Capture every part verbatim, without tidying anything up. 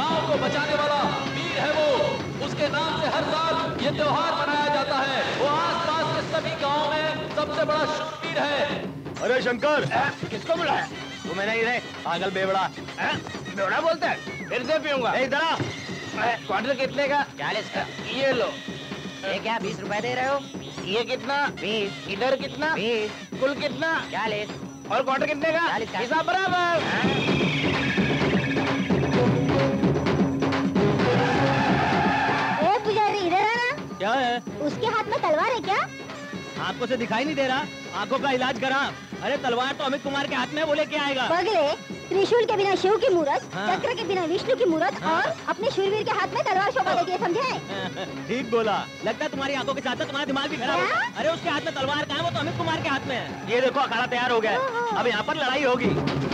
गांव को बचाने वाला वीर है वो। उसके नाम से हर साल ये त्योहार मनाया जाता है। वो आसपास के सभी गांव में सबसे बड़ा शूरवीर है। अरे शंकर, किसको बुलाया? वो मैं नहीं रहे, पागल बेवड़ा। बेवड़ा बोलता है? फिर से पीऊंगा। इधर आ। क्वार्टर कितने का? चालीस का। ये लो। ये क्या बीस रुपए दे रहे हो? ये कितना? बीस। इधर कितना? बीस। कुल कितना? चालीस। और क्वार्टर कितने का? चालीस का। हिसाब बराबर। ए पुजारी, इधर आना। क्या है? उसके हाथ में तलवार है क्या? आंखों से दिखाई नहीं दे रहा? आंखों का इलाज करा। अरे तलवार तो अमित कुमार के हाथ में, बोले क्या आएगा? पगले, त्रिशूल के बिना शिव की मूरत, हाँ। चक्र के बिना विष्णु की मूरत, हाँ। और अपने शूरवीर के हाथ में तलवार शोभा देती है, समझे? ठीक बोला। लगता है तुम्हारी आंखों के साथ साथ तुम्हारा दिमाग भी खराब क्या? है। अरे उसके हाथ में तलवार कहाँ है? वो तो अमित कुमार के हाथ में है। ये देखो अखाड़ा तैयार हो गया है। अब यहाँ पर लड़ाई होगी।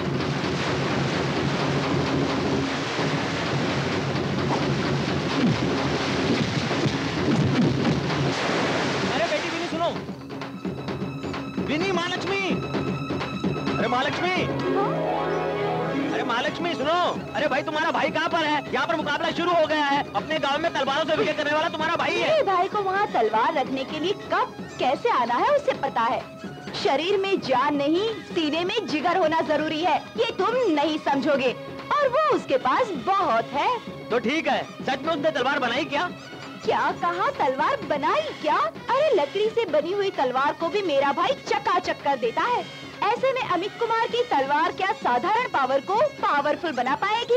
अरे बेटी विनी सुनो। विनी, महालक्ष्मी। अरे महालक्ष्मी, अरे महालक्ष्मी सुनो। अरे भाई तुम्हारा भाई कहाँ पर है? यहाँ पर मुकाबला शुरू हो गया है। अपने गांव में तलवारों से विजय करने वाला तुम्हारा भाई है। मेरे भाई को वहाँ तलवार रखने के लिए कब कैसे आना है उसे पता है। शरीर में जान नहीं, सीने में जिगर होना जरूरी है। ये तुम नहीं समझोगे, और वो उसके पास बहुत है। तो ठीक है, सच में उसने तलवार बनाई क्या? क्या कहा? तलवार बनाई क्या? अरे लकड़ी से बनी हुई तलवार को भी मेरा भाई चकाचक कर देता है। ऐसे में अमित कुमार की तलवार क्या साधारण पावर को पावरफुल बना पाएगी?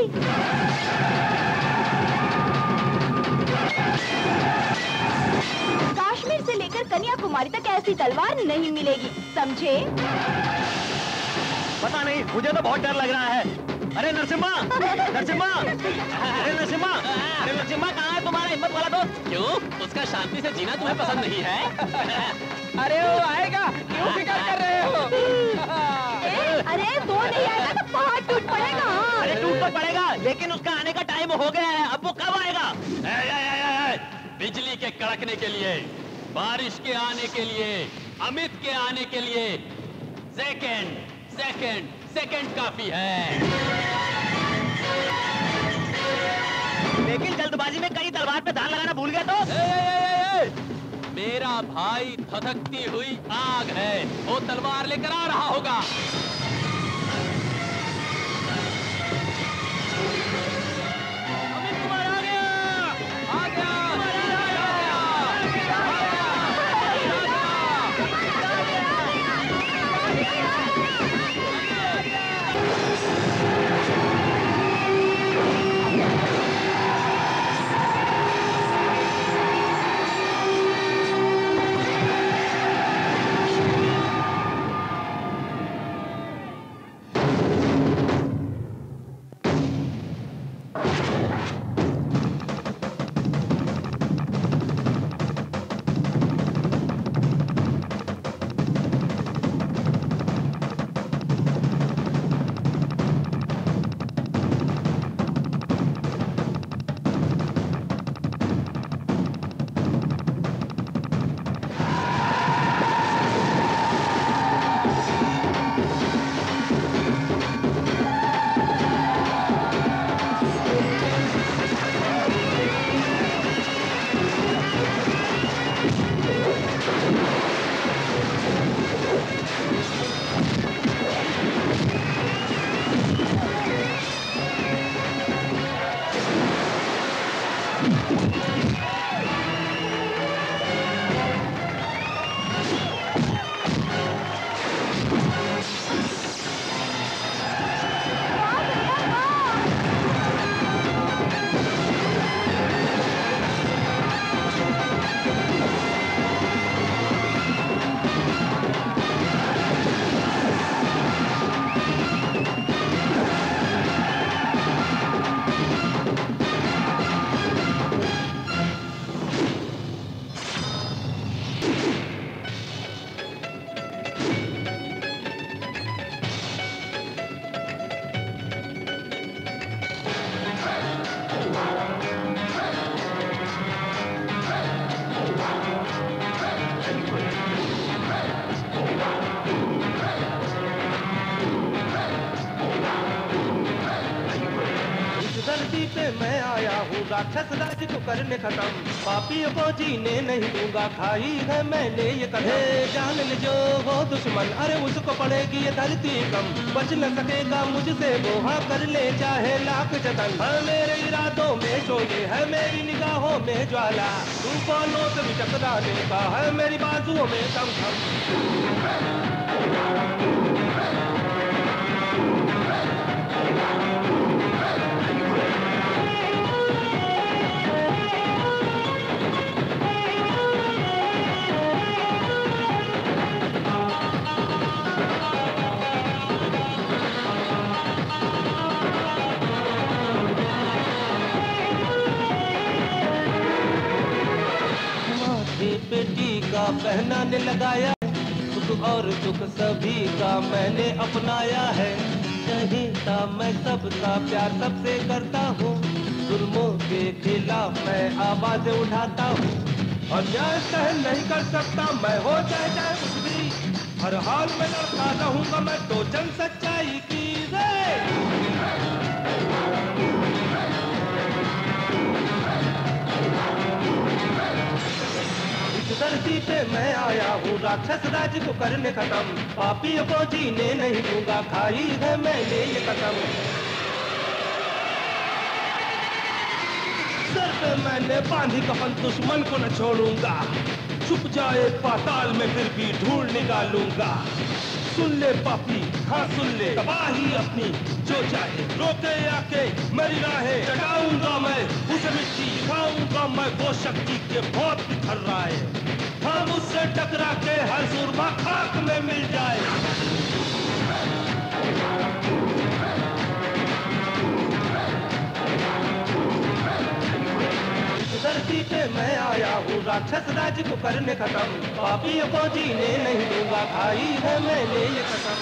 काश्मीर से लेकर कन्याकुमारी तक ऐसी तलवार नहीं मिलेगी, समझे? पता नहीं, मुझे तो बहुत डर लग रहा है। अरे नरसिम्हा, नरसिम्हा, अरे नरसिम्हा, अरे नरसिम्हा कहाँ है तुम्हारा हिम्मत वाला दोस्त? क्यों? उसका शांति से जीना तुम्हें पसंद नहीं है? अरे वो आएगा, क्यों फिक्र कर रहे हो? ए, अरे वो नहीं आएगा तो पहाड़ टूट पड़ेगा। अरे टूट तो पड़ेगा, लेकिन उसका आने का टाइम हो गया है। अब वो कब आएगा? ए, ए, ए, ए, बिजली के कड़कने के लिए, बारिश के आने के लिए, अमित के आने के लिए सेकंड, सेकंड, सेकंड काफी है। लेकिन जल्दबाजी में कई तलवार पे धार लगाना भूल गया तो? ए, ए, ए, ए, मेरा भाई धधकती हुई आग है, वो तलवार लेकर आ रहा होगा। अमित कुमार आ गया, आ गया, धरती पे मैं आया हूँ राक्षस राज को करने खत्म, पापियों को जीने नहीं दूंगा, खाई है मैंने ये कदम। जान ले जो हो दुश्मन, अरे उसको पड़ेगी ये धरती कम, बच न सकेगा मुझसे वो, हाँ कर ले चाहे लाख जतन। है मेरे इरादों में शोले, है मेरी निगाहों में ज्वाला, तूफानों से भी टकराने का है मेरी बाजुओं में दम दम। बेटी का पहनाने लगाया, सुख और दुख सभी का मैंने अपनाया है, चाहता मैं सबका प्यार सबसे करता हूँ, जुल्मों के खिलाफ मैं आवाज उठाता हूँ, अन्याय सहन नहीं कर सकता मैं, हो जाए जाए कुछ भी, हर हाल में लड़ता रहूंगा मैं तो जन सच्चाई की रे। धरती पे मैं आया हूँ राक्षस राज को करने खत्म, पापियों को जीने नहीं दूंगा, खाई है मैंने ये कसम। सर पे मैंने बांधी कफन, दुश्मन को न छोड़ूंगा, छुप जाए पाताल में फिर भी ढूंढ निकालूंगा। सुन ले पापी, हाँ सुन ले, तबाही अपनी जो चाहे, रोके आके मेरी राहें चटाऊंगा मैं, उसे मिट्टी खाऊंगा मैं, वो शक्ति के बहुत बिखर रहा है, हम उससे टकरा के हर सुरमा खाक में मिल जाए। धरती पे मैं आया हूँ राक्षस राज को करने खत्म, पापियों को जीने नहीं दूंगा, खाई है मैंने ये कसम।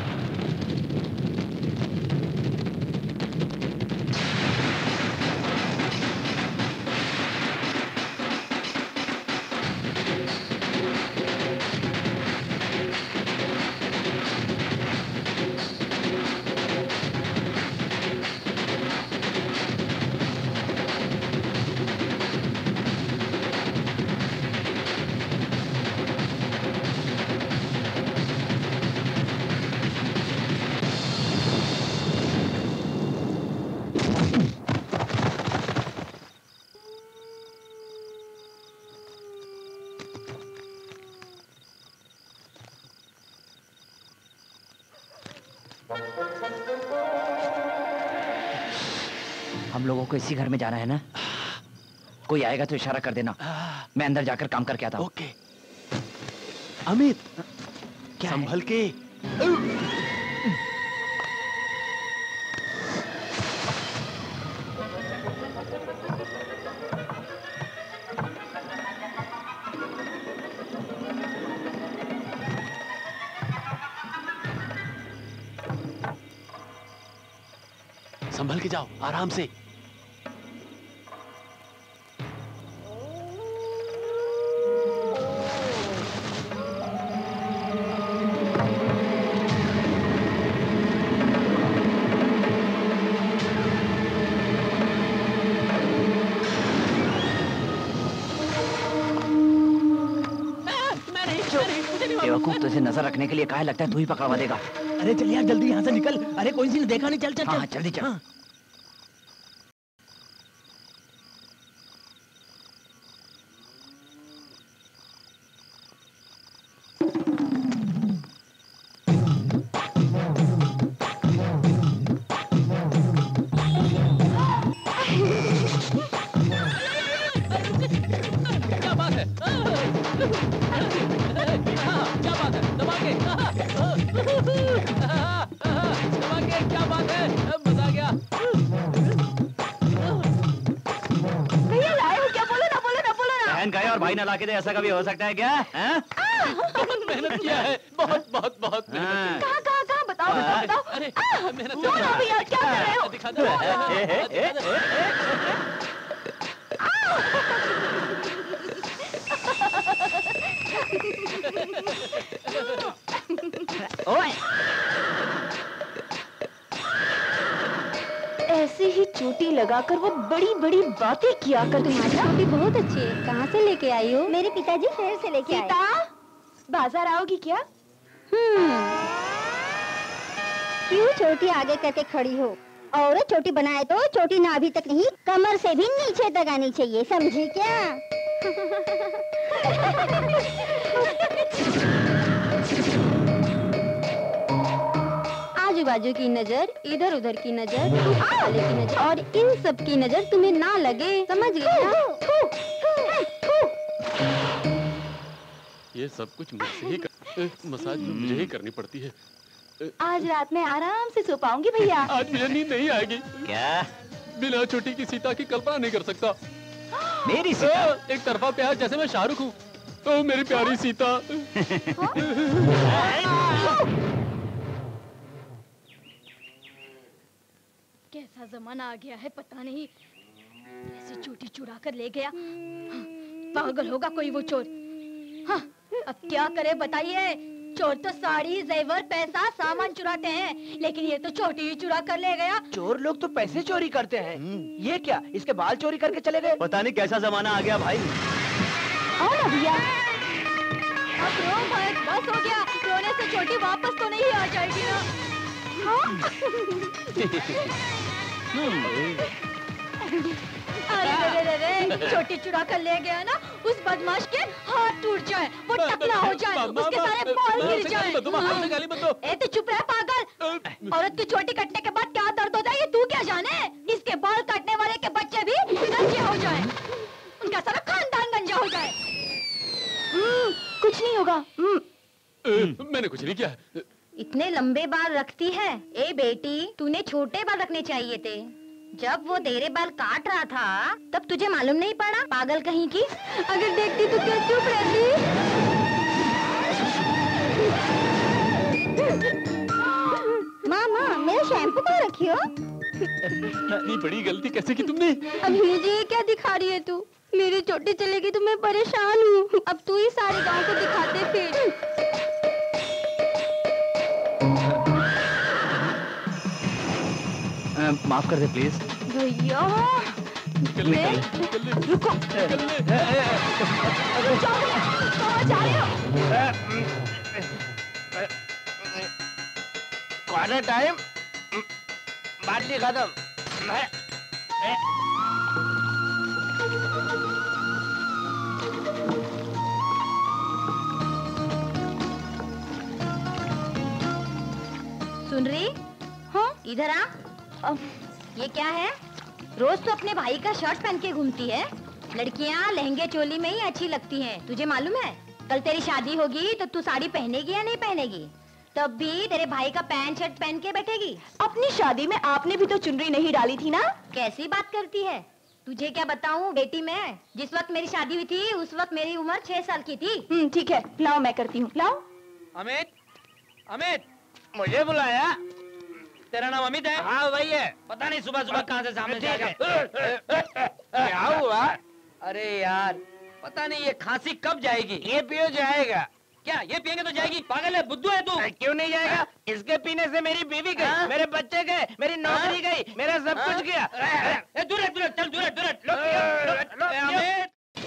हम लोगों को इसी घर में जाना है ना? कोई आएगा तो इशारा कर देना, मैं अंदर जाकर काम करके आता हूँ। ओके। अमित, क्या संभल के। संभल के जाओ, आराम से। बेवकूफ, तुझे नजर रखने के लिए कहा लगता है तू ही पकड़वा देगा। अरे चल यार जल्दी यहाँ से निकल, अरे कोई ने देखा नहीं, चल चल हाँ, चल जल्दी चल। हाँ। क्या बात है? क्या बात है? दबा के, दबा के, क्या बात है? मजा आ गया। भैया लाए हो क्या? बोलो ना, बोलो ना, बोलो ना। बहन गए और भाई ना लाके दे, ऐसा कभी हो सकता है क्या? बहुत मेहनत किया है, बहुत बहुत बहुत मेहनत। कहाँ कहाँ कहाँ बताओ बताओ बताओ। अरे मेहनत बोलो भैया क्या कर रहे हो? दिखा दो। ओए ऐसे ही चोटी लगाकर वो बड़ी बड़ी बातें किया कर। तुम्हारी चोटी बहुत अच्छी है, कहाँ से लेके आई हो? मेरे पिताजी शहर से लेके आए। सीता, बाजार आओगी क्या? हम्म, क्यों चोटी आगे करके खड़ी हो? औरत चोटी बनाए तो चोटी नाभि तक नहीं, कमर से भी नीचे तक आनी चाहिए, समझी क्या? आजू बाजू की नजर, इधर उधर की नजर, ऊपर वाले की नजर और इन सब की नजर तुम्हें ना लगे, समझ गए ना? ये सब कुछ मुझसे ही कर... मसाज मुझे ही करनी पड़ती है। आज रात में आराम से सो पाऊंगी भैया। आज मुझे नींद नहीं आएगी। क्या? बिना छोटी की सीता की कल्पना नहीं कर सकता। मेरी सीता? एक तरफा प्यार जैसे मैं शाहरुख हूँ। ओ मेरी प्यारी सीता। कैसा जमाना आ गया है पता नहीं, कैसे चोटी चुरा कर ले गया। हाँ, पागल होगा कोई वो चोर। हाँ, अब क्या करे बताइए? चोर तो साड़ी, जेवर, पैसा, सामान चुराते हैं, लेकिन ये तो चोटी ही चुरा कर ले गया। चोर लोग तो पैसे चोरी करते हैं, ये क्या इसके बाल चोरी करके चले गए? पता नहीं कैसा जमाना आ गया भाई। आओ ना भैया। अब रो मत, बस हो गया। रोने से चोटी वापस तो नहीं आ जाएगी ना? अरे रे रे रे, छोटी चुरा कर ले गया ना, उस बदमाश के हाथ टूट जाए, वो टकला हो जाए, उसके सारे बाल गिर जाए। ए तो चुप रह पागल। औरत की चोटी कटने के बाद क्या दर्द होता है ये तू क्या जाने? इसके बाल काटने वाले के बच्चे भी गंजे हो जाए, उनका सारा खानदान गंजा हो जाए। कुछ नहीं होगा। मैंने कुछ नहीं किया। इतने लंबे बाल रखती है? ए बेटी, तूने छोटे बाल रखने चाहिए थे। जब वो तेरे बाल काट रहा था तब तुझे मालूम नहीं पड़ा, पागल कहीं की। अगर देखती तो क्या चुप रहती? माँ माँ, मेरा शैम्पू कहाँ रखी हो? इतनी बड़ी गलती कैसे की तुमने? अभी जी क्या दिखा रही है तू? मेरी चोटी चलेगी तो मैं परेशान हूँ। अब तू ही सारे गांव को दिखाते फिर। माफ कर दे प्लीज। भैया मैं रुको। कहाँ जा रहे हो? क्वार्टर टाइम, बाटली खत्म। सुन रही? हाँ, इधर आ। ये क्या है? रोज तो अपने भाई का शर्ट पहन के घूमती है। लड़कियां लहंगे चोली में ही अच्छी लगती हैं, तुझे मालूम है? कल तेरी शादी होगी तो तू साड़ी पहनेगी या नहीं पहनेगी? तब भी तेरे भाई का पैंट शर्ट पहन के बैठेगी। अपनी शादी में आपने भी तो चुनरी नहीं डाली थी ना? कैसी बात करती है? तुझे क्या बताऊं बेटी, मैं जिस वक्त मेरी शादी हुई थी उस वक्त मेरी उम्र छह साल की थी। हम्म ठीक है, लाओ मैं करती हूँ। लाओ। अमित, अमित, मुझे बुलाया? तेरा नाम अमित है? हाँ वही है। पता नहीं सुबह सुबह कहाँ से सामने से आ गया। क्या हुआ? अरे यार पता नहीं ये खांसी कब जाएगी। ये पियो जाएगा। क्या ये पियेंगे तो जाएगी? पागल है, बुद्धू है तू? क्यों नहीं जाएगा? आ? इसके पीने से मेरी बीवी गई, आ? मेरे बच्चे गए, मेरी नौकरी गई, मेरा सब कुछ गया। दूर दूर चल दूर दूर। अमित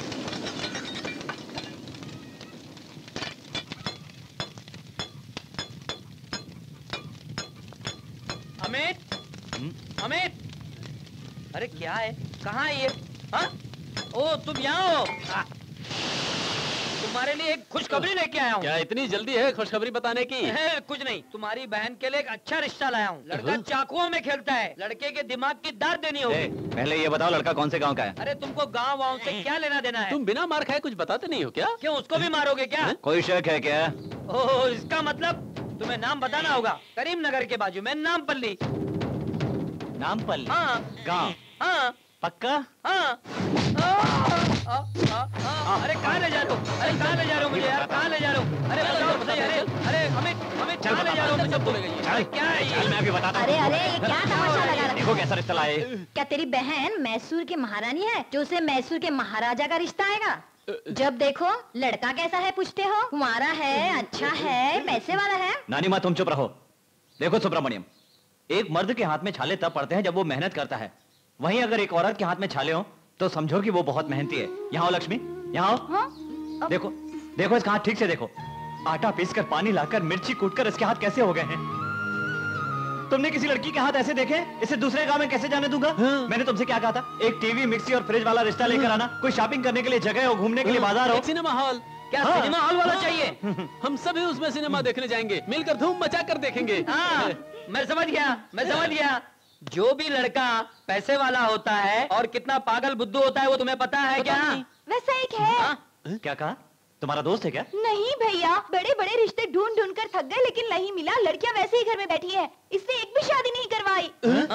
अमित, अमित, अरे क्या है? कहाँ है ये? हाँ? ओ तुम यहाँ हो? तुम्हारे लिए एक खुशखबरी लेके आया हूँ। क्या इतनी जल्दी है खुशखबरी बताने की? है, कुछ नहीं, तुम्हारी बहन के लिए एक अच्छा रिश्ता लाया हूँ। लड़का चाकुओं में खेलता है, लड़के के दिमाग की दाद देनी होगी। पहले ये बताओ लड़का कौन से गांव का है? अरे तुमको गाँव वाँव से क्या लेना देना है? तुम बिना मार खाए कुछ बताते नहीं हो क्या? क्यों उसको भी मारोगे क्या? कोई शक है क्या? ओह इसका मतलब तुम्हें नाम बताना होगा। करीम नगर के बाजू में नामपल्ली। नामपल्ली? हाँ। गाँव? हाँ। पक्का? हाँ। आ, आ, आ, आ, अरे कहाँ ले जा रहे हो? अरे कहाँ ले जा रहे हो मुझे यार? कहाँ ले जा रहे हो? अरे बताओ बताइए। अरे अरे अमित अमित कहाँ ले जा रहे हो मुझे? बोलेगा ये क्या है ये? मैं अभी बताता हूँ। अरे अरे ये क्या तमाशा लगा रखा? देखो कैसा रिश्ता लाए। क्या तेरी बहन मैसूर की महारानी है जो उसे मैसूर के महाराजा का रिश्ता आएगा? जब देखो लड़का कैसा है पूछते हो, कुंवारा है, अच्छा है, पैसे वाला है? नानी माँ तुम चुप रहो। देखो सुब्रमण्यम, एक मर्द के हाथ में छाले तब पड़ते हैं जब वो मेहनत करता है, वहीं अगर एक औरत के हाथ में छाले हो तो समझो कि वो बहुत मेहनती है। यहाँ आओ लक्ष्मी, यहाँ आओ। हाँ? देखो देखो इसका हाथ ठीक से देखो। आटा पीसकर, पानी लाकर, मिर्ची कूटकर इसके हाथ कैसे हो गए हैं। तुमने किसी लड़की के हाथ ऐसे देखे? इसे दूसरे गांव में कैसे जाने दूंगा? हाँ। मैंने तुमसे क्या कहा था? एक टीवी, मिक्सी और फ्रिज वाला रिश्ता लेकर आना। कोई शॉपिंग करने के लिए जगह हो, घूमने के लिए बाजार हो। Cinema hall. क्या हाँ। सिनेमा हॉल वाला हाँ। चाहिए? हम सभी उसमें सिनेमा देखने जाएंगे, मिलकर धूम मचा कर देखेंगे। हाँ, मैं समझ गया, मैं समझ गया। जो भी लड़का पैसे वाला होता है और कितना पागल बुद्धू होता है वो तुम्हें पता है क्या? वैसा एक है। हाँ? क्या कहा? तुम्हारा दोस्त है क्या? नहीं भैया, बड़े बड़े रिश्ते ढूंढ ढूंढ कर थक गए लेकिन नहीं मिला। लड़कियां वैसे ही घर में बैठी हैं, इसने एक भी शादी नहीं करवाई।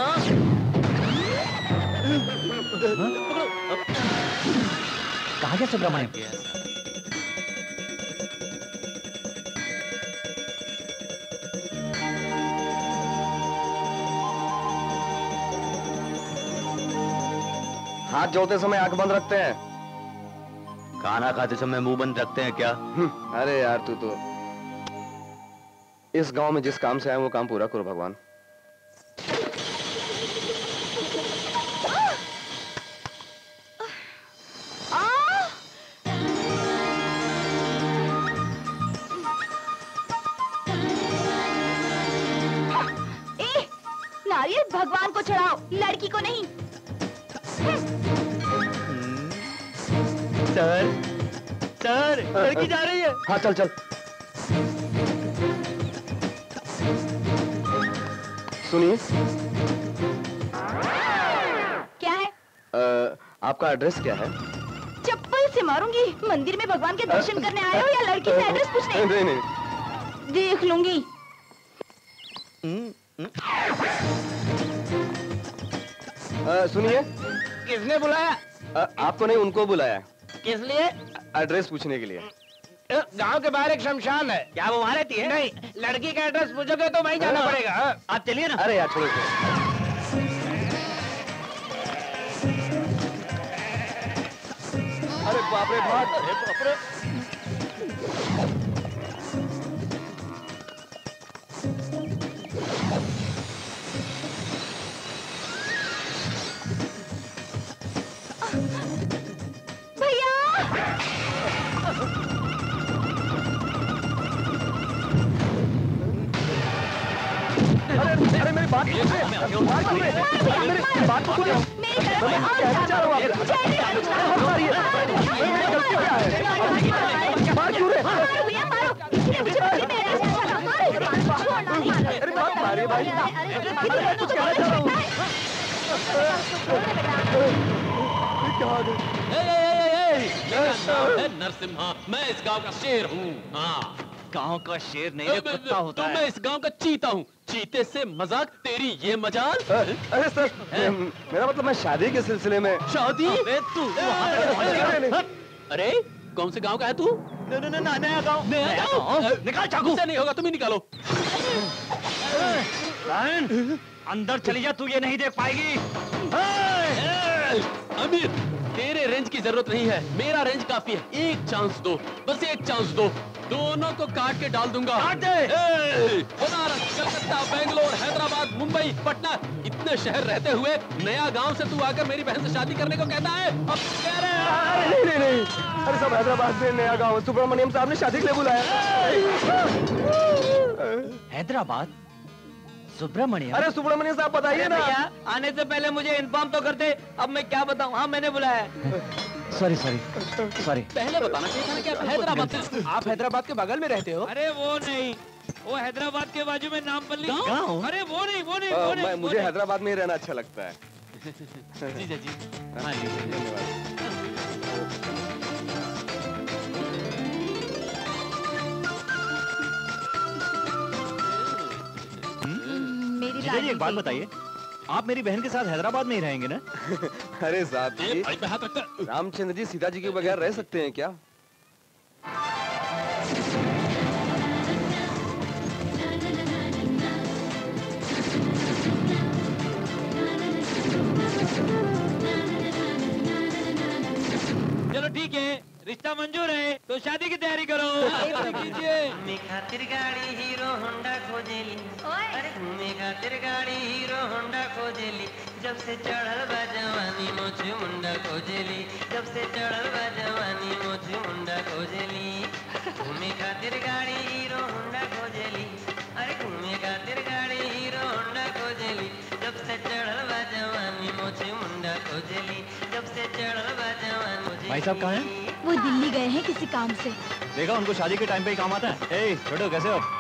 कहाँ गया सुब्रमण्यम? हाथ जोड़ते समय आंख बंद रखते हैं। खाना खाते समय मुंह बंद रखते हैं क्या? अरे यार तू तो इस गांव में जिस काम से आए वो काम पूरा करो भगवान। ए, नारियल भगवान को चढ़ाओ, लड़की को नहीं। सर, सर, लड़की जा रही है। हाँ चल चल। सुनिए। क्या है? आ, आपका एड्रेस क्या है? चप्पल से मारूंगी। मंदिर में भगवान के दर्शन करने आए हो या लड़की से एड्रेस पूछने? नहीं नहीं। देख लूंगी। आ, सुनिए। किसने बुलाया? आ, आपको नहीं, उनको बुलाया। किस लिए? एड्रेस पूछने के लिए। गांव के बाहर एक शमशान है। क्या वो वहाँ रहती है? नहीं, लड़की का एड्रेस पूछोगे तो वहीं जाना पड़ेगा। आप चलिए ना। अरे यार छोड़ो। अरे बाप रे बाप, अरे बाप रे। भैया! अरे मेरी बात सुनिए। मेरी बात तो सुनिए। मेरी तरफ से और चार हो आप। मार क्यों रहे? मारो भैया, मारो। किसी ने मुझे पकड़ी मेरे ऐसे ऐसा ना मारो। छोड़ना नहीं मारो। अरे बात मारिए भाई। अरे मैं कुछ कहना चाह रहा हूँ। क्या हो गया? मेरा नाम है नरसिम्हा, मैं इस गांव का शेर हूँ। हाँ, गांव का शेर नहीं रे, कुत्ता होता तो है। मैं इस गांव का चीता हूँ। चीते से मजाक, तेरी ये मजाल। अरे सर, मेरा मतलब मैं शादी के सिलसिले में। शादी? अबे तू वहाँ तक पहुँच गया। अरे कौन से गांव का है तू? न, न, न, नया गांव। नया गांव? निकाल चाकू। मुझसे नहीं होगा, तुम ही निकालो। अंदर चली जा, तू ये नहीं देख पाएगी। अमीर, तेरे रेंज की जरूरत नहीं है, मेरा रेंज काफी है। एक चांस दो, बस एक चांस दो। दोनों को काट के डाल दूंगा। काट दे। बनारस, कलकत्ता, बेंगलोर, हैदराबाद, मुंबई, पटना, इतने शहर रहते हुए नया गांव से तू आकर मेरी बहन से शादी करने को कहता है? अब कह रहे हैं? नहीं नहीं नहीं, अरे सब हैदराबाद में नया गांव, सुब्रमण्यम साहब ने शादी के लिए बुलाया। हैदराबाद? सुब्रमण्यम? अरे सुब्रमण्यम साहब बताइए ना। भैया, आने से पहले मुझे इन्फॉर्म तो करते। अब मैं क्या बताऊं? हाँ, मैंने बुलाया। Sorry sorry sorry. पहले बताना चाहिए था ना कि आप हैदराबाद से। आप हैदराबाद के बगल में रहते हो? अरे वो नहीं, वो हैदराबाद के बाजू में नामपल्ली गाँव? अरे वो नहीं, वो नहीं, आ, वो नहीं, मैं वो मुझे नहीं। हैदराबाद में ही रहना अच्छा लगता है। जी जी जी। हाँ जी। धन्यवाद। मेरी जीजा जी एक बात बताइए, आप मेरी बहन के साथ हैदराबाद में ही रहेंगे ना? अरे साहब जी, भाई पे हाथ रखता। रामचंद्र जी सीता जी के बगैर रह सकते हैं क्या? चलो ठीक है, रिश्ता मंजूर है तो शादी की तैयारी करो। कीजिए। घूमे खातिर गाड़ी हीरो होंडा खोजेली, अरे घूमे खातिर गाड़ी हीरो होंडा खोजेली, जब से चढ़ल बा जवानी मोछे मुंडा खोजेली, जब से चढ़ल बा जवानी मोछे मुंडा खोजेली। घूमे खातिर गाड़ी हीरो होंडा खोजेली, अरे घूमे खातिर गाड़ी हीरो होंडा खोजेली, जब से चढ़ल बा जवानी मोछे मुंडा खोजेली, जब से चढ़ल बा जवानी। भाई साहब कहाँ हैं? वो दिल्ली गए हैं किसी काम से। देखा, उनको शादी के टाइम पे ही काम आता है। ए, छोटो कैसे हो?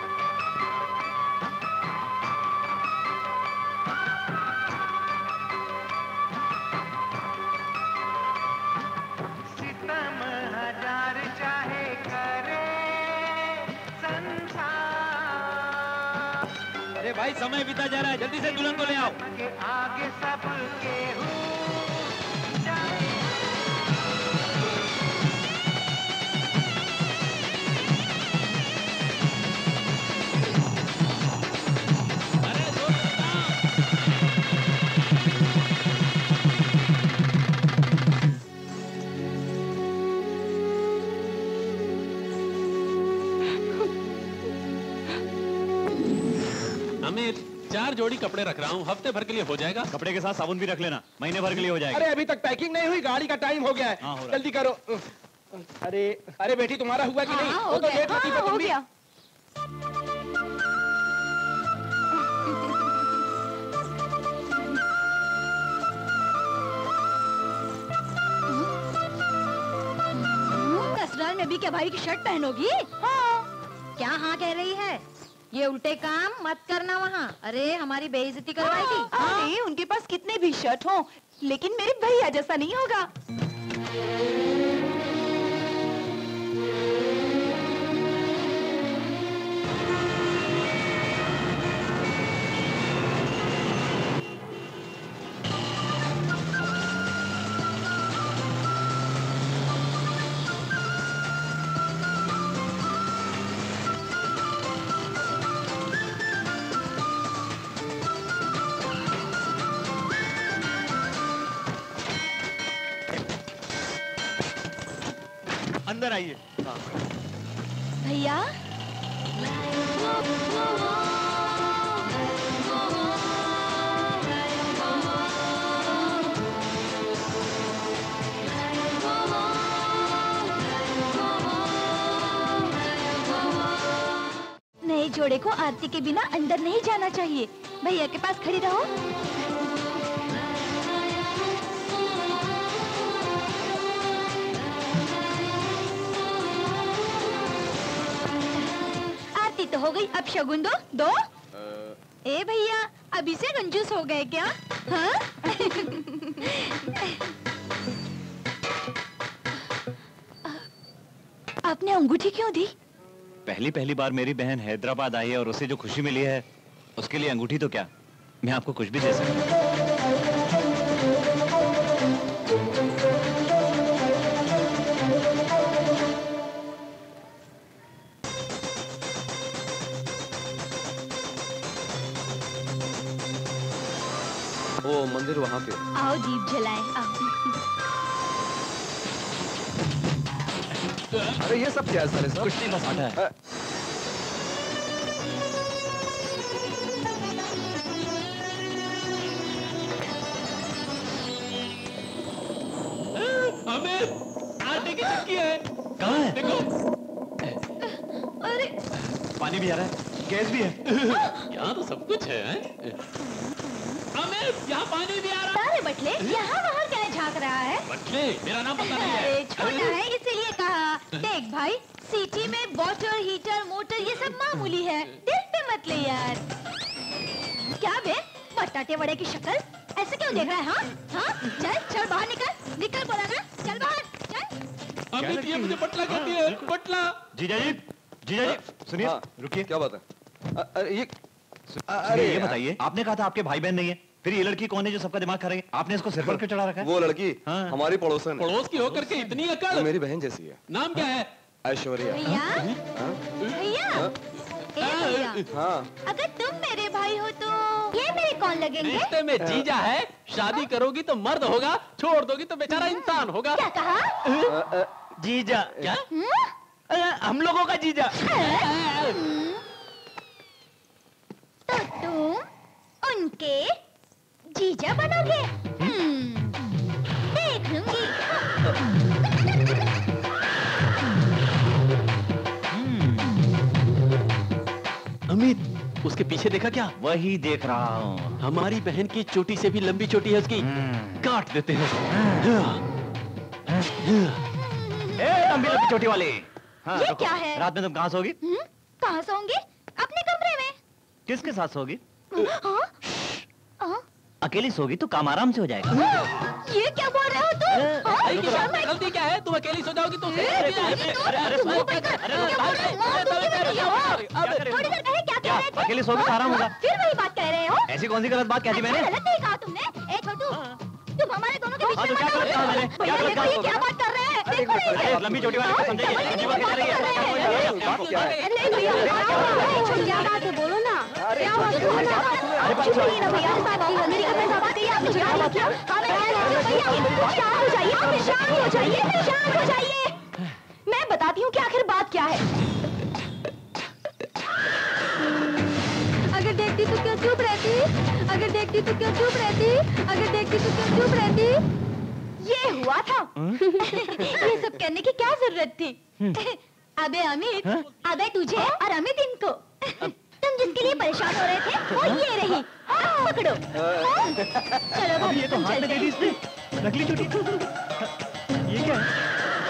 सितम हजार चाहे करे संसार। अरे भाई समय बीता जा रहा है, जल्दी से दुल्हन को ले आओ। आगे सब के चार जोड़ी कपड़े रख रहा हूँ, हफ्ते भर के लिए हो जाएगा। कपड़े के साथ साबुन भी रख लेना, महीने भर के लिए हो जाएगा। अरे अभी तक पैकिंग नहीं हुई, गाड़ी का टाइम हो गया है। हाँ, हो जल्दी करो। अरे अरे बेटी तुम्हारा हुआ कि नहीं? हाँ, वो तो लेट होती है, हो तुम भी। गया। ससुराल में भी क्या भाई की शर्ट पहनोगी? हाँ। क्या हाँ कह रही है? ये उल्टे काम मत करना वहाँ। अरे हमारी बेइज्जती करवाएगी। अरे उनके पास कितने भी शर्ट हो, लेकिन मेरे भैया जैसा नहीं होगा। अंदर आइए। भैया नए जोड़े को आरती के बिना अंदर नहीं जाना चाहिए। भैया के पास खड़ी रहो। तो हो गई, अब शगुन दो दो। ए भैया अभी से कंजूस हो गए क्या? हाँ? आपने अंगूठी क्यों दी? पहली पहली बार मेरी बहन हैदराबाद आई है और उसे जो खुशी मिली है उसके लिए अंगूठी तो क्या, मैं आपको कुछ भी दे सकता हूँ। वो मंदिर वहाँ पे। आओ दीप जलाएं। आओ। अरे ये सब क्या है सारे सब? कुछ नहीं, बस आटा है। अमित, आटे की चक्की है। कहाँ है? देखो। अरे पानी भी आ रहा है, गैस भी है। यहाँ तो सब कुछ है, है? अमित, यहाँ पानी भी आ रहा है। अरे बटले, यहाँ वहाँ क्या झांक रहा है? बटले, मेरा नाम पता नहीं है। अरे छोटा है इसीलिए कहा। देख भाई, सिटी में वाटर हीटर मोटर ये सब मामूली है, दिल पे मत ले यार। क्या बे, बटाटे वड़े की शक्ल ऐसे क्यों देख रहा है? हाँ हाँ, चल चल बाहर निकल, निकल बोला ना, चल बाहर चल। अमित, ये मुझे बटला कहती है, बटला। जीजा जी, जीजा जी, सुनिए, हाँ, रुकिए। क्या बात है? अरे ये अरे ये बताइए, आपने कहा था आपके भाई बहन नहीं है, फिर ये लड़की कौन है जो सबका दिमाग खा रही है? आपने इसको सिर पर क्यों चढ़ा रखा है? वो लड़की हाँ। हमारी पड़ोसन है। पड़ोस की होकर के इतनी अकड़। वो मेरी बहन जैसी है। नाम क्या है? ऐश्वर्या। भैया हाँ? भैया हाँ? ए भैया, हाँ। अगर तुम मेरे भाई हो तो ये मेरे कौन लगेंगे? रिश्ते में जीजा है, शादी करोगी तो मर्द होगा, छोड़ दोगी तो बेचारा इंसान होगा। क्या कहा? अ, अ, जीजा। क्या? हम लोगों का जीजा। तो तुम उनके जीजा बनोगे? हम्म, देख लूंगी। अमित, उसके पीछे देखा क्या? वही देख रहा हूँ। हमारी बहन की चोटी से भी लंबी चोटी है उसकी। काट देते हैं। ए, लंबी लंबी चोटी वाली। हाँ, ये रुको। क्या है? रात में तुम कहाँ सोगी? हम्म, कहाँ सोओगे? अपने कमरे में। किसके साथ सोगी? हाँ? हाँ? अकेली सोगी तो काम आराम से हो जाएगा। ये क्या बोल रहे हो तुम? हाँ? भाई, गलती क्या है? तुम अकेली सो जाओगी तो थोड़ी देर पहले क्या कह रहे थे? अकेले सोगी तो आराम होगा। फिर वही बात कह रहे हो? ऐसी कौन सी गलत बात कह दी मैंने? गलत नहीं कहा तुमने। ए छोटू, तुम हमारे दोनों के बीच हाँ, में तो क्या गलत कहा मैंने? क्या गलत कहा? ये क्या बात कर रहे हैं? देखो अरे, लंबी चोटी वाली को समझाइए। लंबी बात कह रही है। क्या बात है? बोलो ना। क्या बात है? बोलो ना। चुप रहिए ना भैया। मेरी कसम से बात है, आपने क्या किया? हमें भैया शांत हो जाइए, आप शांत हो जाइए, शांत हो जाइए। मैं बताती हूँ कि आखिर बात क्या है। अगर देखती तो क्यों चुप रहती? अगर देखती तो क्यों चुप रहती? अगर देखती तो क्यों चुप रहती? ये हुआ था। ये सब करने की क्या जरूरत थी? अबे अमित, अबे तुझे और अमित इनको। तुम जिसके लिए परेशान हो रहे थे वो ये रही। अब पकड़ो। चलो अब ये तो हाथ में दे दी इसने। नकली चोटी। ये क्या है?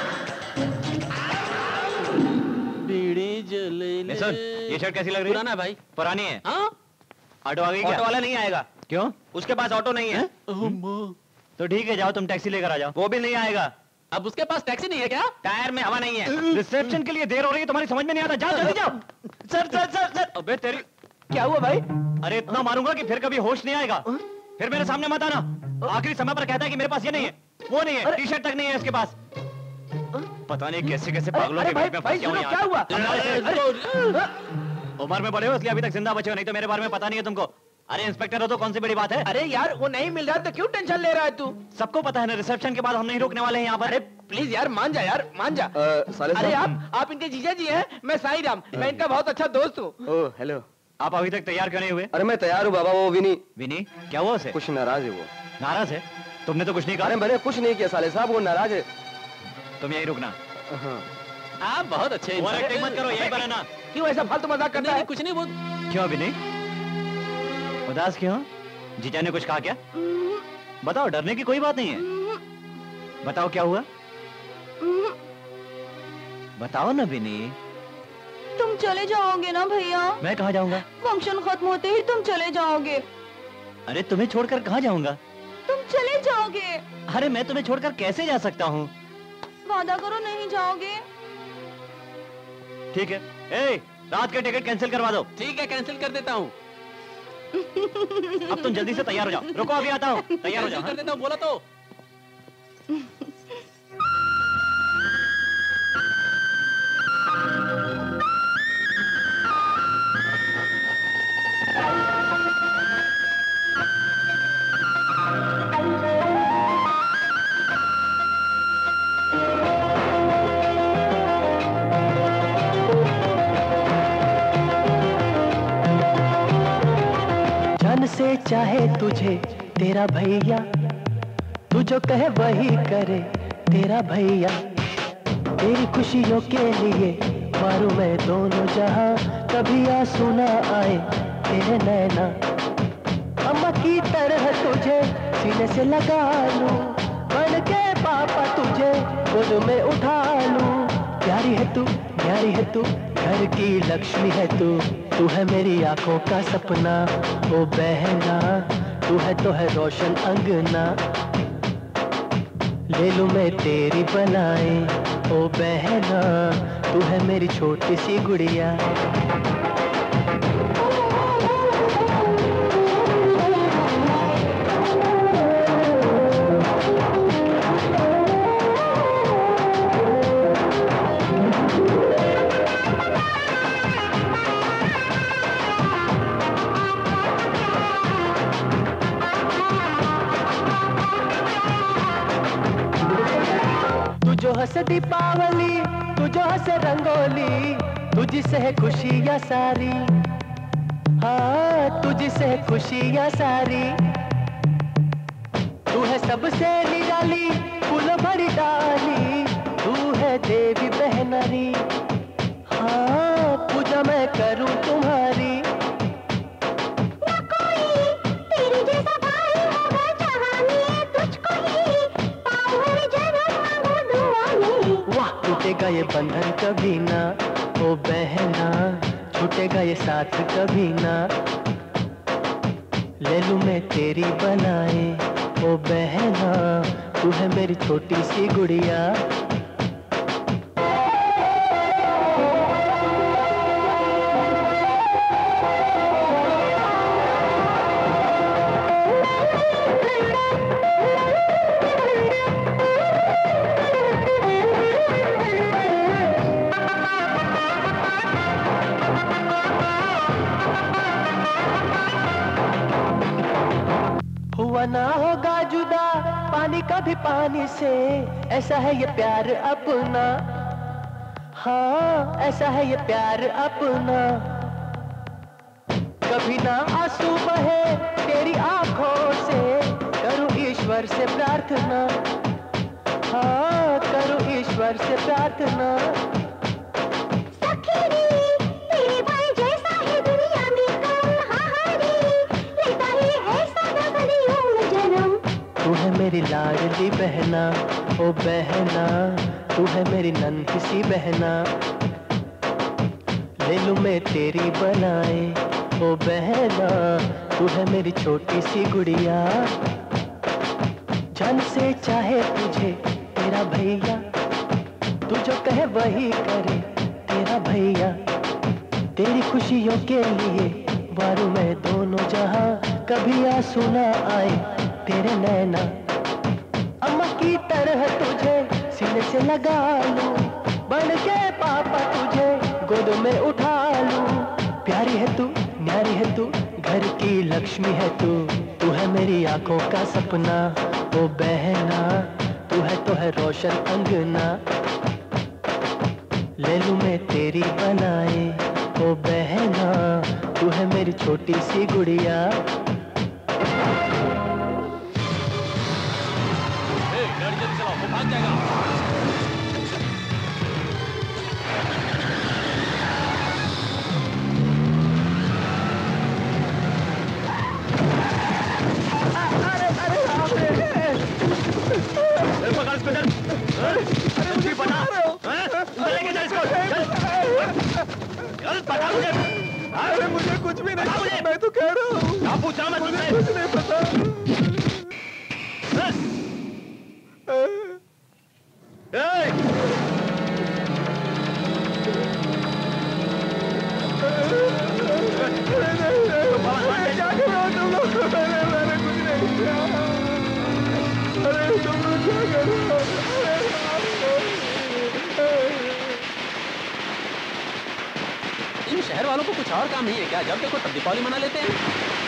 बीड़ी जले ए, सुन, ये शर्ट कैसी लग रही है? पुराना भाई। पुरानी है। हाँ? ऑटो आ गई क्या? ऑटो वाला नहीं आएगा। क्यों? उसके पास ऑटो नहीं है। तो ठीक है, जाओ तुम टैक्सी लेकर आ जाओ। वो भी नहीं आएगा। अब उसके पास टैक्सी नहीं है क्या? टायर में हवा नहीं है। रिसेप्शन के लिए देर हो रही है, तुम्हारी समझ में नहीं आता। जाओ जल्दी जाओ। Sir sir sir sir. अबे तेरी, क्या हुआ भाई? अरे इतना मारूंगा कि फिर कभी होश नहीं आएगा। फिर मेरे सामने मत आना। आखिरी समय पर कहता है कि मेरे पास ये नहीं है, वो नहीं है, टी शर्ट तक नहीं है इसके पास। पता नहीं कैसे कैसे पागलों के बीच में फंस गया हूं क्या हुआ? उम्र में बड़े हो इसलिए अभी तक जिंदा बचे हो, नहीं तो मेरे बारे में पता नहीं है तुमको। अरे इंस्पेक्टर हो तो कौन सी बड़ी बात है? अरे यार वो नहीं मिल रहा तो क्यों टेंशन ले रहा है तू? सबको पता है ना, रिसेप्शन के बाद हम नहीं रुकने वाले हैं यहाँ पर। अरे प्लीज यार मान जा यार, मान जा। अरे आप आप इनके जीजा जी हैं, मैं साई राम, मैं इनका बहुत अच्छा दोस्त हूँ। Oh hello. आप अभी तक तैयार क्यों नहीं हुए? अरे मैं तैयार हूँ बाबा। वो विनी। विनी क्या हुआ उसे? कुछ नाराज है वो। नाराज है? तुमने तो कुछ नहीं कहा। अरे मैंने कुछ नहीं किया साले साहब, वो नाराज है। तुम यही रुकना। आप बहुत अच्छे ओवर एक्टिंग मत करो, यही पर रहना। क्यों ऐसा फालतू मजाक करता है? कुछ नहीं वो। क्यों विनी, उदास क्यों? जीजा ने कुछ कहा क्या? बताओ, डरने की कोई बात नहीं है। बताओ क्या हुआ? बताओ ना विनी। तुम चले जाओगे ना भैया? मैं कहाँ जाऊंगा? फंक्शन खत्म होते ही तुम चले जाओगे। अरे तुम्हें छोड़कर कहाँ जाऊंगा? तुम चले जाओगे। अरे मैं तुम्हें छोड़कर कैसे जा सकता हूँ? वादा करो नहीं जाओगे। ठीक है। ए, रात के टिकट कैंसिल करवा दो। ठीक है, कैंसिल कर देता हूँ। अब तुम जल्दी से तैयार हो जाओ। रुको अभी आता हूँ। तैयार हो जाओ। कर देता हूँ, बोला तो। से चाहे तुझे तेरा भैया, तू जो कहे वही करे तेरा भैया। तेरी खुशियों के लिए मारूं मैं दोनों जहां, कभी आंसू ना आए तेरे नैना। अम्मा की तरह तुझे सीने से लगा लूं, बन के पापा तुझे गोद में उठा लूं। प्यारी है तू, प्यारी है तू, घर की लक्ष्मी है तू, तू है मेरी आंखों का सपना ओ बहना, तू है तो है रोशन अंगना। ले लूं मैं तेरी बनाए ओ बहना, तू है मेरी छोटी सी गुड़िया। बस दीपावली तू जो हंसे रंगोली, तुझसे है खुशियाँ सारी, हाँ तुझसे है खुशियाँ सारी। तू है सबसे निराली फूल भरी डाली, तू है देवी बहनरी, हाँ पूजा मैं करूं तुम्हारी। छूटेगा ये बंधन कभी ना ओ बहना, छूटेगा ये साथ कभी ना, ले लूं मैं तेरी बनाए ओ बहना, तू है मेरी छोटी सी गुड़िया। हुआ ना होगा जुदा पानी कभी पानी से, ऐसा है ये प्यार अपना, हाँ ऐसा है ये प्यार अपना। कभी ना आंसू बहे तेरी आंखों से, करूं ईश्वर से प्रार्थना, हाँ करूं ईश्वर से प्रार्थना। तू है मेरी लाडली बहना ओ बहना, तू है मेरी नन्ही सी बहना, ले लूं मैं तेरी बनाए ओ बहना, तू है मेरी छोटी सी गुड़िया। जान से चाहे तुझे तेरा भैया, तू जो कहे वही करे तेरा भैया, तेरी खुशियों के लिए वारू मैं दोनों जहां, कभी आंसू ना आए तेरे नैना। अम्मा की तरह तुझे सीने से लगा लूं, बन के पापा तुझे गोद में उठा लूं। प्यारी है तू न्यारी है तू, घर की लक्ष्मी है तू, तू है मेरी आंखों का सपना ओ बहना, तू है तो है रोशन अंगना, ले लूं मैं तेरी बनाए ओ बहना, तू है मेरी छोटी सी गुड़िया। भाग जाएगा। अरे अरे अरे पकड़ इसको, चल। अरे मुझे बता लेके जा इसको, चल चल बता मुझे। अरे मुझे कुछ भी नहीं पता, मैं तो कह रहा हूँ। क्या पूछा मैं तुझसे? कुछ नहीं पता। इन शहर वालों को कुछ और काम नहीं है क्या? जब देखो तब दीपावली मना लेते हैं।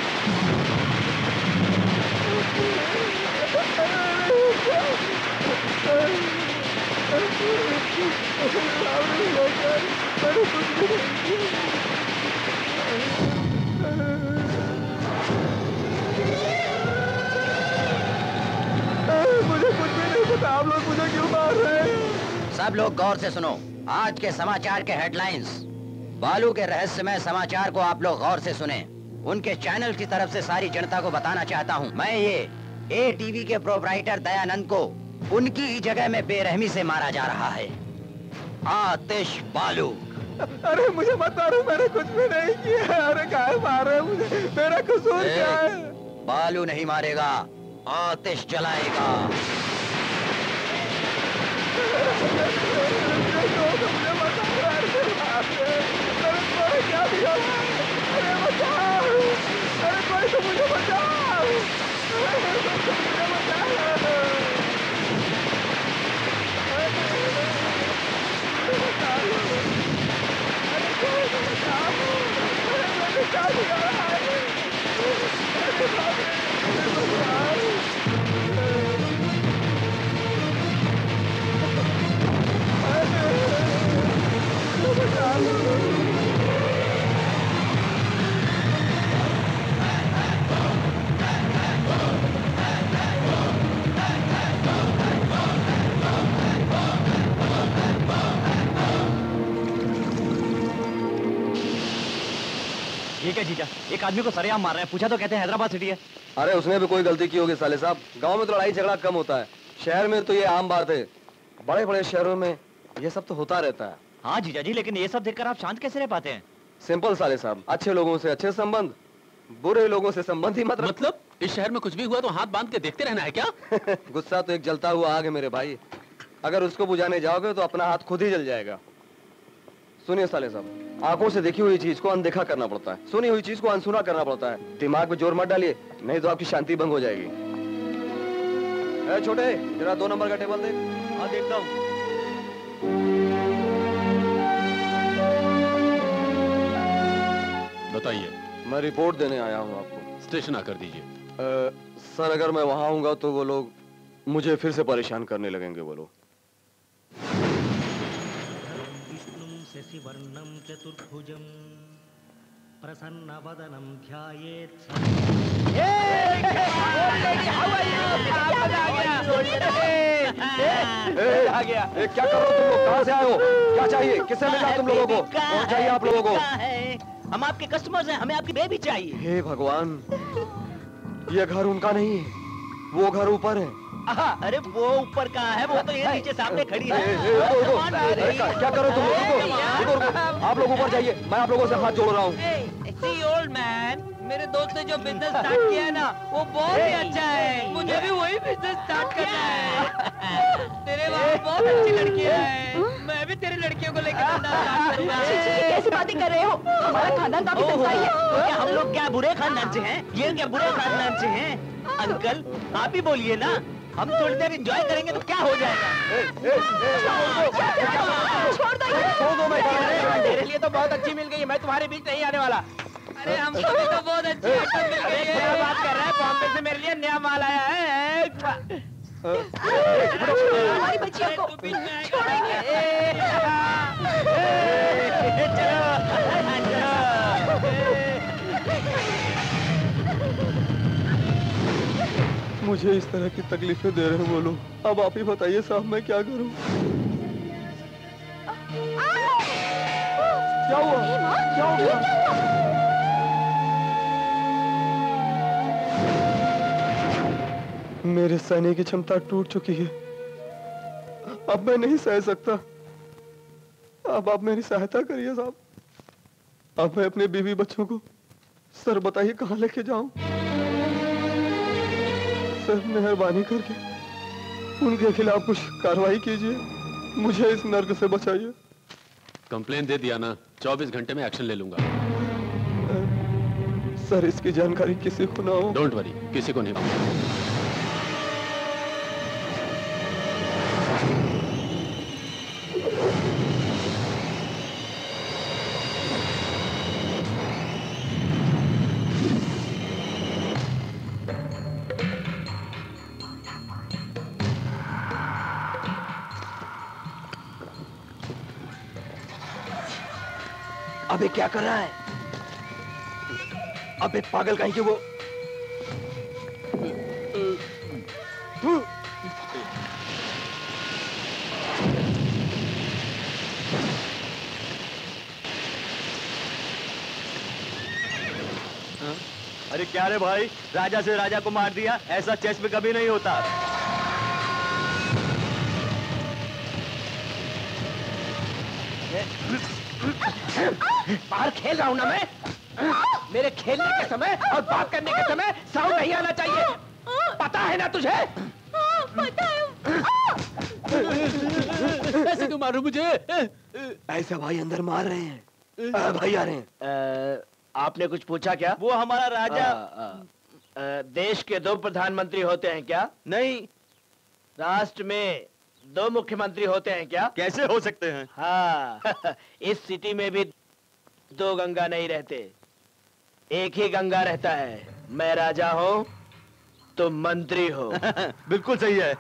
मुझे कुछ भी नहीं पता, आप लोग मुझे क्यों मार रहे हैं? सब लोग गौर से सुनो, आज के समाचार के हेडलाइंस। बालू के रहस्यमय समाचार को आप लोग गौर से सुने। उनके चैनल की तरफ से सारी जनता को बताना चाहता हूँ, मैं ये ए टीवी के प्रोप्राइटर दयानंद को उनकी ही जगह में बेरहमी से मारा जा रहा है। आतिश बालू। अरे मुझे मत मारो, मैंने कुछ भी नहीं किया। अरे काहे मार रहे मुझे? मेरा कसूर क्या है? बालू नहीं मारेगा, आतिश जलाएगा। क्या दिया? अरे बचाओ! अरे कोई तो मुझे बचाओ! अरे मुझे बचाओ! ठीक है जीजा, एक आदमी को सरेआम मार रहे हैं, पूछा तो कहते हैं हैदराबाद सिटी है। अरे उसने भी कोई गलती की होगी साले साहब। गांव में तो लड़ाई झगड़ा कम होता है, शहर में तो ये आम बात है। बड़े बड़े शहरों में ये सब तो होता रहता है। हाँ जीजा जी, लेकिन ये सब देखकर आप शांत कैसे रह पाते हैं? सिंपल साले साहब, अच्छे लोगों से अच्छे संबंध, बुरे लोगों से संबंध ही मत। मतलब इस शहर में कुछ भी हुआ तो हाथ बांध के देखते रहना है क्या? गुस्सा तो एक जलता हुआ आग है मेरे भाई, अगर उसको बुझाने जाओगे तो अपना हाथ खुद ही जल जाएगा। सुनिए साले साहब, आंखों से देखी हुई चीज को अनदेखा करना पड़ता है, सुनी हुई चीज को अनसुना करना पड़ता है। दिमाग में जोर मत डालिए, नहीं तो आपकी शांति भंग हो जाएगी। ए छोटे, जरा दो नंबर का टेबल देख। हाँ देखता हूँ। बताइए। मैं रिपोर्ट देने आया हूँ आपको। स्टेशन आकर दीजिए। आ, सर अगर मैं वहां आऊंगा तो वो लोग मुझे फिर से परेशान करने लगेंगे। वो लोग वर्णम चतुर्भुजम प्रसन्नवदनम ध्यायेत्। आ गया। क्या कर रहे हो तुम लोग? कहाँ से आए हो? क्या चाहिए? किससे मिला तुम लोगों को? कौन चाहिए आप लोगों को? हम आपके कस्टमर्स हैं, हमें आपकी बेबी चाहिए। हे भगवान, ये घर उनका नहीं है, वो घर ऊपर है। आहा, अरे वो ऊपर कहाँ है? वो तो ये नीचे सामने खड़ी है। ए, ए, रुको, रुको। क्या, क्या करो तुम लोग? रुको, रुको, रुको। आप लोग ऊपर जाइए, मैं आप लोगों से हाथ जोड़ रहा हूँ। See old man, मेरे दोस्त ने जो बिजनेस स्टार्ट किया है ना, वो बहुत ही अच्छा है। मुझे भी वही बिजनेस स्टार्ट करना है। तेरे वहाँ बहुत अच्छी लड़कियाँ हैं, मैं भी तेरी लड़कियों को लेकर स्टार्ट करूँगा। कैसी बातें कर रहे हो? हमारा खानदान काफी सस्ता है। तो क्या हम लोग क्या बुरे खानदान से हैं? ये क्या बुरे खानदान से हैं? अंकल आप ही बोलिए ना, हम थोड़ी देर एंजॉय करेंगे तो क्या हो जाएगा? छोड़ दो, छोड़ दो। मैं तेरे लिए तो बहुत अच्छी मिल गई, मैं तुम्हारे बीच नहीं आने वाला। अरे हमको भी तो बहुत अच्छी आइटम मिल गई है। क्या बात कर रहा है? बॉम्बे से मेरे लिए नया माल आया है। हमारी बच्चियों को छोड़ेंगे। मुझे इस तरह की तकलीफें दे रहे हैं वो लोग। अब आप ही बताइए साहब, मैं क्या करूं? क्या हुआ? क्या हुआ? मेरे सहने की क्षमता टूट चुकी है, अब मैं नहीं सह सकता। अब आप मेरी सहायता करिए साहब। अब मैं अपने बीवी बच्चों को सर बताइए कहाँ लेके जाऊं? सर मेहरबानी करके उनके खिलाफ कुछ कार्रवाई कीजिए, मुझे इस नर्क से बचाइए। कंप्लेन दे दिया ना, चौबीस घंटे में एक्शन ले लूंगा। सर इसकी जानकारी किसी को ना हो। डोंट वरी, किसी को नहीं बताऊंगा। अबे क्या कर रहा है? अबे पागल कहीं के वो। अरे क्या रे भाई, राजा से राजा को मार दिया, ऐसा चेस में कभी नहीं होता। बाहर खेल रहा हूँ ना मैं। मेरे खेलने के समय और बात करने के समय साउंड नहीं आना चाहिए, पता है ना तुझे? पता है। ऐसे क्यों मारो मुझे? ऐसा भाई अंदर मार रहे हैं। आ, भाई आ रहे हैं। आ, आपने कुछ पूछा क्या? वो हमारा राजा आ, आ, आ, देश के दो प्रधानमंत्री होते हैं क्या? नहीं। राष्ट्र में दो मुख्यमंत्री होते हैं क्या? कैसे हो सकते हैं? हाँ इस सिटी में भी दो गंगा नहीं रहते, एक ही गंगा रहता है। मैं राजा हूँ, तुम मंत्री हो। बिल्कुल सही है।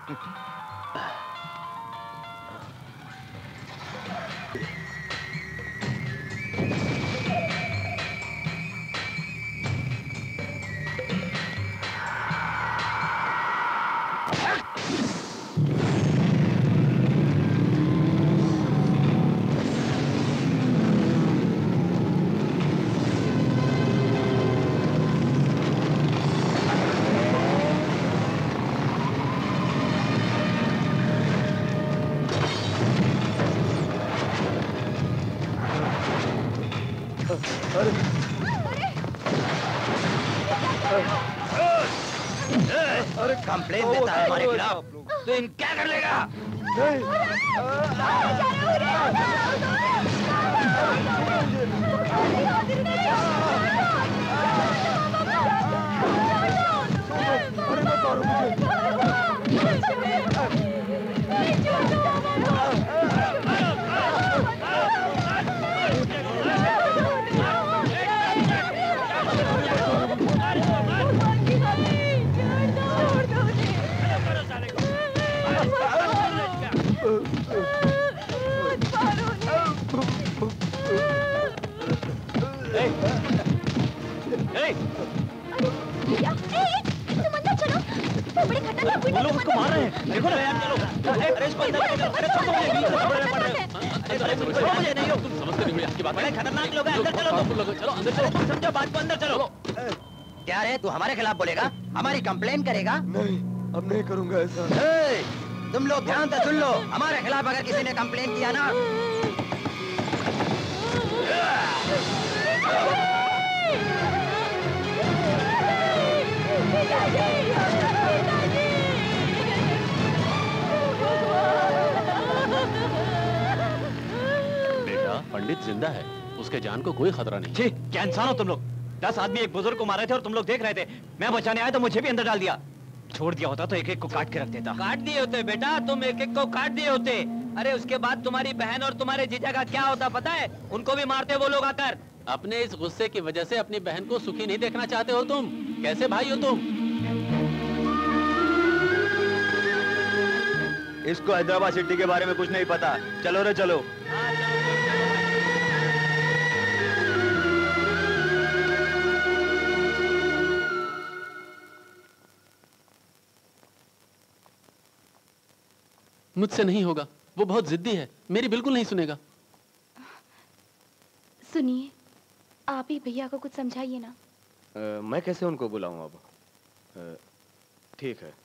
कंप्लेंट देता है हमारे खिलाफ तो इन क्या कर लेगा? वो लोग उसको मार रहे हैं। देखो ना यार, चलो। अरे इसको अंदर ले जाओ। अरे छोड़ो मुझे, बीच में पड़े पड़े। अरे छोड़ो मुझे, नहीं हो। तुम समझते नहीं हो आपकी बात। बड़े खतरनाक लोग हैं, अंदर चलो तुम लोग। चलो अंदर चलो, तुम समझो बात को, अंदर चलो। क्या रे, तू हमारे खिलाफ बोलेगा? हमारी कंप्लेन करेगा? नहीं, अब नहीं करूंगा ऐसा। तुम लोग ध्यान से सुन लो, हमारे खिलाफ अगर किसी ने कंप्लेन किया ना पंडित जिंदा है, उसके जान को कोई खतरा नहीं। छी, क्या इंसान हो तुम लोग? दस आदमी एक बुजुर्ग को मारे थे और तुम लोग देख रहे थे। मैं बचाने आया तो मुझे भी अंदर डाल दिया। छोड़ दिया होता तो एक एक को काट के रख देता। काट दिए होते बेटा, तुम एक एक को काट दिए होते। अरे उसके बाद तुम्हारी बहन और तुम्हारे जीजा का क्या होता पता है? उनको भी मारते वो लोग आकर। अपने इस गुस्से की वजह से अपनी बहन को सुखी नहीं देखना चाहते हो तुम? कैसे भाई हो तुम? इसको हैदराबाद सिटी के बारे में कुछ नहीं पता। चलो रे चलो। मुझसे नहीं होगा, वो बहुत जिद्दी है, मेरी बिल्कुल नहीं सुनेगा। सुनिए, आप ही भैया को कुछ समझाइए ना। आ, मैं कैसे उनको बुलाऊं अब? ठीक है।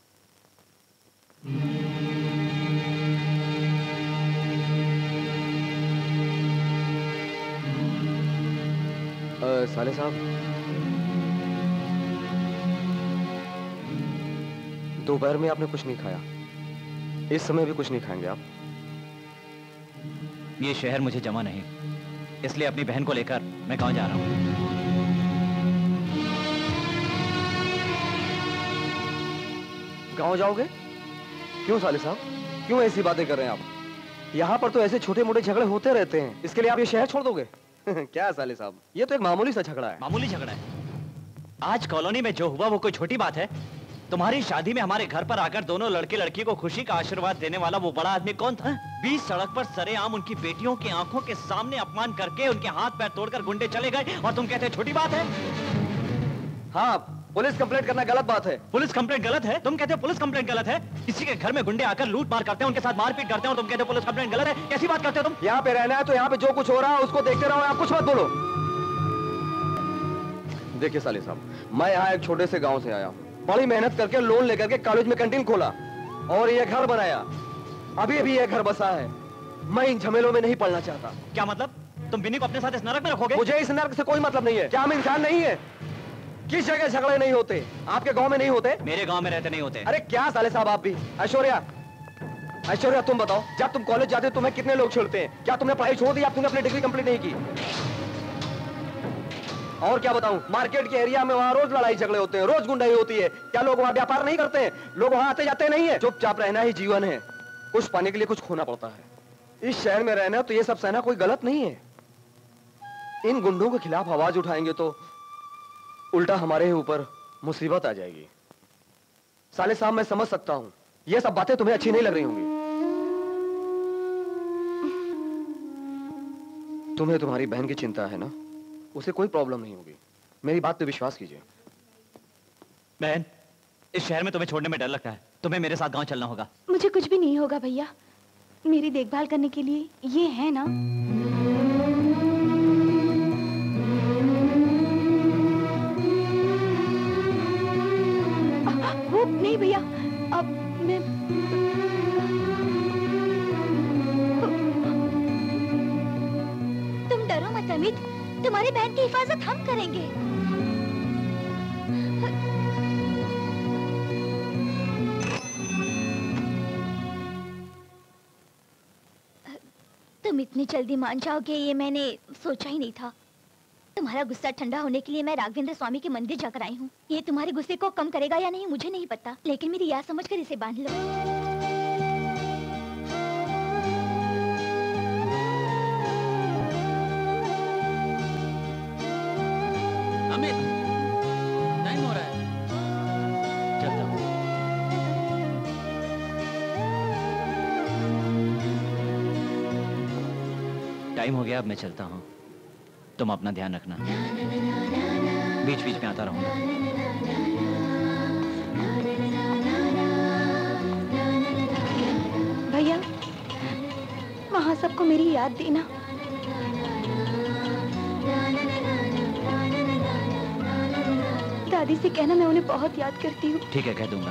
आ, साले साहब, दोपहर में आपने कुछ नहीं खाया, इस समय भी कुछ नहीं खाएंगे आप? ये शहर मुझे जमा नहीं, इसलिए अपनी बहन को लेकर मैं गांव जा रहा हूं। गांव जाओगे? क्यों साले साहब, क्यों ऐसी बातें कर रहे हैं आप? यहाँ पर तो ऐसे छोटे मोटे झगड़े होते रहते हैं, इसके लिए आप ये शहर छोड़ दोगे? क्या साले साहब, ये तो एक मामूली सा झगड़ा है। मामूली झगड़ा है? आज कॉलोनी में जो हुआ वो कोई छोटी बात है? तुम्हारी शादी में हमारे घर पर आकर दोनों लड़के लड़की को खुशी का आशीर्वाद देने वाला वो बड़ा आदमी कौन था? बीच सड़क पर सरेआम उनकी बेटियों की आंखों के सामने अपमान करके उनके हाथ पैर तोड़कर गुंडे चले गए और तुम कहते छोटी बात है? हाँ, पुलिस कंप्लेंट करना गलत बात है। पुलिस कंप्लेंट गलत है? तुम कहते हो पुलिस कंप्लेंट गलत है? किसी के घर में गुंडे आकर लूट मार करते हैं, उनके साथ मारपीट करते हैं और तुम कहते हो पुलिस कंप्लेंट गलत है? कैसी बात करते हो तुम? यहाँ पे रहना है तो यहाँ पे जो कुछ हो रहा है उसको देखते रहो, आप कुछ मत बोलो। देखिए साले साहब, मैं यहाँ एक छोटे से गांव से आया हूँ, बड़ी मेहनत करके लोन लेकर के कॉलेज में कैंटीन खोला और ये घर बनाया, अभी अभी ये घर बसा है। मैं इन झमेलों में नहीं पड़ना चाहता। क्या मतलब? तुम बिन्नी को अपने साथ इस नरक में रखोगे? मुझे इस नरक से कोई मतलब नहीं है। क्या हम इंसान नहीं है? किस जगह झगड़े नहीं होते? आपके गांव में नहीं होते? मेरे गांव में रहते नहीं होते। अरे क्या साले साहब आप भी। ऐश्वर्या, ऐश्वर्या तुम बताओ, जब तुम कॉलेज जाते हो तुम्हें कितने लोग छेड़ते हैं? क्या तुमने पढ़ाई छोड़ दी या तुमने अपनी डिग्री कंप्लीट नहीं की? और क्या बताऊं, मार्केट के एरिया में वहां रोज लड़ाई झगड़े होते हैं, रोज गुंडाई होती है। क्या लोग वहां व्यापार नहीं करते हैं? लोग वहां आते जाते नहीं है। चुपचाप रहना ही जीवन है, कुछ पाने के लिए कुछ खोना पड़ता है। इस शहर में रहना तो ये सब सहना कोई गलत नहीं है। इन गुंडों के खिलाफ आवाज उठाएंगे तो उल्टा हमारे ही ऊपर मुसीबत आ जाएगी। साले साहब, मैं समझ सकता हूं ये सब बातें तुम्हें अच्छी नहीं लग रही होंगी। तुम्हें तुम्हारी बहन की चिंता है ना, उसे कोई प्रॉब्लम नहीं होगी, मेरी बात पे विश्वास कीजिए। बहन, इस शहर में तुम्हें छोड़ने में डर लगता है, तुम्हें मेरे साथ गांव चलना होगा। मुझे कुछ भी नहीं होगा भैया, मेरी देखभाल करने के लिए ये है ना। वो नहीं भैया, अब मैं तुम डरो मत अमित, तुम्हारी बहन की हिफाजत हम करेंगे। तुम इतनी जल्दी मान जाओगे ये मैंने सोचा ही नहीं था। तुम्हारा गुस्सा ठंडा होने के लिए मैं राघवेंद्र स्वामी के मंदिर जाकर आई हूँ। ये तुम्हारे गुस्से को कम करेगा या नहीं मुझे नहीं पता, लेकिन मेरी याद समझकर इसे बांध लो। अमित, टाइम हो रहा है। चलता हूँ। टाइम हो गया, अब मैं चलता हूँ। तुम अपना ध्यान रखना, बीच बीच में आता रहूंगा। भैया, वहाँ सबको मेरी याद देना। दादी से कहना मैं उन्हें बहुत याद करती हूँ। ठीक है, कह दूंगा।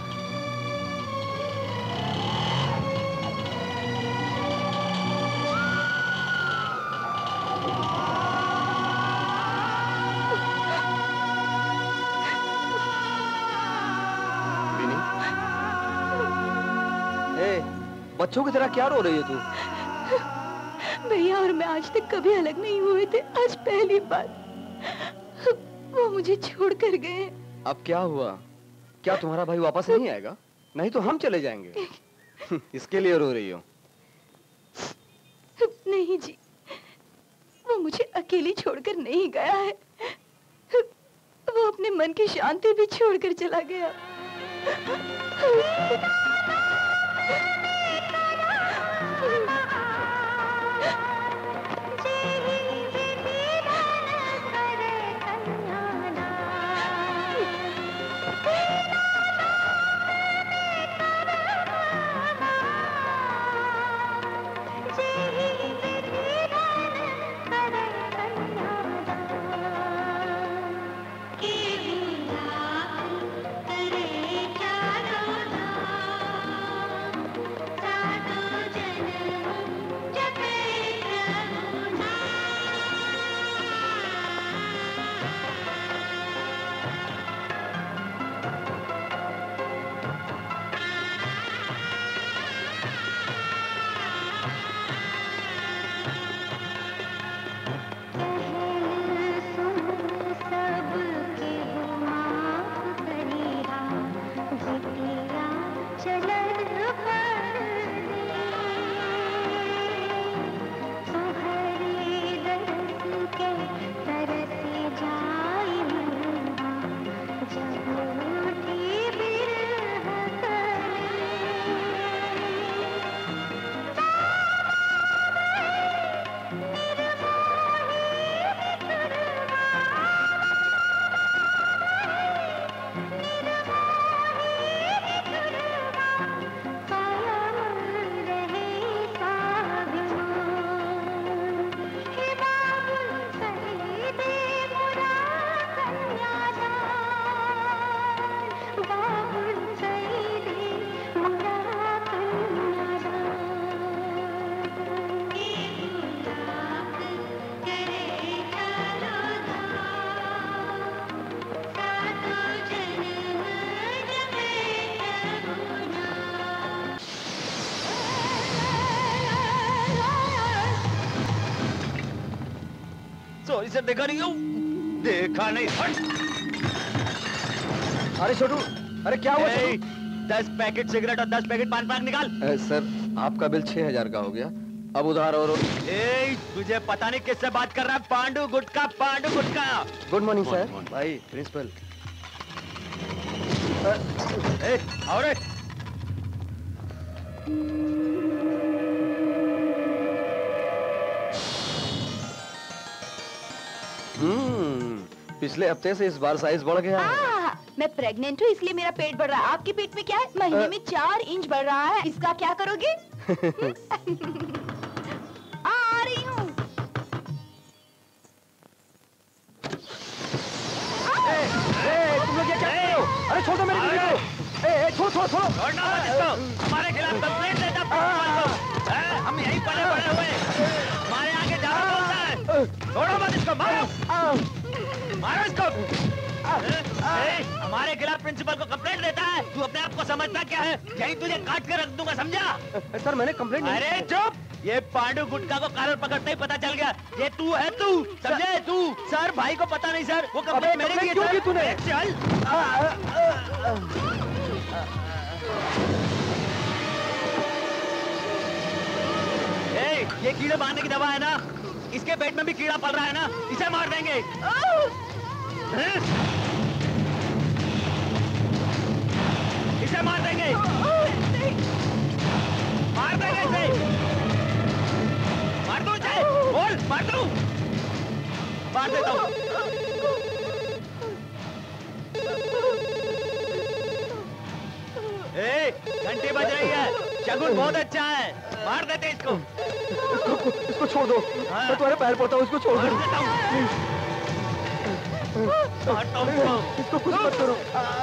बच्चों की तरह क्या रो रही है तू? भैया और मैं आज तक कभी अलग नहीं हुए थे, आज पहली बार वो मुझे छोड़ कर गए। अब क्या हुआ? क्या तुम्हारा भाई वापस नहीं आएगा? नहीं तो हम चले जाएंगे। इसके लिए रो रही हो? नहीं जी, वो मुझे अकेली छोड़कर नहीं गया है, वो अपने मन की शांति भी छोड़कर चला गया। इसे देखा नहीं हूँ, देखा नहीं। हट। अरे छोटू, अरे क्या हुआ? दस पैकेट सिगरेट और दस पैकेट पान पान निकाल। ए, सर आपका बिल छह हजार का हो गया, अब उधार और, और... ए, तुझे पता नहीं किससे बात कर रहा है? Pandu Gutka, Pandu Gutka. Good morning sir. भाई प्रिंसिपल। ए, आओ रे। हम्म, पिछले हफ्ते से इस बार साइज बढ़ गया है। मैं प्रेग्नेंट हूँ इसलिए मेरा पेट बढ़ रहा है। आपके पेट में क्या है? महीने में चार इंच बढ़ रहा है। इसका क्या करोगे? आ रही हूँ। तुम लोग ये क्या कर रहे हो? अरे छोड़ो मेरी बीवी को। ए, ए, छोड़ो छोड़ो छोड़ो। छोड़ना मत इसको। हमारे खिलाफ कंप्लेंट देता है। हम यहीं पड़े पड़े हुए। हमारे आगे जा बोलता है। छोड़ो मत इसको, मारो। मारो इसको। हमारे खिलाफ प्रिंसिपल को कंप्लेंट देता है। तू अपने आप को समझता क्या है? यही तुझे काट कर रख दूंगा, समझा? सर मैंने कंप्लेंट। अरे चुप! ये पांडु गुटका को कॉलर पकड़ते ही पता चल गया। ये तू है, तू समझे? तू सर, भाई को पता नहीं सर, वो कंप्लेंट मेरे लिए क्यों की तूने? चल। ए, ये कीड़े मारने की दवा है ना? इसके पेट में भी कीड़ा पल रहा है ना? इसे मार देंगे। इसे मार देंगे। मार देंगे इसे। मार दो इसे। बोल, मार दो। मार देता हूँ। ए, घंटी बज रही है। शगुन बहुत अच्छा है। मार देते इसको। इसको, इसको छोड़ दो। हाँ। मैं तुम्हारे पैर पड़ता हूँ, इसको छोड़ दो। इसको कुछ मत करो।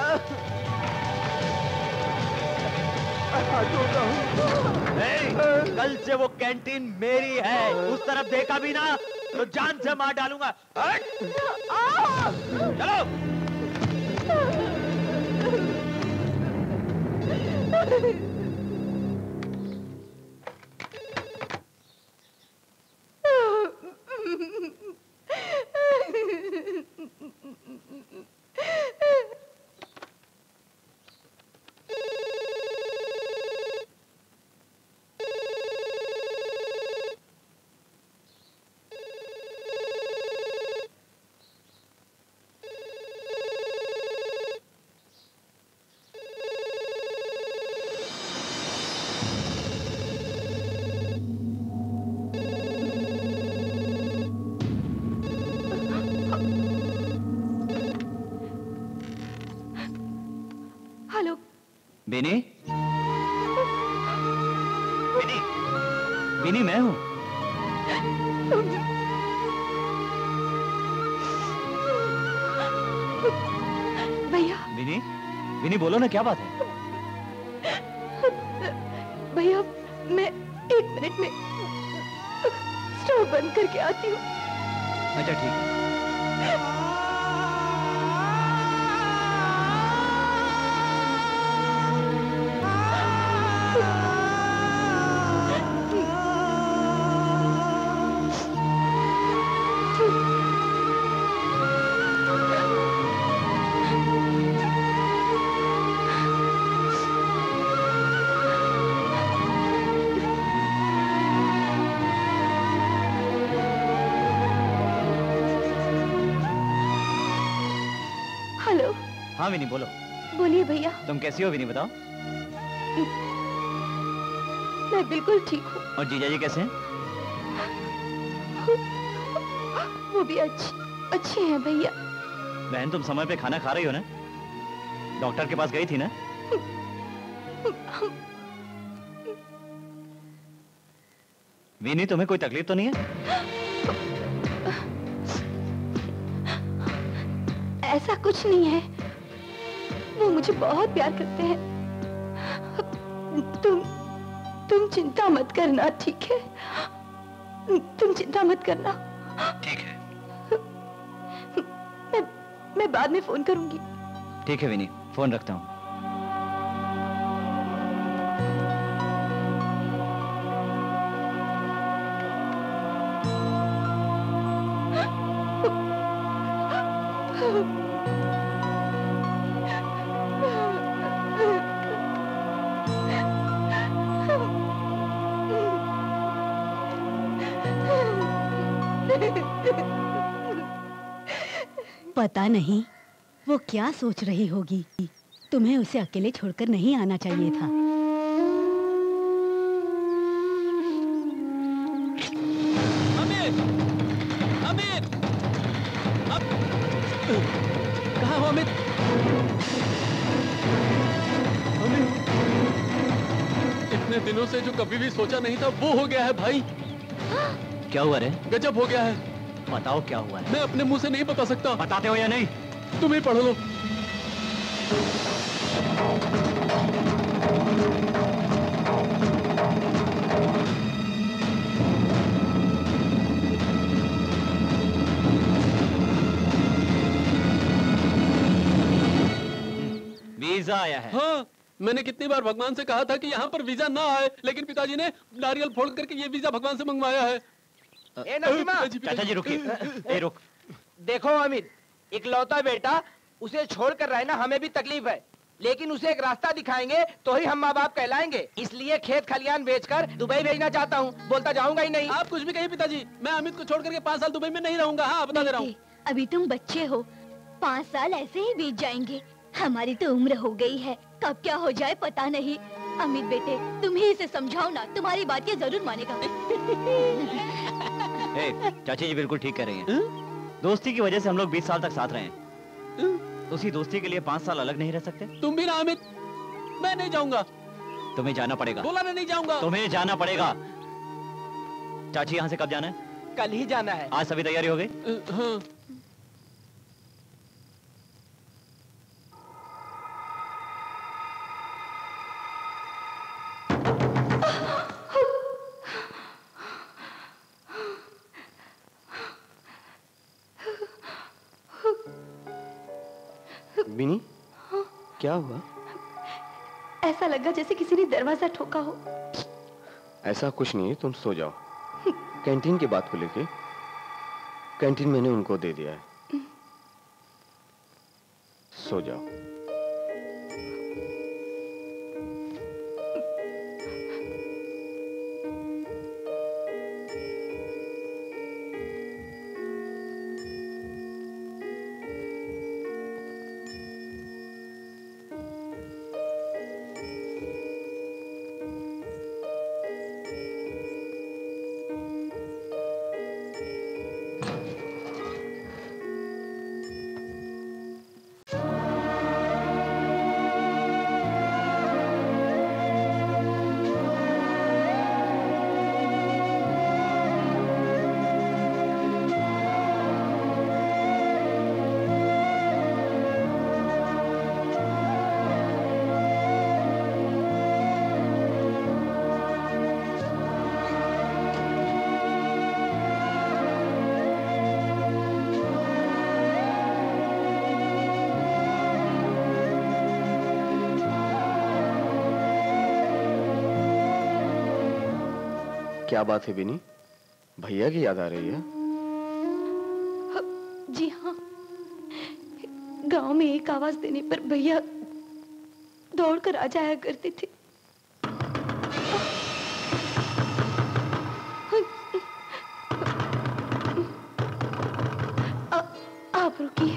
कल से वो कैंटीन मेरी है। उस तरफ देखा भी ना तो जान से मार डालूंगा। चलो। विनी, विनी, विनी मैं हूँ। भैया। विनी, विनी बोलो ना, क्या बात है? भैया मैं एक मिनट में स्टोव बंद करके आती हूँ। अच्छा ठीक है। हाँ विनी बोलो। बोलिए भैया। तुम कैसी हो विनी, बताओ। मैं बिल्कुल ठीक हूँ। और जीजा जी कैसे हैं? वो भी अच्छे अच्छे हैं भैया। बहन तुम समय पे खाना खा रही हो ना? डॉक्टर के पास गई थी ना? विनी तुम्हें कोई तकलीफ तो नहीं है? ऐसा कुछ नहीं है, वो मुझे बहुत प्यार करते हैं। तुम तुम चिंता मत करना, ठीक है? तुम चिंता मत करना। ठीक है। मैं मैं बाद में फोन करूंगी। ठीक है विनी, फोन रखता हूँ। पता नहीं वो क्या सोच रही होगी। तुम्हें उसे अकेले छोड़कर नहीं आना चाहिए था। अमित, अमित, अब कहाँ हो अमित? अमित, इतने दिनों से जो कभी भी सोचा नहीं था वो हो गया है भाई। क्या हुआ रे? गजब हो गया है। बताओ क्या हुआ है? मैं अपने मुंह से नहीं बता सकता। बताते हो या नहीं? तुम ही पढ़ लो। आया है। हाँ, मैंने कितनी बार भगवान से कहा था कि यहाँ पर वीजा ना आए, लेकिन पिताजी ने नारियल फोड़ करके ये वीजा भगवान से मंगवाया है। ए नसीमा, चाचा जी रुकिए। ए रुक। देखो अमित, इकलौता बेटा, उसे छोड़ कर रहना हमें भी तकलीफ है, लेकिन उसे एक रास्ता दिखाएंगे तो ही हम माँ बाप कहलाएंगे। इसलिए खेत खलियान बेचकर दुबई भेजना चाहता हूँ, बोलता जाऊंगा ही नहीं। आप कुछ भी कहिए पिताजी, मैं अमित को छोड़ करके पाँच साल दुबई में नहीं रहूंगा। हाँ, बता दे रहा हूँ। अभी तुम बच्चे हो, पाँच साल ऐसे ही बीत जाएंगे। हमारी तो उम्र हो गई है, कब क्या हो जाए पता नहीं। अमित बेटे, तुम ही इसे समझाओ ना, तुम्हारी बात ये जरूर मानेगा। ए, चाची जी बिल्कुल ठीक कह रही हैं। दोस्ती की वजह से हम लोग बीस साल तक साथ रहे हैं, उसी दोस्ती के लिए पाँच साल अलग नहीं रह सकते? तुम भी ना अमित। मैं नहीं जाऊंगा। तुम्हें जाना पड़ेगा। बोला ना नहीं जाऊंगा। तुम्हें जाना पड़ेगा। चाची यहाँ से कब जाना है? कल ही जाना है। आज सभी तैयारी हो गई? हाँ। बिनी, क्या हुआ? ऐसा लगा जैसे किसी ने दरवाजा ठोका हो। ऐसा कुछ नहीं है, तुम सो जाओ। कैंटीन की बात को लेके, कैंटीन मैंने उनको दे दिया है, सो जाओ। क्या बात है बिनी, भैया की याद आ रही है? जी हाँ, गांव में एक आवाज देने पर भैया दौड़कर आ जाया करते थे। आ, आप रुकिए।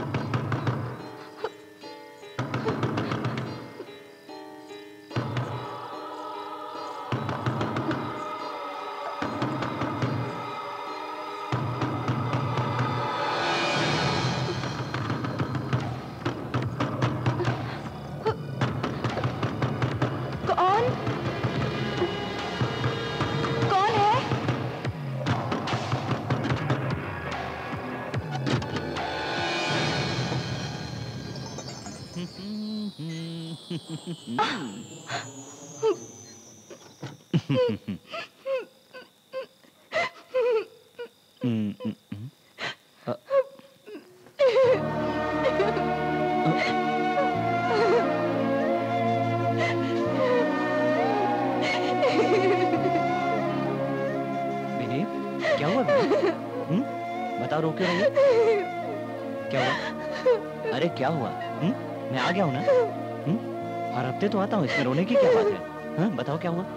क्या हुआ? हम्म? बताओ, रोके रहिए। क्या हुआ? अरे क्या हुआ? हम्म? मैं आ गया हूँ ना। हम्म? हर हफ्ते तो आता हूँ, इसमें रोने की क्या बात है? हाँ? बताओ क्या हुआ?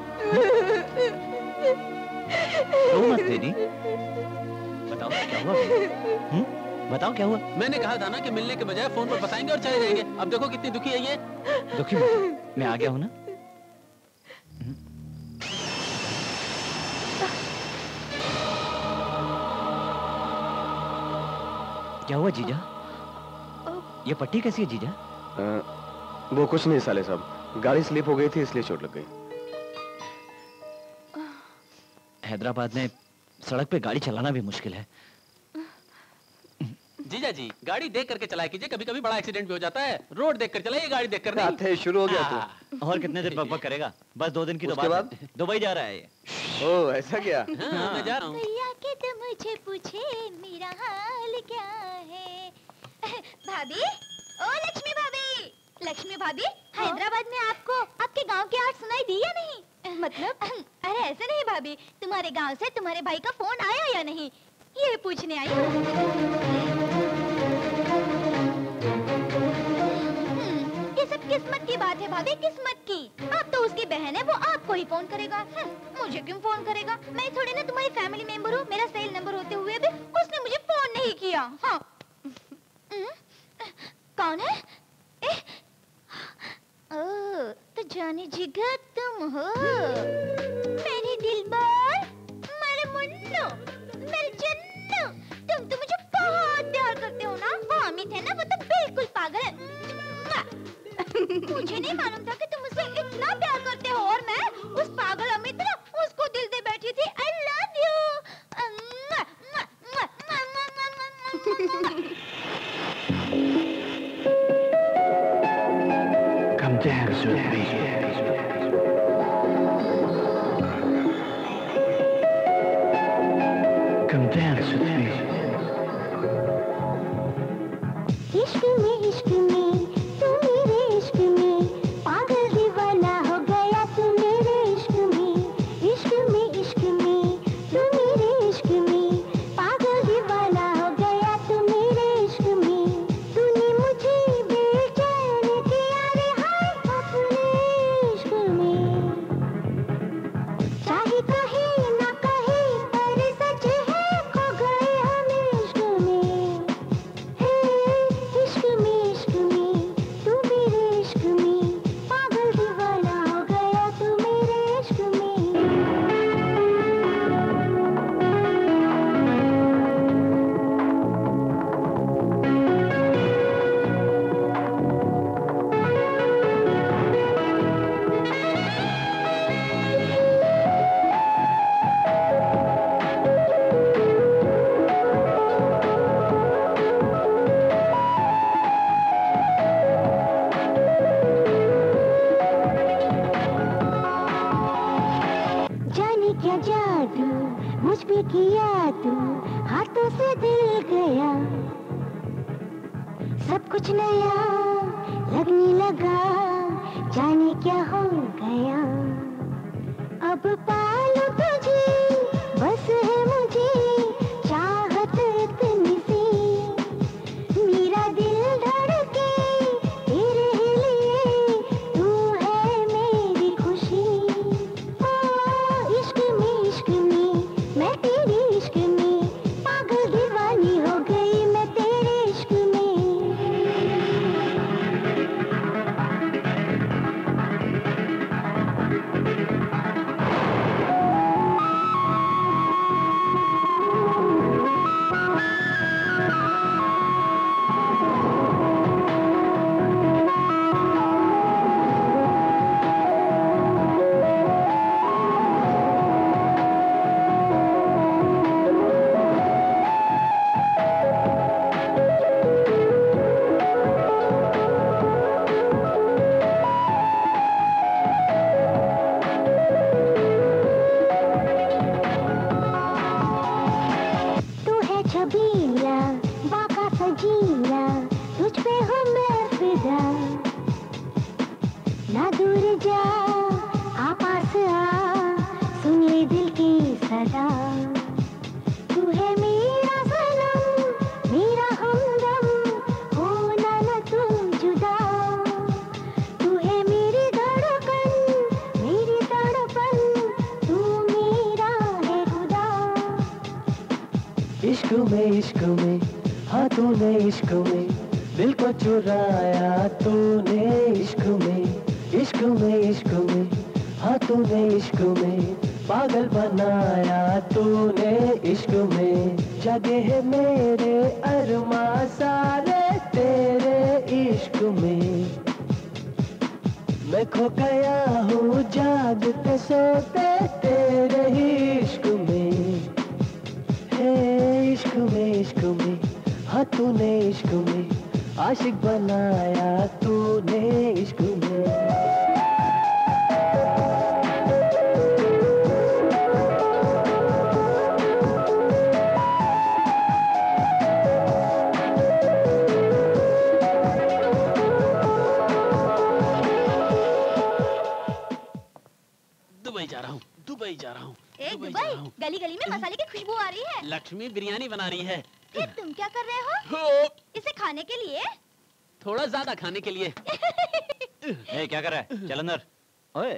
रो मत बेटी। बताओ क्या हुआ? हम्म? बताओ क्या हुआ? मैंने कहा था ना कि मिलने के बजाय फोन पर बताएंगे और चले जाएंगे। अब देखो कितनी दुखी है ये। दुखी? मैं आ गया हूँ ना। क्या हुआ जीजा? ये पट्टी कैसी है जीजा? आ, वो कुछ नहीं साले साहब, गाड़ी स्लिप हो गई थी इसलिए चोट लग गई। हैदराबाद में सड़क पे गाड़ी चलाना भी मुश्किल है। जीजा जी, गाड़ी देख करके चलाया कीजिए, कभी कभी बड़ा एक्सीडेंट भी हो जाता है। रोड देख कर चलाइए, गाड़ी देख कर नहीं। थे शुरू हो गया तो। और कितने दिन बकबक करेगा? बस दो दिन की तो बात है। दुबई जा रहा है ये। ओह ऐसा क्या? हाँ, मैं जा रहा हूँ। भैया के तो मुझे पूछे मेरा हाल क्या है। भाभी, ओ लक्ष्मी भाभी, लक्ष्मी भाभी, हैदराबाद में आपको आपके गांव की आवाज सुनाई दी या नहीं? मतलब? अरे ऐसे नहीं भाभी, तुम्हारे गांव से तुम्हारे भाई का फोन आया या नहीं, ये पूछने आई हूँ। ये सब किस्मत की बात है भाभी, किस्मत की। आप तो उसकी बहन है, वो आपको ही फोन करेगा। मुझे क्यों फोन करेगा? मैं थोड़ी ना तुम्हारी फैमिली मेंबर हूँ। मेरा सेल नंबर होते हुए भी उसने मुझे फोन नहीं किया। हाँ। कौन है? ए? ओ, तो जाने जिगर तुम हो। मेरे दिलबर, मेरे मुन्नू, मेरे जन्नू, तुम तो मुझे बहुत प्यार करते हो ना। वो अमित है ना, वो तो बिल्कुल पागल है। मुझे नहीं मालूम था कि तुम मुझसे इतना प्यार करते हो, और मैं उस पागल अमित ना उसको दिल दे बैठी थी। I love you. Come dance with me. Come dance with me. इश्क में इश्क में तू मेरे इश्क में पागल दीवाना हो गया तू मेरे इश्क में। इश्क में इश्क में तू मेरे इश्क में पागल दीवाना हो गया तू मेरे इश्क में। तूने मुझे बेचैन किया रे हाय अपने इश्क में। चाहे कहे ना कहे पर सच है खो गए हम इश्क में। इश्क में इश्क में तू मेरे इश्क में पागल दीवाना हो गया तू मेरे इश्क में। जाने क्या जादू मुझ पे किया तू, हाथों से दिल गया। सब कुछ नया लगने लगा, जाने क्या हो गया। अब पालो तुझे बस है मुझे चाहत इतनी सी। मेरा दिल धड़के तेरे लिए, तू है मेरी खुशी। इश्क में इश्क में मैं तेरे इश्क में पागल दीवानी हो गई मैं तेरे इश्क में। तू है छबीला बाका सजीला, तुझ पे हूँ मैं फिदा। ना दूर जा आ पास आ, सुन ले दिल की सदा। तू है मेरा सनम मेरा हमदम, होना न तुम जुदा। तू है मेरी धड़कन मेरी तड़पन, तू मेरा है खुदा। इश्क में इश्क में हाँ तूने इश्क में दिल को चुराया तूने इश्क में। इश्क में इश्क में हाँ तूने इश्क में पागल बनाया तूने इश्क में। जगे है मेरे अरमा सारे तेरे इश्क में। मैं खो गया हूँ जागते सोते तेरे ही इश्क में। हे इश्क में इश्क में हाँ तूने इश्क में आशिक बनाया तूने इश्क में। दुबई जा रहा हूँ, दुबई जा रहा हूँ। ए दुबई दुबई, जा रहा हूँ। गली गली में मसाले की खुशबू आ रही है। लक्ष्मी बिरयानी बना रही है। फिर तुम क्या कर रहे हो? हो, इसे खाने के लिए? थोड़ा ज्यादा खाने के लिए। ए, क्या कर रहा है? चल अंदर। ओए।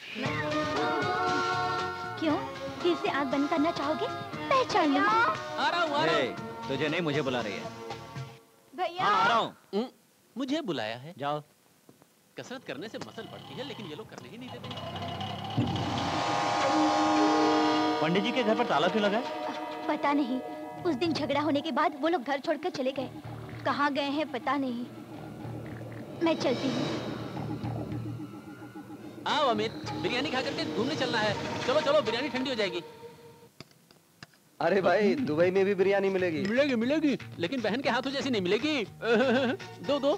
क्यों? फिर से आग बंद करना चाहोगे? पहचान लो। आ रहा हूँ, आ रहा हूँ। तुझे नहीं, मुझे बुला रही है। भैया। हाँ, आ रहा हूँ। मुझे बुलाया है। जाओ। कसरत करने से मसल बढ़ती है, लेकिन ये लोग करने ही नहीं देते। पंडित जी के घर पर ताला क्यों लगा है? पता नहीं। उस दिन झगड़ा होने के बाद वो लोग घर छोड़कर चले गए। कहाँ गए हैं पता नहीं। मैं चलती हूँ। आओ अमित, बिरयानी खा करके घूमने चलना है। चलो चलो, बिरयानी ठंडी हो जाएगी। अरे भाई, दुबई में भी बिरयानी मिलेगी। मिलेगी मिलेगी, लेकिन बहन के हाथों जैसी नहीं मिलेगी। दो दो।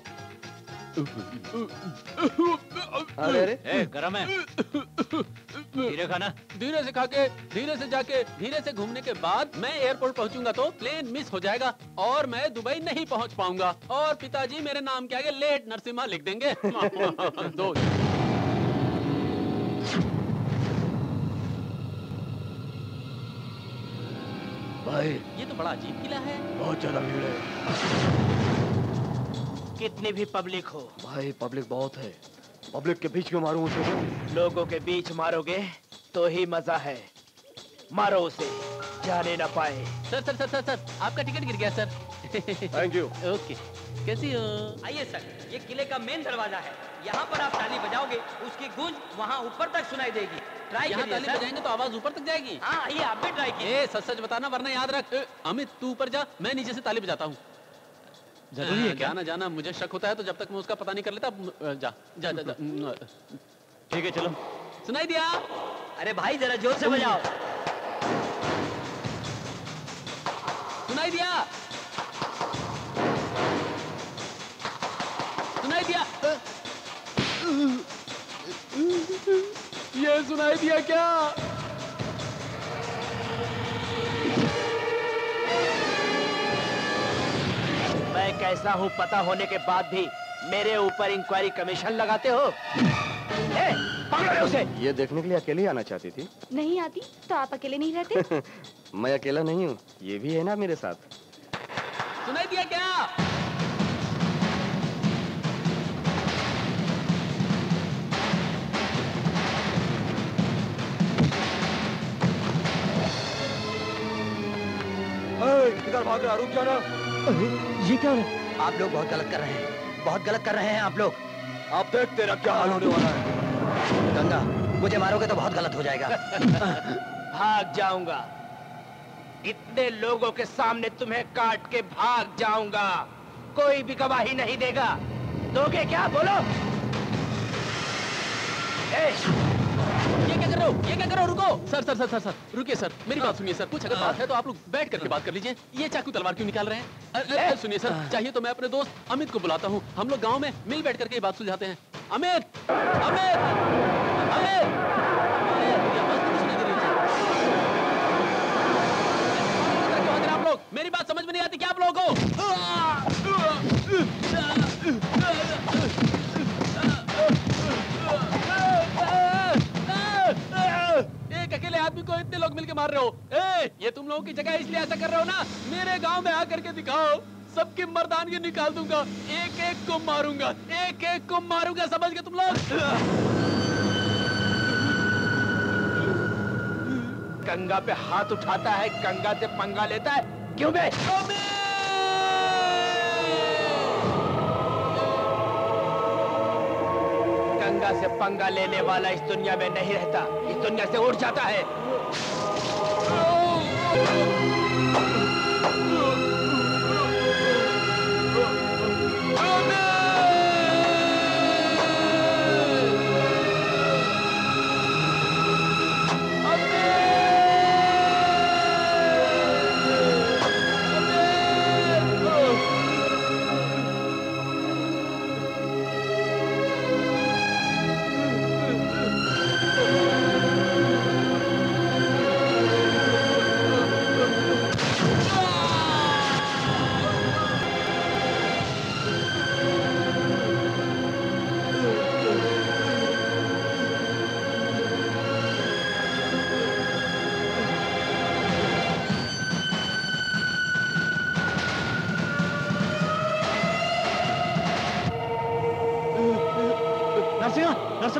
अरे अरे, ए, गरम है। धीरे खाना। धीरे से खा के, धीरे से जाके, धीरे से घूमने के बाद मैं एयरपोर्ट पहुंचूंगा तो प्लेन मिस हो जाएगा और मैं दुबई नहीं पहुंच पाऊंगा और पिताजी मेरे नाम के आगे लेट नरसिम्हा लिख देंगे। दो। भाई, ये तो बड़ा अजीब किला है। बहुत ज्यादा भीड़ है। कितनी भी पब्लिक हो, भाई पब्लिक बहुत है। पब्लिक के बीच में मारूं उसे? लोगों के बीच मारोगे तो ही मजा है। मारो उसे, जाने न पाए। Sir sir sir sir sir आपका टिकट गिर गया सर। Thank you. ओके, कैसी हो? आइए सर, ये किले का मेन दरवाजा है। यहाँ पर आप ताली बजाओगे, उसकी गूंज वहाँ ऊपर तक सुनाई देगी। ट्राई यहाँ करिए ताली सर। बजाएंगे तो आवाज ऊपर तक जाएगी। हाँ, आइए आप भी ट्राई कीजिए। ए, सच सच बताना वरना याद रख। ए, अमित तू ऊपर जा, मैं नीचे से ताली बजाता हूँ। जरूरी है क्या? जाना जाना, मुझे शक होता है तो जब तक मैं उसका पता नहीं कर लेता। जा जा जा, जा। ठीक है, चलो। सुनाई दिया? अरे भाई जरा जोर से बजाओ। सुनाई दिया? सुनाई दिया? ये सुनाई दिया क्या? मैं कैसा हूँ पता होने के बाद भी मेरे ऊपर इंक्वायरी कमीशन लगाते हो? ए, पकड़ो उसे। ये देखने के लिए अकेली आना चाहती थी? नहीं आती तो आप अकेले नहीं रहते? मैं अकेला नहीं हूँ, ये भी है ना मेरे साथ। सुनाई दिया क्या? किधर भाग रहा? रुक जाना। ये क्या है? आप लोग बहुत गलत कर रहे हैं, बहुत गलत कर रहे हैं आप लोग। आप देख तेरा क्या हाल होने वाला है। गंगा, मुझे मारोगे तो बहुत गलत हो जाएगा। भाग जाऊंगा। इतने लोगों के सामने तुम्हें काट के भाग जाऊंगा। कोई भी गवाही नहीं देगा। दोगे क्या? बोलो। ए, ये क्या कर रहे हो? ये क्या कर रहे हो? रुको sir sir sir sir sir रुकिए सर, मेरी बात सुनिए सर। कुछ अगर बात है तो आप लोग बैठ करके बात कर लीजिए। ये चाकू तलवार क्यों निकाल रहे हैं? अ- अ- सुनिए सर, चाहिए तो मैं अपने दोस्त अमित को बुलाता हूँ। हम लोग गांव में मिल बैठ करके ये बात सुलझाते हैं। अमित, अमित, अमित, अमित, ये आवाज क्यों सुनाई दे रही है? क्यों आते हैं आप लोग? मेरी बात समझ में नहीं आती क्या आप लोगों को? एक अकेले आदमी को इतने लोग मिलके मार रहे हो। ए, ये तुम लोगों की जगह इसलिए ऐसा कर रहे हो ना? मेरे गांव में आकर के दिखाओ, सबकी मर्दानगी निकाल दूंगा। एक एक को मारूंगा, एक एक को मारूंगा, समझ गए तुम लोग? गंगा पे हाथ उठाता है, गंगा से पंगा लेता है। क्यों बे? गंगा से पंगा लेने वाला इस दुनिया में नहीं रहता, इस दुनिया से उड़ जाता है।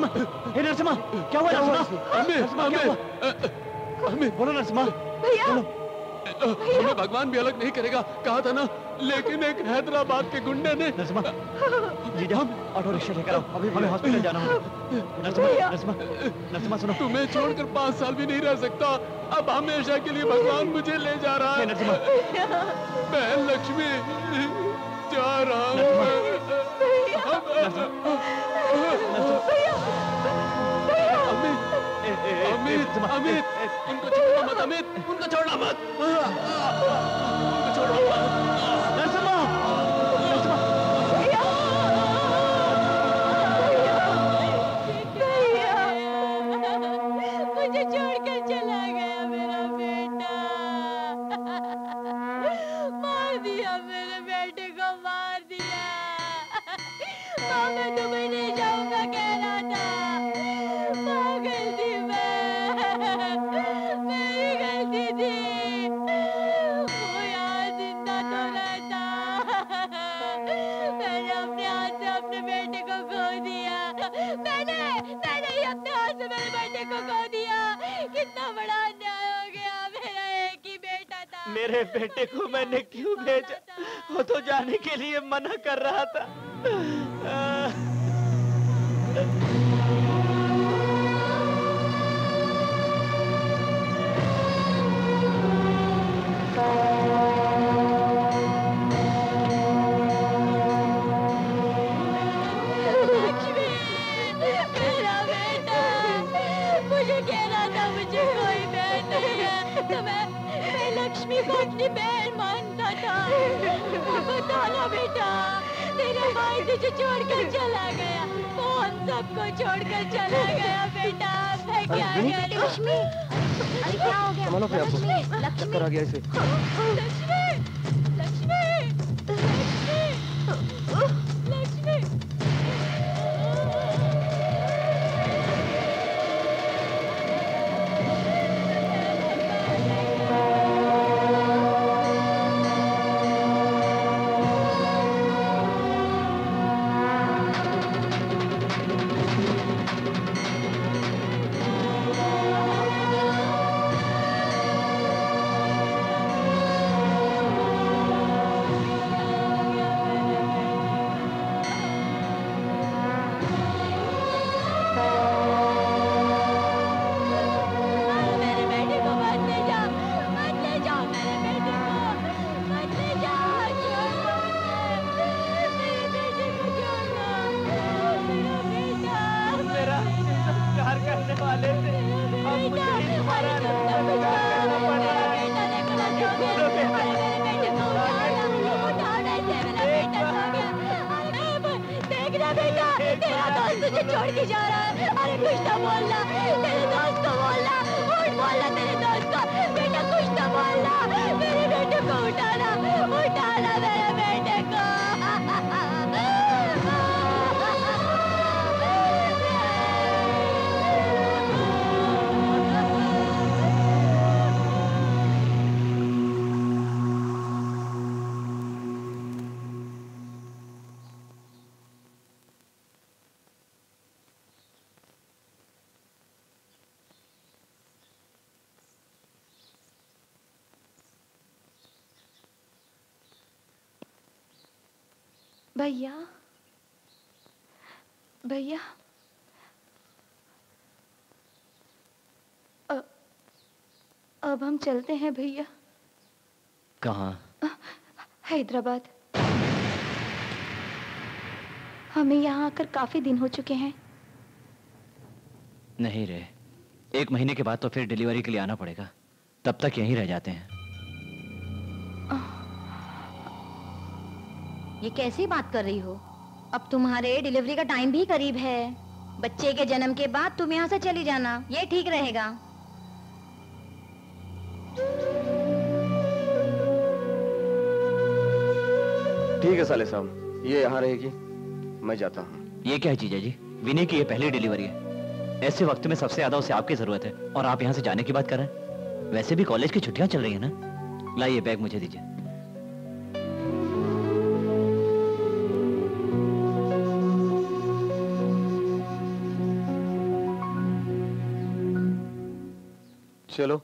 नरसिम्हा, हे नरसिम्हा, क्या हुआ नरसिम्हा? नरसिम्हा, क्या हुआ? हमें बोलो नरसिम्हा। भैया, हमें भगवान भी अलग नहीं करेगा कहा था ना, लेकिन एक हैदराबाद के गुंडे ने। नरसिम्हा, जीजा, ऑटो रिक्शा लेकर आओ, अभी हमें हॉस्पिटल जाना होगा। नरसिम्हा, नरसिम्हा, नरसिम्हा सुनो। तुम्हें छोड़कर पाँच साल भी नहीं रह सकता, अब हमेशा के लिए भगवान मुझे ले जा रहा है। नरसिम्हा, बहन लक्ष्मी जा रहा हूँ। अमित, अमित, अमित, उनको छोड़ना मत, अमित, उनको छोड़ना मत, उनको छोड़ना मत। नरसिम्हा, नरसिम्हा, मुझे छोड़कर चला गया मेरा बेटा, मार दिया मेरे बेटे को, मार दिया। माँ मैं तुम्हें ले जाऊंगा कह रहा था, पागल थी मैं, मेरी गलती थी, वो यहाँ जिंदा तो रहता, मैंने अपने हाथ से अपने बेटे को खो दिया, मैंने मैंने ही अपने हाथ से मेरे बेटे को खो दिया, कितना बड़ा अन्याय हो गया, मेरा एक ही बेटा था। मेरे बेटे को मैंने क्यों भेजा? वो तो जाने के लिए मना कर रहा था। लक्ष्मी, मेरा बेटा, मुझे कह रहा था मुझे कोई बहन नहीं है, तो मैं मैं लक्ष्मी को अपनी बहन मानता था। बताना बेटा, तेरा भाई तुझे छोड़कर चला गया, वो हम सबको छोड़कर चला गया बेटा, मैं क्या करूं? लक्ष्मी, अरे क्या हो गया? संभालो अपने आप को। लक्ष्मी, चक्कर आ गया इसे। लक्ष्मी, लक्ष्मी, लक्ष्मी, लक्ष्मी। छोड़ के जा रहा है, अरे कुछ तो बोलना, तेरे दोस्त को बोलना, उठ बोलना तेरे दोस्त को, बेटा कुछ तो बोलना, मेरे बेटे को उठाना, उठाना मेरे बेटे को। भैया, भैया, अब हम चलते हैं भैया। कहाँ? हैदराबाद। हमें यहाँ आकर काफी दिन हो चुके हैं। नहीं रे, एक महीने के बाद तो फिर डिलीवरी के लिए आना पड़ेगा, तब तक यहीं रह जाते हैं। ये कैसी बात कर रही हो? अब तुम्हारे डिलीवरी का टाइम भी करीब है, बच्चे के जन्म के बाद तुम यहाँ से चली जाना, ये ठीक रहेगा। ठीक है साले साहब, ये यहाँ रहेगी, मैं जाता हूँ। ये क्या है जीजा जी, विनय की ये पहली डिलीवरी है, ऐसे वक्त में सबसे ज्यादा उसे आपकी जरूरत है और आप यहाँ से जाने की बात कर रहे हैं। वैसे भी कॉलेज की छुट्टियां चल रही है ना। लाइए बैग मुझे दीजिए। चलो।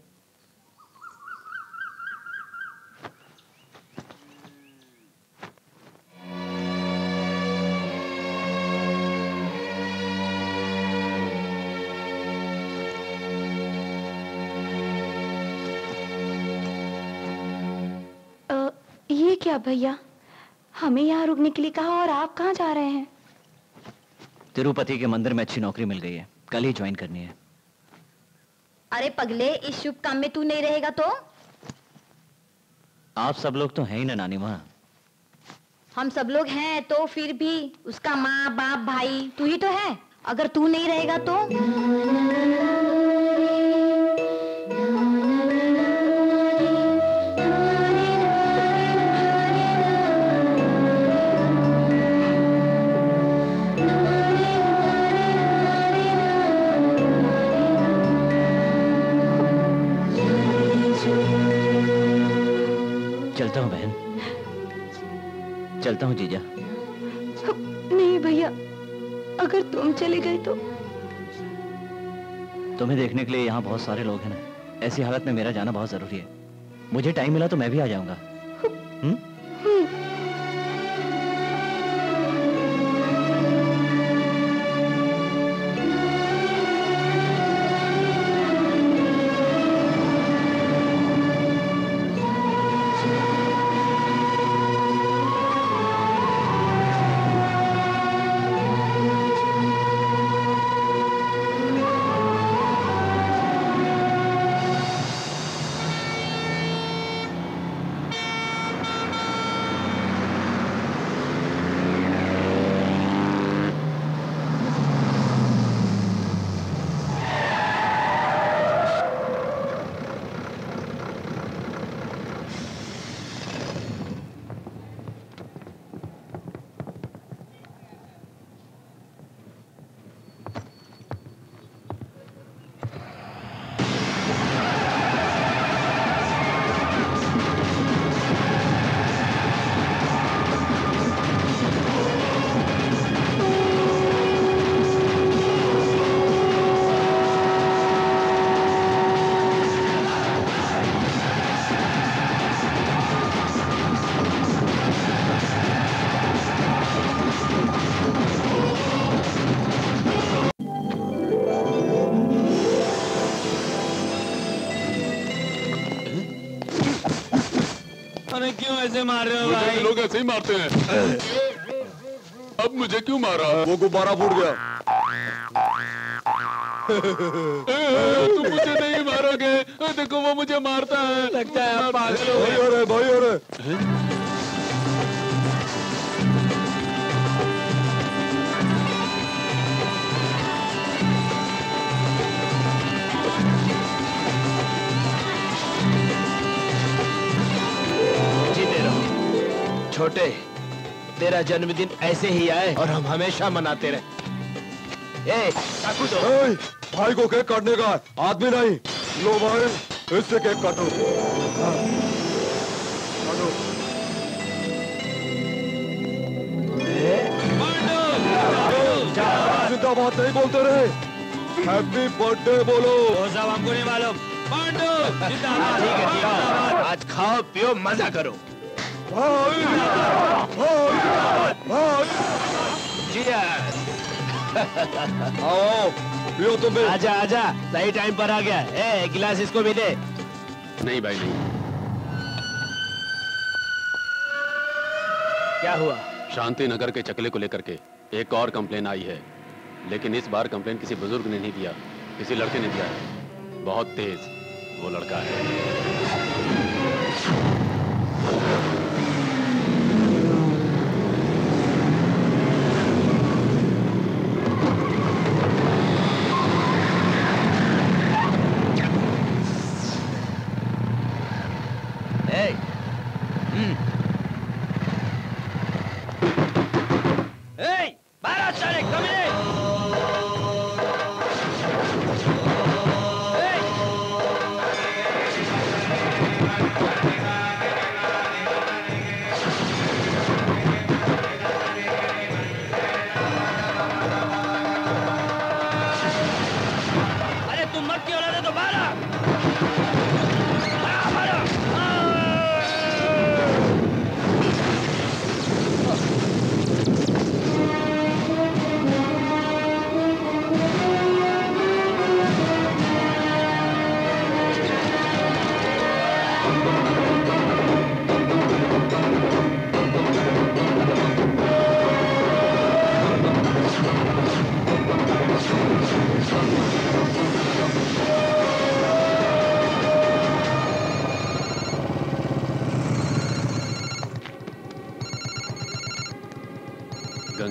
ये क्या भैया, हमें यहाँ रुकने के लिए कहा और आप कहाँ जा रहे हैं? तिरुपति के मंदिर में अच्छी नौकरी मिल गई है, कल ही ज्वाइन करनी है। अरे पगले, इस शुभ काम में तू नहीं रहेगा तो? आप सब लोग तो हैं ही ना नानी माँ। हम सब लोग हैं तो फिर भी उसका माँ बाप भाई तू ही तो है। अगर तू नहीं रहेगा तो? चलता हूँ बहन, चलता हूँ जीजा। नहीं भैया, अगर तुम चले गए तो? तुम्हें देखने के लिए यहाँ बहुत सारे लोग हैं ना। ऐसी हालत में मेरा जाना बहुत जरूरी है। मुझे टाइम मिला तो मैं भी आ जाऊंगा। हम्म? क्यों ऐसे मार रहे हो भाई? लोग ऐसे ही मारते हैं। अब मुझे क्यों मारा? वो गुब्बारा फूट गया। तुम मुझे नहीं मारोगे। देखो वो मुझे मारता है। लगता है आप पागल हो भाई हो रहे, भाई हो रहे। छोटे, तेरा जन्मदिन ऐसे ही आए और हम हमेशा मनाते रहे। ए, चाकू दो। ए, भाई को केक काटने का आदमी नहीं। लो भाई, इससे केक काटो। काटो। जिंदाबाद नहीं बोलते रहे। हैप्पी बर्थडे बोलो। वो सब हमको नहीं मालूम। पांडु, जिंदाबाद। ठीक है, ठीक है। आज खाओ पियो मजा करो। भाई, भाई, भाई। आओ, पियो तुम भी। आजा आजा, सही टाइम पर आ गया। ए, गिलास इसको भी दे। नहीं भाई नहीं। क्या हुआ? शांति नगर के चकले को लेकर के एक और कंप्लेन आई है, लेकिन इस बार कंप्लेन किसी बुजुर्ग ने नहीं दिया, किसी लड़के ने दिया है। बहुत तेज वो लड़का है।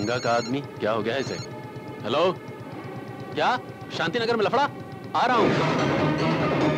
गंगा का आदमी क्या हो गया इसे? हेलो, क्या शांति नगर में लफड़ा? आ रहा हूं।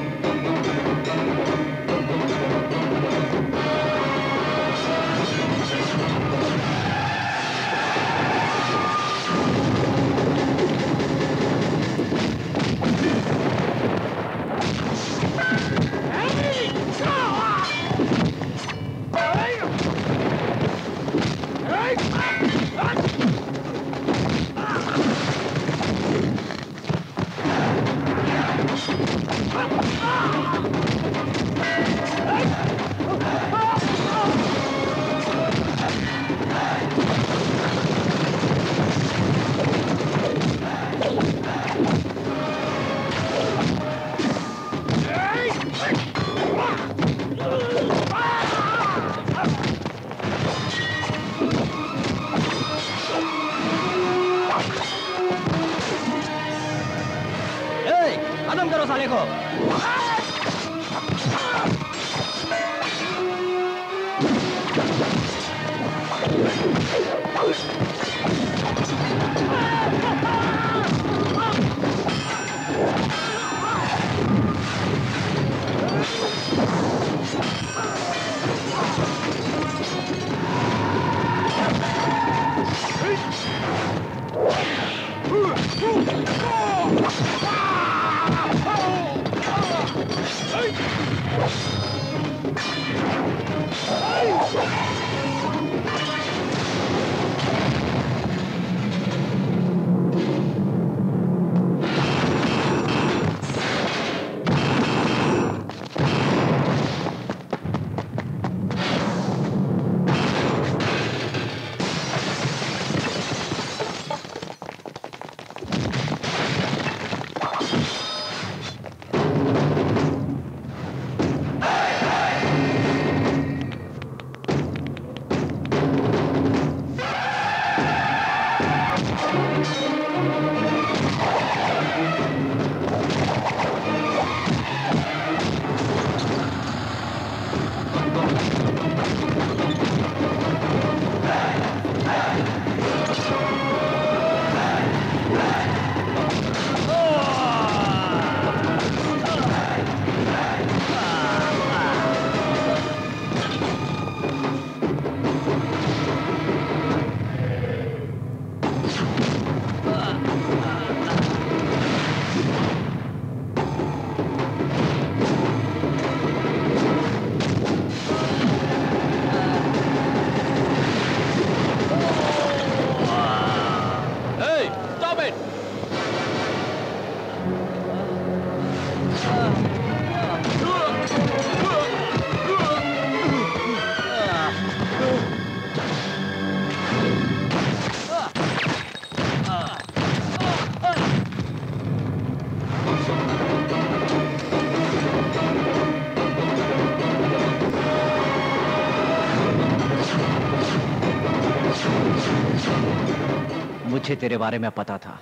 मुझे तेरे बारे में पता था।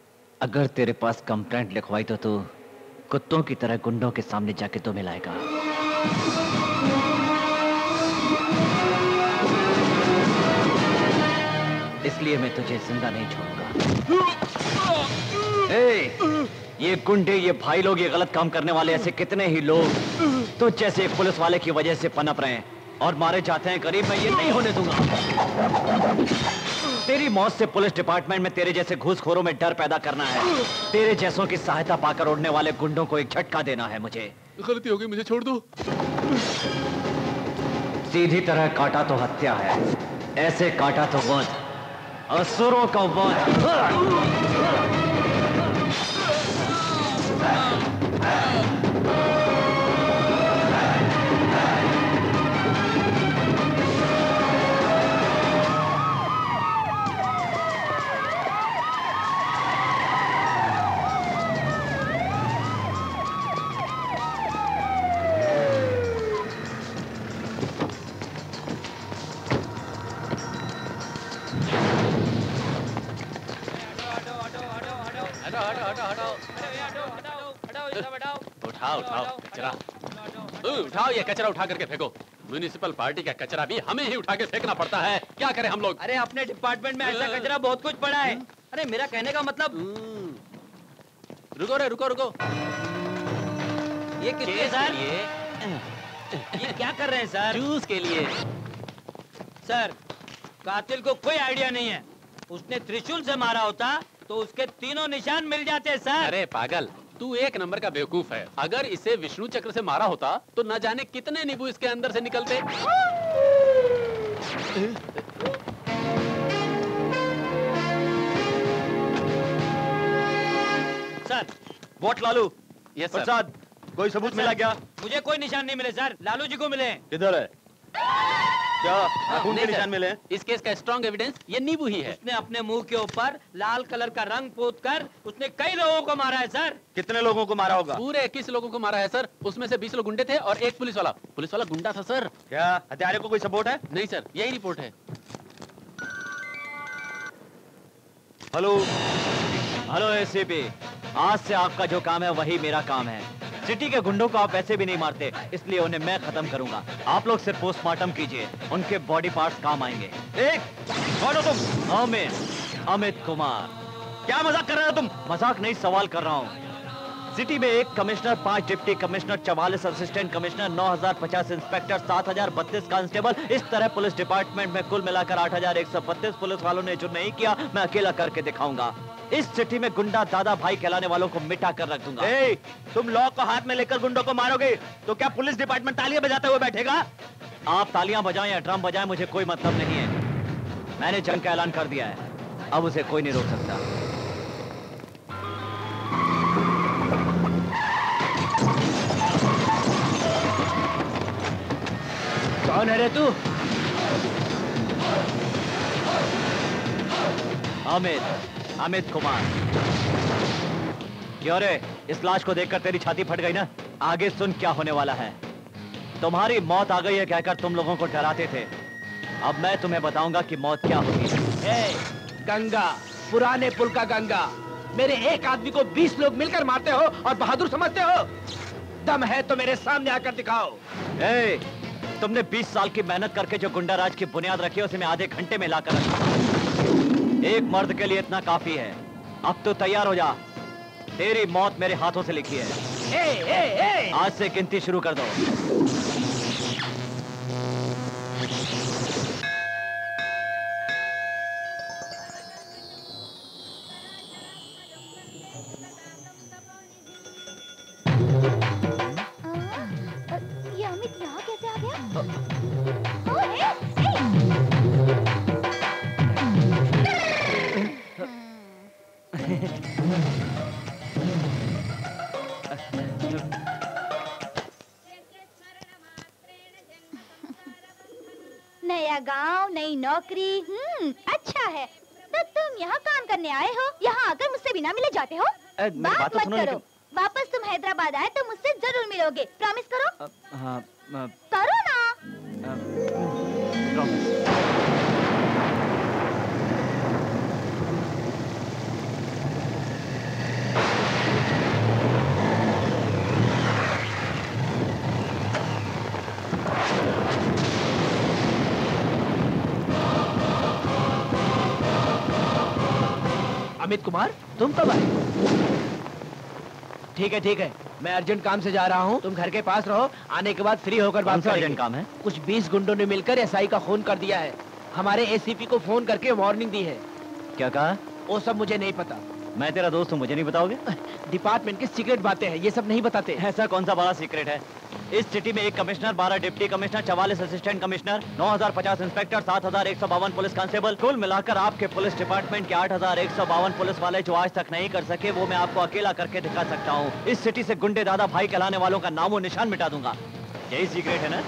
अगर तेरे पास कंप्लेंट लिखवाई तो तू कुत्तों की तरह गुंडों के सामने जाके तो मिलाएगा। इसलिए मैं तुझे जिंदा नहीं छोड़ूंगा। ए, ये गुंडे, ये भाई लोग, ये गलत काम करने वाले ऐसे कितने ही लोग तो जैसे एक पुलिस वाले की वजह से पनप रहे हैं और मारे जाते हैं गरीब। मैं ये नहीं होने दूंगा। तेरी मौत से पुलिस डिपार्टमेंट में तेरे जैसे घूसखोरों में डर पैदा करना है। तेरे जैसों की सहायता पाकर उड़ने वाले गुंडों को एक झटका देना है मुझे। गलती हो गई, मुझे छोड़ दो। सीधी तरह काटा तो हत्या है, ऐसे काटा तो वध, असुरों का वध। उठाओ उठाओ कचरा, उठाओ ये कचरा, उठा करके फेंको। म्युनिसिपल पार्टी का कचरा भी हमें ही उठा के फेंकना पड़ता है, क्या करें हम लोग? अरे अपने डिपार्टमेंट में ऐसा कचरा बहुत कुछ पड़ा है। अरे मेरा कहने का मतलब। रुको रे, रुको रुको। ये किसके सर? ये क्या कर रहे हैं सर? जूस के लिए। सर, कातिल को कोई आइडिया नहीं है। उसने त्रिशूल से मारा होता तो उसके तीनों निशान मिल जाते सर। अरे पागल, तू एक नंबर का बेवकूफ है। अगर इसे विष्णु चक्र से मारा होता तो न जाने कितने नींबू इसके अंदर से निकलते। Sir, vote Lalu. Yes Prasad, कोई सबूत मिला क्या? मुझे कोई निशान नहीं मिले सर, लालू जी को मिले। किधर है? क्या खून के निशान मिले? इस केस का स्ट्रॉन्ग एविडेंस ये नींबू ही है। उसने अपने मुंह के ऊपर लाल कलर का रंग पोत कर उसने कई लोगों को मारा है सर। कितने लोगों को मारा होगा? पूरे इक्कीस लोगों को मारा है सर। उसमें से बीस लोग गुंडे थे और एक पुलिस वाला। पुलिस वाला गुंडा था सर। क्या हत्यारे को कोई सपोर्ट है? नहीं सर, यही रिपोर्ट है। हेलो हेलो एसीपी, आज से आपका जो काम है वही मेरा काम है। सिटी के गुंडों को आप वैसे भी नहीं मारते, इसलिए उन्हें मैं खत्म करूंगा। आप लोग सिर्फ पोस्टमार्टम कीजिए, उनके बॉडी पार्ट्स काम आएंगे। एक कौन हो तुम? अमित अमित कुमार। क्या मजाक कर रहे हो तुम? मजाक नहीं, सवाल कर रहा हूँ। सिटी में एक कमिश्नर, पांच डिप्टी कमिश्नर, चवालीस असिस्टेंट कमिश्नर, नौ हजार पचास इंस्पेक्टर, सात हजार बत्तीस कांस्टेबल, इस तरह पुलिस डिपार्टमेंट में कुल मिलाकर आठ हजार एक सौ बत्तीस पुलिस वालों ने जो नहीं किया मैं अकेला करके दिखाऊंगा। इस सिटी में गुंडा दादा भाई कहलाने वालों को मिटा कर रख दूंगा। ए, तुम लॉ को हाथ में लेकर गुंडों को मारोगे तो क्या पुलिस डिपार्टमेंट तालियां बजाते हुए बैठेगा? आप तालियां बजाएं या ड्रम बजाएं, मुझे कोई मतलब नहीं है। मैंने जंग का ऐलान कर दिया है, अब उसे कोई नहीं रोक सकता। कौन है रे तू? अमित अमित कुमार। क्यों रे, इस लाश को देखकर तेरी छाती फट गई ना? आगे सुन क्या होने वाला है। तुम्हारी मौत आ गई है कहकर तुम लोगों को डराते थे, अब मैं तुम्हें बताऊंगा कि मौत क्या होगी। ए, गंगा, पुराने पुल का गंगा, मेरे एक आदमी को बीस लोग मिलकर मारते हो और बहादुर समझते हो? दम है तो मेरे सामने आकर दिखाओ। ए, तुमने बीस साल की मेहनत करके जो गुंडा राज की बुनियाद रखी है उसे मैं आधे घंटे में लाकर रखा। एक मर्द के लिए इतना काफी है। अब तो तैयार हो जा, तेरी मौत मेरे हाथों से लिखी है। ए, ए, ए। आज से गिनती शुरू कर दो। ये अमित यहाँ कैसे आ गया? नया गांव, नई नौकरी, हम्म, अच्छा है। तो तुम यहाँ काम करने आए हो? यहाँ आकर मुझसे बिना मिले जाते हो? ए, बात बात तो मत सुनो, करो। लेकिन... वापस तुम हैदराबाद आए तो मुझसे जरूर मिलोगे। प्रॉमिस करो। हाँ, करो ना। अमित कुमार, तुम कब आए? ठीक है ठीक है, मैं अर्जेंट काम से जा रहा हूँ, तुम घर के पास रहो। आने के बाद फ्री होकर बात करेंगे। अर्जेंट काम है? कुछ बीस गुंडों ने मिलकर एसआई का खून कर दिया है। हमारे एसीपी को फोन करके वार्निंग दी है। क्या कहा? वो सब मुझे नहीं पता। मैं तेरा दोस्त हूँ, मुझे नहीं बताओगे? डिपार्टमेंट की सीक्रेट बातें हैं, ये सब नहीं बताते। ऐसा कौन सा बड़ा सीक्रेट है? इस सिटी में एक कमिश्नर, बारह डिप्टी कमिश्नर, चवालीस असिस्टेंट कमिश्नर, नौ हजार पचास इंस्पेक्टर, सात हजार एक सौ बावन पुलिस कांस्टेबल, कुल मिलाकर आपके पुलिस डिपार्टमेंट के आठ हजार एक सौ बावन पुलिस वाले जो आज तक नहीं कर सके वो मैं आपको अकेला करके दिखा सकता हूँ। इस सिटी से गुंडे दादा भाई कहलाने वालों का नामो निशान मिटा दूंगा। यही सीक्रेट है ना?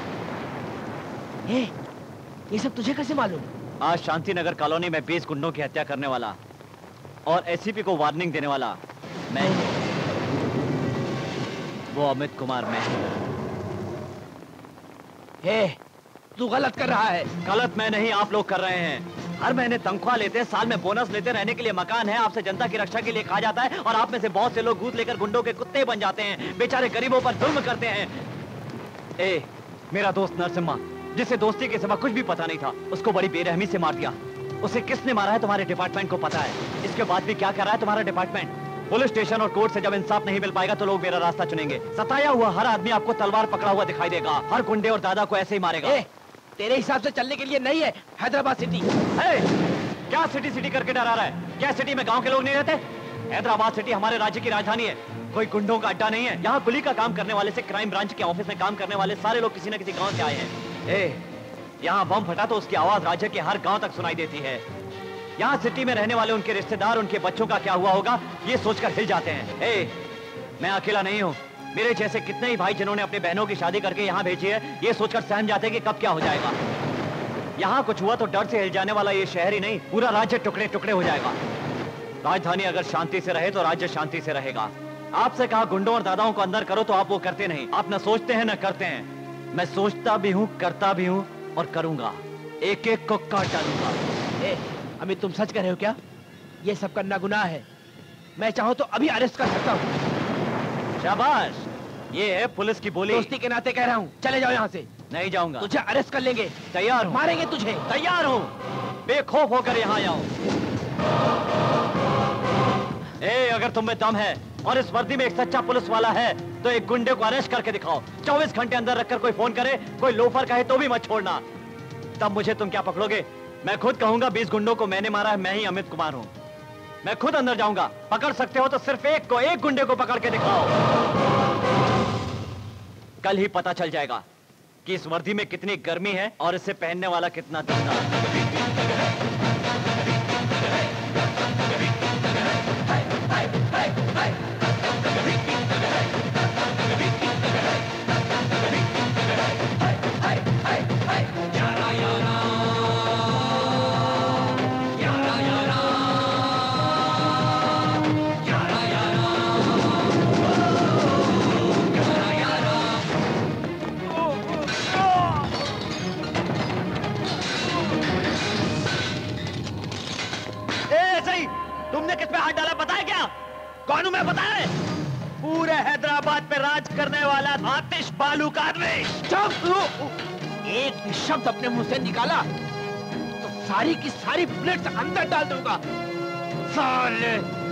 ये, ये सब तुझे कैसे मालूम? आज शांतिनगर कॉलोनी में बीस गुंडों की हत्या करने वाला और एसीपी को वार्निंग देने वाला मैं, वो अमित कुमार मैं। हे, तू गलत कर रहा है। गलत मैं नहीं, आप लोग कर रहे हैं। हर महीने तनख्वाह लेते, साल में बोनस लेते, रहने के लिए मकान है, आपसे जनता की रक्षा के लिए कहा जाता है और आप में से बहुत से लोग दूध लेकर गुंडों के कुत्ते बन जाते हैं, बेचारे गरीबों पर जुल्म करते हैं। ए, मेरा दोस्त नरसिम्हा, जिसे दोस्ती के सिवा कुछ भी पता नहीं था, उसको बड़ी बेरहमी से मार दिया। उसे किसने मारा है तुम्हारे डिपार्टमेंट को पता है। इसके बाद भी क्या कर रहा है तुम्हारा डिपार्टमेंट? पुलिस स्टेशन और कोर्ट से जब इंसाफ नहीं मिल पाएगा तो लोग मेरा रास्ता चुनेंगे। सताया हुआ हर आदमी आपको तलवार पकड़ा हुआ दिखाई देगा। हर गुंडे और दादा को ऐसे ही मारेगा। ए, तेरे हिसाब से चलने के लिए नहीं है हैदराबाद सिटी। ए, क्या सिटी सिटी करके डरा रहा है? क्या सिटी में गांव के लोग नहीं रहते? हैदराबाद सिटी हमारे राज्य की राजधानी है, कोई गुंडों का अड्डा नहीं है। यहाँ कुली का काम करने वाले से क्राइम ब्रांच के ऑफिस में काम करने वाले सारे लोग किसी न किसी गांव से आए हैं। ए, यहाँ बम फटा तो उसकी आवाज राज्य के हर गांव तक सुनाई देती है। यहाँ सिटी में रहने वाले उनके रिश्तेदार, उनके बच्चों का क्या हुआ होगा ये सोचकर हिल जाते हैं। ए, मैं अकेला नहीं हूँ, मेरे जैसे कितने ही भाई जिन्होंने अपनी बहनों की शादी करके यहाँ भेजी है, ये सोचकर सहम जाते हैं कि कब क्या हो जाएगा। यहाँ कुछ हुआ तो डर से हिल जाने वाला ये शहर ही नहीं, पूरा राज्य टुकड़े टुकड़े हो जाएगा। राजधानी अगर शांति से रहे तो राज्य शांति से रहेगा। आपसे कहा गुंडों और दादाओं को अंदर करो तो आप वो करते नहीं। आप न सोचते हैं न करते हैं। मैं सोचता भी हूँ, करता भी हूँ और करूंगा। एक एक को काट डालूंगा। ए, अमित तुम सच कह रहे हो क्या? ये सब करना गुनाह है। मैं चाहूँ तो अभी अरेस्ट कर सकता हूँ। शाबाश, ये है पुलिस की बोली। दोस्ती के नाते कह रहा हूँ, चले जाओ यहाँ से। नहीं जाऊंगा। तुझे अरेस्ट कर लेंगे। तैयार हूँ। मारेंगे तुझे। तैयार हूँ। बेखौफ होकर यहाँ आओ। ए, अगर तुम में दम है और इस वर्दी में एक सच्चा पुलिस वाला है तो एक गुंडे को अरेस्ट करके दिखाओ। चौबीस घंटे अंदर रखकर कोई फोन करे, कोई लोफर कहे तो भी मत छोड़ना। तब मुझे तुम क्या पकड़ोगे? मैं खुद कहूंगा बीस गुंडों को मैंने मारा है, मैं ही अमित कुमार हूं। मैं खुद अंदर जाऊंगा। पकड़ सकते हो तो सिर्फ एक को, एक गुंडे को पकड़ के दिखाओ। कल ही पता चल जाएगा कि इस वर्दी में कितनी गर्मी है और इसे पहनने वाला कितना तगड़ा। तुमने किस पे हाथ डाला पता है क्या? कौन हूं मैं पता है? पूरे हैदराबाद पे राज करने वाला आतिश बालू का आदमी। चुप! एक शब्द अपने मुंह से निकाला तो सारी की सारी बुलेट्स अंदर डाल दूंगा। साले!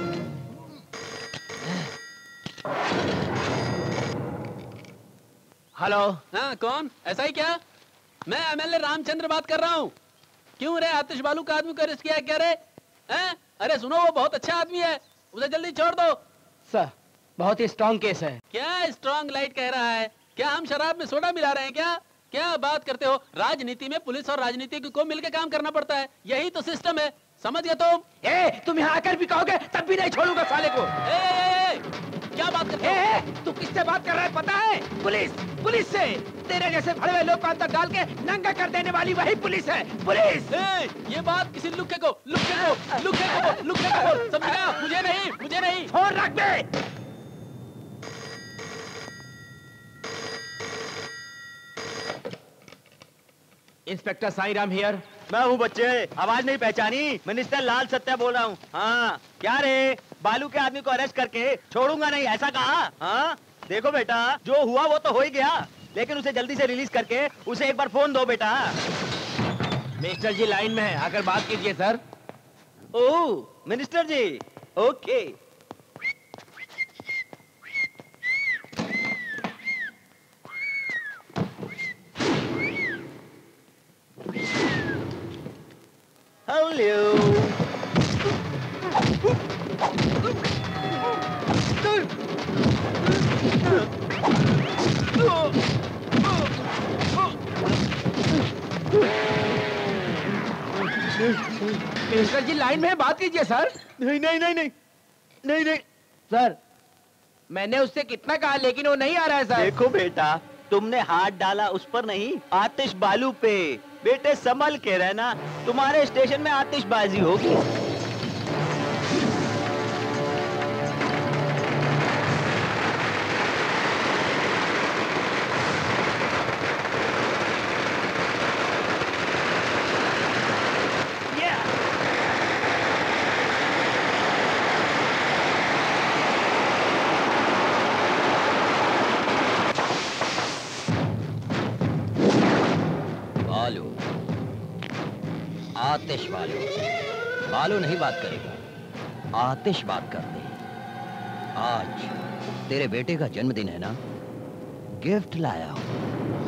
हेलो। हाँ, कौन? ऐसा ही क्या? मैं एमएलए रामचंद्र बात कर रहा हूँ। क्यों रे, आतिश बालू का आदमी को अरेस्ट किया क्या रे? हैं? अरे सुनो, वो बहुत अच्छा आदमी है, उसे जल्दी छोड़ दो। सर, बहुत ही स्ट्रॉन्ग केस है। क्या स्ट्रॉन्ग लाइट कह रहा है? क्या हम शराब में सोडा मिला रहे हैं क्या? क्या बात करते हो? राजनीति में पुलिस और राजनीतिक को मिलकर काम करना पड़ता है, यही तो सिस्टम है। समझ गए तुम? ए, तुम यहाँ आकर भी कहोगे तब भी नहीं छोड़ूंगा साले को। ए, ए, ए, क्या बात करते हो? ए, तू किससे बात कर रहा है पता है? पुलिस, पुलिस से। तेरे जैसे भड़वे लोग को अंदर डाल के नंगा कर देने वाली वही पुलिस है। पुलिस! ए, ये बात किसी लुक्के को, लुक्के को, लुक्के को, लुक्के को बोल, समझ गया? मुझे नहीं, मुझे नहीं। छोड़ रख दे। Inspector Sai here. मैं हूँ बच्चे, आवाज नहीं पहचानी? मिनिस्टर लाल सत्या बोल रहा हूँ। हाँ, क्या रे, बालू के आदमी को अरेस्ट करके छोड़ूंगा नहीं ऐसा कहा? हाँ, देखो बेटा, जो हुआ वो तो हो ही गया, लेकिन उसे जल्दी से रिलीज करके उसे एक बार फोन दो बेटा। मिनिस्टर जी लाइन में है, आकर बात कीजिए sir. Oh, minister ji, okay. Hello. Minister ji line में है, बात कीजिए सर। नहीं नहीं नहीं नहीं नहीं नहीं सर, मैंने उससे कितना कहा लेकिन वो नहीं आ रहा है सर। देखो बेटा, तुमने हाथ डाला उस पर नहीं, आतिश बालू पे। बेटे संभल के रहना, तुम्हारे स्टेशन में आतिशबाजी होगी। आतिश बालू। बालू नहीं बात करेगा, आतिश बात करते हैं। आज तेरे बेटे का जन्मदिन है ना, गिफ्ट लाया हूं।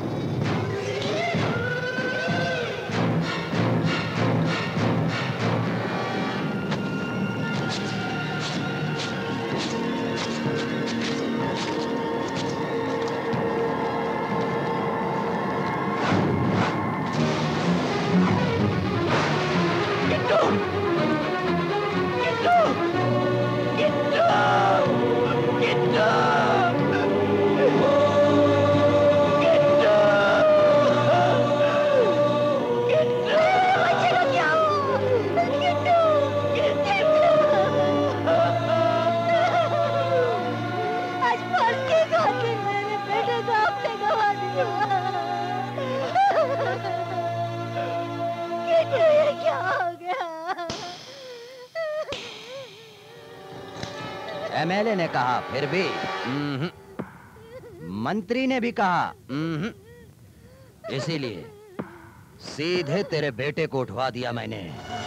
एमएलए ने कहा फिर भी, मंत्री ने भी कहा, इसीलिए सीधे तेरे बेटे को उठवा दिया मैंने।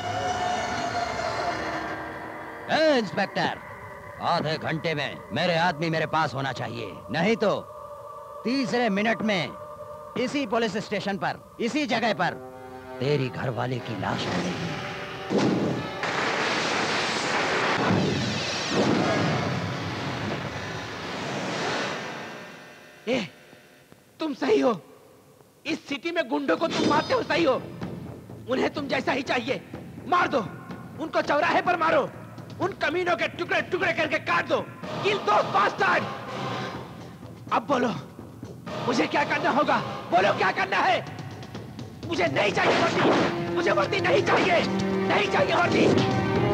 ए, इंस्पेक्टर, आधे घंटे में मेरे आदमी मेरे पास होना चाहिए, नहीं तो तीसरे मिनट में इसी पुलिस स्टेशन पर, इसी जगह पर तेरी घरवाले की लाश मिलेगी। ए, तुम सही हो। इस सिटी में गुंडों को तुम मारते हो, सही हो। उन्हें तुम जैसा ही चाहिए, मार दो। उनको चौराहे पर मारो, उन कमीनों के टुकड़े टुकड़े करके काट दो। किल दो बास्टर्ड। अब बोलो, मुझे क्या करना होगा? बोलो क्या करना है? मुझे नहीं चाहिए वर्दी, मुझे वर्दी नहीं चाहिए, नहीं चाहिए वर्दी।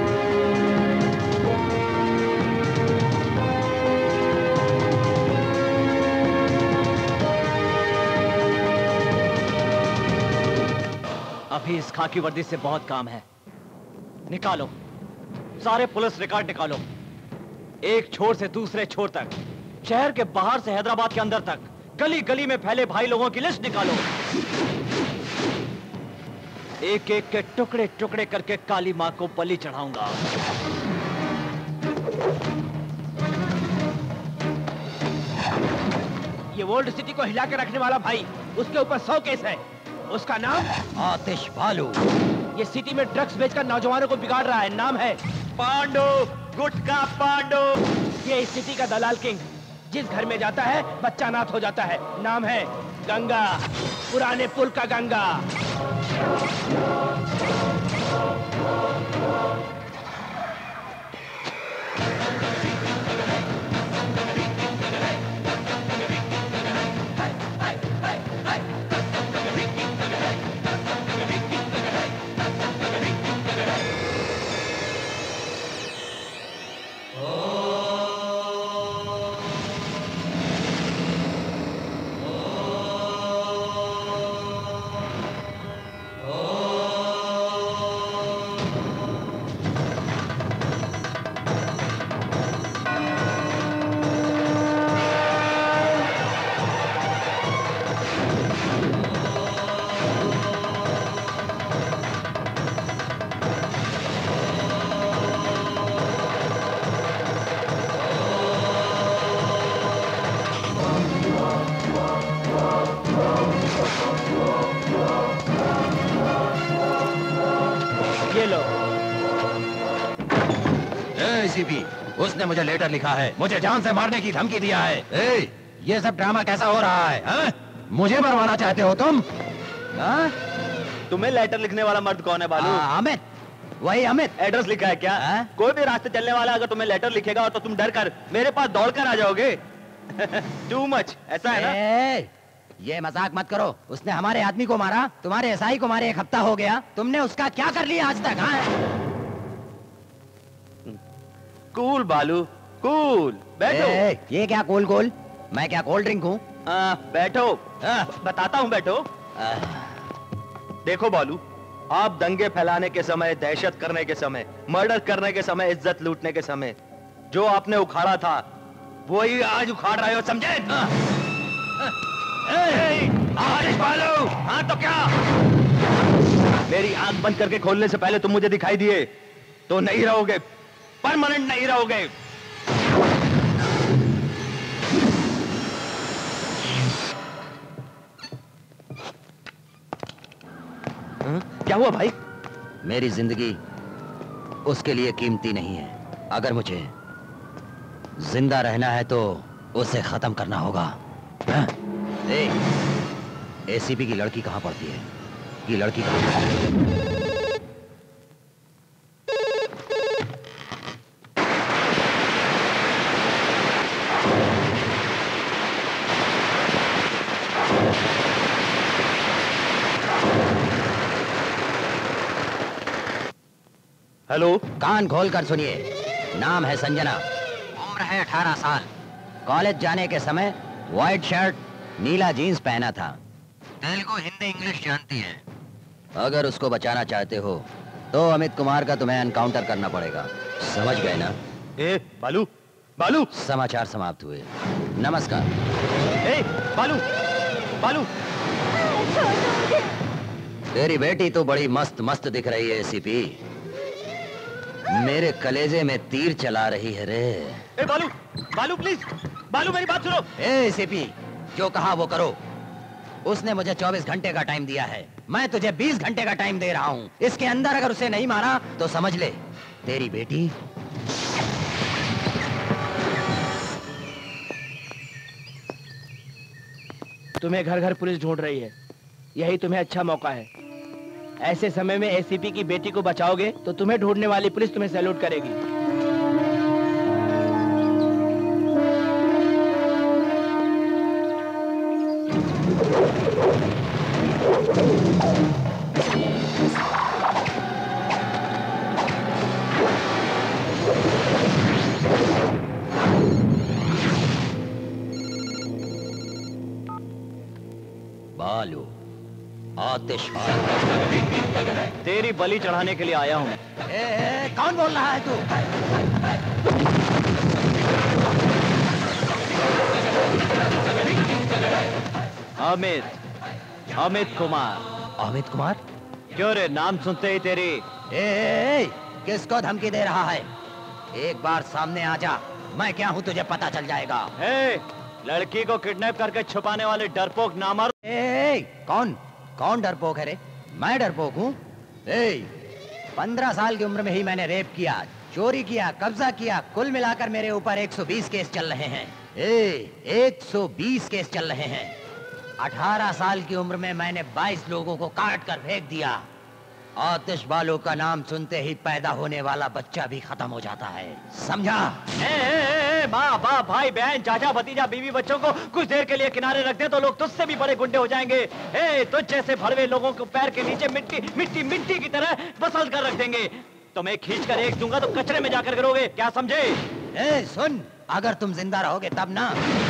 अभी इस खाकी वर्दी से बहुत काम है। निकालो सारे पुलिस रिकॉर्ड निकालो, एक छोर से दूसरे छोर तक, शहर के बाहर से हैदराबाद के अंदर तक, गली गली में फैले भाई लोगों की लिस्ट निकालो। एक एक के टुकड़े टुकड़े करके काली मां को बलि चढ़ाऊंगा। ये ओल्ड सिटी को हिला के रखने वाला भाई, उसके ऊपर सौ केस है। उसका नाम आतिश बालू। ये सिटी में ड्रग्स बेचकर नौजवानों को बिगाड़ रहा है। नाम है पांडु, गुटका पांडु। ये इस सिटी का दलाल किंग, जिस घर में जाता है बच्चा नाथ हो जाता है। नाम है गंगा, पुराने पुल का गंगा। उसने मुझे लेटर लिखा है, मुझे जान से मारने की धमकी दिया है। ए, ये सब ड्रामा कैसा हो रहा है? हा? मुझे मरवाना चाहते हो तुम? हा? तुम्हें लेटर लिखने वाला मर्द कौन है बालू? अमित, वही अमित। एड्रेस लिखा है क्या? हा? कोई भी रास्ते चलने वाला अगर तुम्हें लेटर लिखेगा तो तुम डर कर मेरे पास दौड़ कर आ जाओगे। टू मच, ऐसा है ना? ए, ये मजाक मत करो। उसने हमारे आदमी को मारा, तुम्हारे एसआई को मारे एक हफ्ता हो गया। तुमने उसका क्या कर लिया आज तक? हाँ? कूल बालू, कूल। बैठो। ए, ये क्या कूल कूल? मैं क्या कोल्ड ड्रिंक हूँ? बैठो। आ, बताता हूँ, बैठो। आ, देखो बालू, आप दंगे फैलाने के समय, दहशत करने के समय, मर्डर करने के समय, इज्जत लूटने के समय जो आपने उखाड़ा था वही आज उखाड़ रहे हो, समझे? आतिश बालू, हाँ तो क्या? मेरी आंख बंद करके खोलने से पहले तुम मुझे दिखाई दिए तो नहीं रहोगे, परमानेंट नहीं रहोगे। हा? क्या हुआ भाई? मेरी जिंदगी उसके लिए कीमती नहीं है। अगर मुझे जिंदा रहना है तो उसे खत्म करना होगा। हाँ? ए, एसीपी की लड़की कहां पड़ती है? की लड़की कहां? हेलो, कान खोल कर सुनिए। नाम है संजना, उम्र है अठारह साल। कॉलेज जाने के समय व्हाइट शर्ट, नीला जीन्स पहना था। तेलुगु, हिंदी, इंग्लिश जानती है। अगर उसको बचाना चाहते हो तो अमित कुमार का तुम्हें एनकाउंटर करना पड़ेगा। समझ गए ना? ए, बालू, बालू। समाचार समाप्त हुए। नमस्कार। ए, बालू, बालू। तेरी बेटी तो बड़ी मस्त मस्त दिख रही है एसीपी। मेरे कलेजे में तीर चला रही है रे। ए बालू, बालू प्लीज, बालू मेरी बात सुनो। ए एसीपी, जो कहा वो करो। उसने मुझे चौबीस घंटे का टाइम दिया है, मैं तुझे बीस घंटे का टाइम दे रहा हूँ। इसके अंदर अगर उसे नहीं मारा तो समझ ले तेरी बेटी। तुम्हें घर घर पुलिस ढूंढ रही है, यही तुम्हें अच्छा मौका है। ऐसे समय में एसीपी की बेटी को बचाओगे तो तुम्हें ढूंढने वाली पुलिस तुम्हें सैल्यूट करेगी। बालू, आतिश, तेरी बलि चढ़ाने के लिए आया हूं। ए, ए, कौन बोल रहा है तू? अमित, अमित कुमार। अमित कुमार? क्यों रे, नाम सुनते ही तेरी। ए, ए, ए, किसको धमकी दे रहा है? एक बार सामने आ जा, मैं क्या हूं तुझे पता चल जाएगा। ए, लड़की को किडनैप करके छुपाने वाले डरपोक नामर। ए, ए, कौन कौन डरपोक है रे? मैं डरपोक हूँ? पंद्रह साल की उम्र में ही मैंने रेप किया, चोरी किया, कब्जा किया। कुल मिलाकर मेरे ऊपर एक सौ बीस केस चल रहे हैं। ए, एक सौ बीस केस चल रहे हैं। अठारह साल की उम्र में मैंने बाईस लोगों को काट कर फेंक दिया। आतिश बालू का नाम सुनते ही पैदा होने वाला बच्चा भी खत्म हो जाता है, समझा? ए, ए, ए, माँ बाप, भाई बहन, चाचा भतीजा, बीवी बच्चों को कुछ देर के लिए किनारे रख दे तो लोग तुझसे भी बड़े गुंडे हो जाएंगे। ए, तुझ जैसे भड़वे लोगों को पैर के नीचे मिट्टी मिट्टी मिट्टी की तरह बसल कर रख देंगे। तुम्हें खींच कर एक दूंगा तो कचरे में जाकर गिरोगे, क्या समझे? ए, सुन, अगर तुम जिंदा रहोगे तब ना।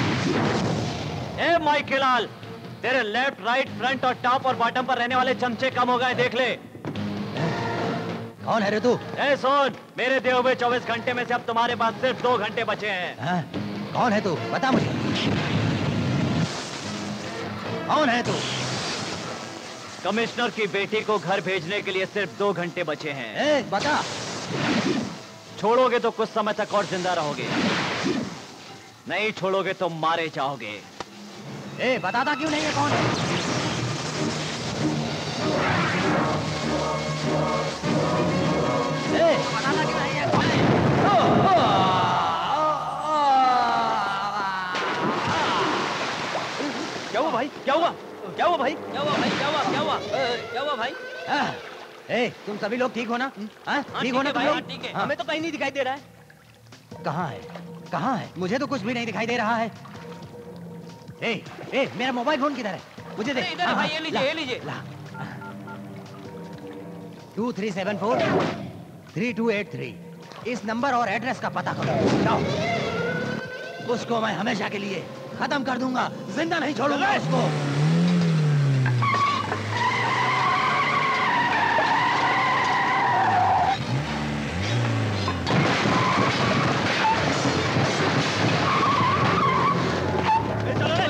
ए माइकेलाल, तेरे लेफ्ट, राइट, फ्रंट और टॉप और बॉटम पर रहने वाले चमचे कम हो गए, देख ले। कौन है रे तू? ए सुन, मेरे दिए हुए चौबीस घंटे में से अब तुम्हारे पास सिर्फ दो घंटे बचे हैं। हाँ? कौन है तू? बता मुझे, कौन है तू? कमिश्नर की बेटी को घर भेजने के लिए सिर्फ दो घंटे बचे हैं। ए, बता। छोड़ोगे तो कुछ समय तक और जिंदा रहोगे, नहीं छोड़ोगे तो मारे जाओगे। ए, बताता क्यों नहीं है कौन है? ए, बताता क्यों नहीं है कौन है? क्या हुआ भाई? क्या हुआ? क्या हुआ भाई? क्या हुआ भाई? क्या हुआ? क्या हुआ? क्या हुआ भाई? ए, तुम सभी लोग ठीक हो ना? हाँ, ठीक हो ना तुम लोग? ठीक है। हमें तो कहीं नहीं दिखाई दे रहा है। कहाँ है? कहाँ है? मुझे तो कुछ भी नहीं दिखाई दे रहा है। ए, ए, मेरा मोबाइल फोन किधर है? मुझे दे। इधर है भाई, ये लीजिए, ये लीजिए। Two three seven four three two eight three, इस नंबर और एड्रेस का पता करो। जाओ, उसको मैं हमेशा के लिए खत्म कर दूंगा, जिंदा नहीं छोड़ूंगा उसको।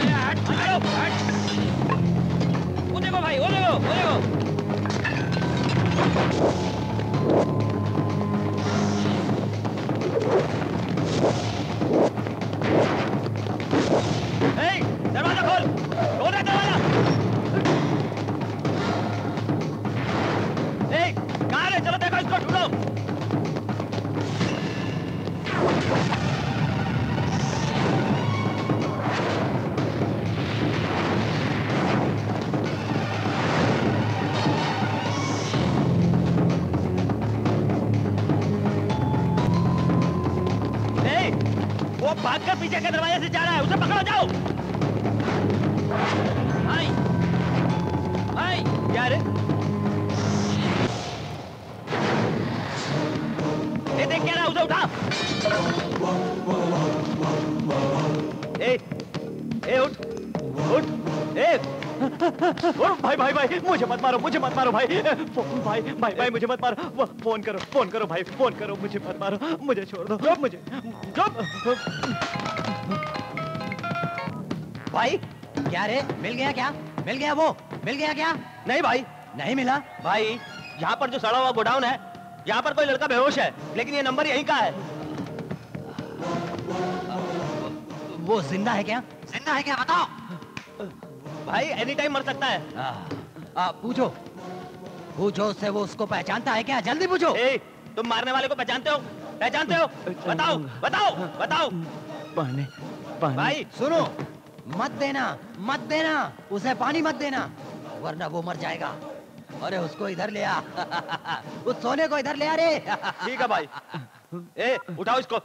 वो देखो भाई, वो देखो, वो देखो। दरवाजा खोल, खोल रहा दरवाजा। ए, कहाँ है? चलो देखो इसको ढूंढो। ए, वो भागकर पीछे के दरवाजे से जा रहा है, उसे पकड़ो जाओ। आई, आई, क्या रे? ए, देख क्या रहा है, उसे उठा। ए, ए, उठ, उठ, ए, उठ, भाई, भाई, भाई, मुझे मत मारो, मुझे मत मारो, भाई, भाई, भाई, भाई, मुझे मत मारो, फोन करो, फोन करो, भाई, फोन करो, मुझे मत मारो, मुझे छोड़ दो, मुझे, भाई, क्या रे? मिल गया क्या? मिल गया वो? मिल गया क्या? नहीं भाई, नहीं मिला। भाई, यहाँ पर जो सड़ा हुआ गोडाउन है, यहाँ पर कोई लड़का बेहोश है, लेकिन ये नंबर यहीं का है। वो जिंदा है क्या? जिंदा है क्या? बताओ। भाई, एनी टाइम मर सकता है। आ, आ, पूछो, पूछो उससे, वो उसको पहचानता है क्या? जल्दी पूछो। ए, तुम मारने वाले को पहचानते हो? पहचानते हो? बताओ, बताओ, बताओ। पानी, पानी। भाई सुनो, मत देना, मत देना, उसे पानी मत देना, वरना वो मर जाएगा। अरे उसको इधर ले आ। उस सोने को इधर ले आ रे। ठीक है भाई। ए, उठाओ इसको।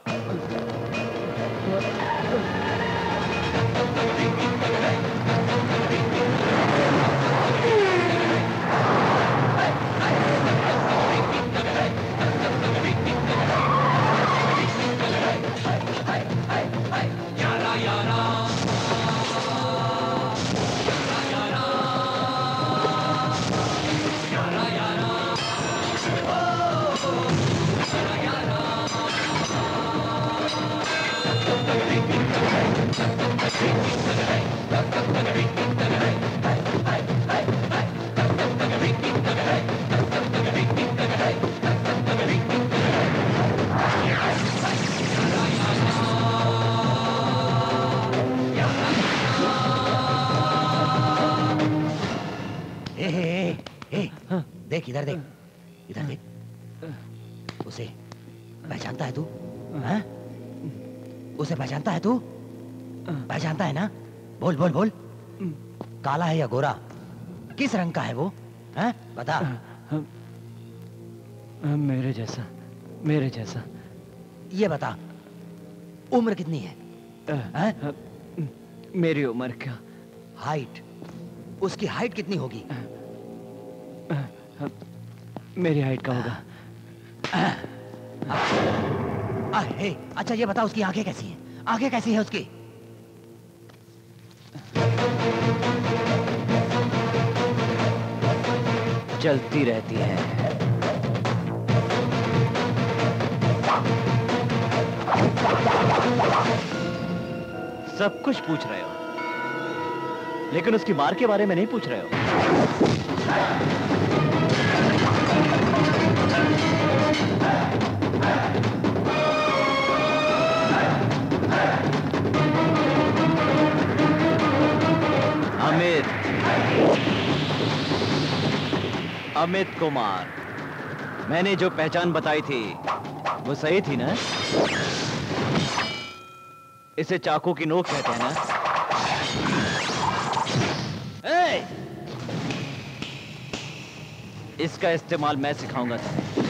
देख इधर, देख इधर, देख उसे पहचानता है तू? हाँ? उसे पहचानता है तू? पहचानता है ना? बोल बोल बोल, काला है या गोरा? किस रंग का है वो? हाँ? बता। मेरे जैसा, मेरे जैसा। ये बता, उम्र कितनी है? हाँ? मेरी उम्र क्या? हाइट, उसकी हाइट कितनी होगी? मेरी हाइट का होगा। आ, हे, अच्छा ये बता, उसकी आंखें कैसी हैं? आंखें कैसी हैं उसकी? चलती रहती है। सब कुछ पूछ रहे हो, लेकिन उसकी मार के बारे में नहीं पूछ रहे हो। अमित, अमित कुमार, मैंने जो पहचान बताई थी वो सही थी ना? इसे चाकू की नोक कहते हैं ना? ए! इसका इस्तेमाल मैं सिखाऊंगा तुम्हें।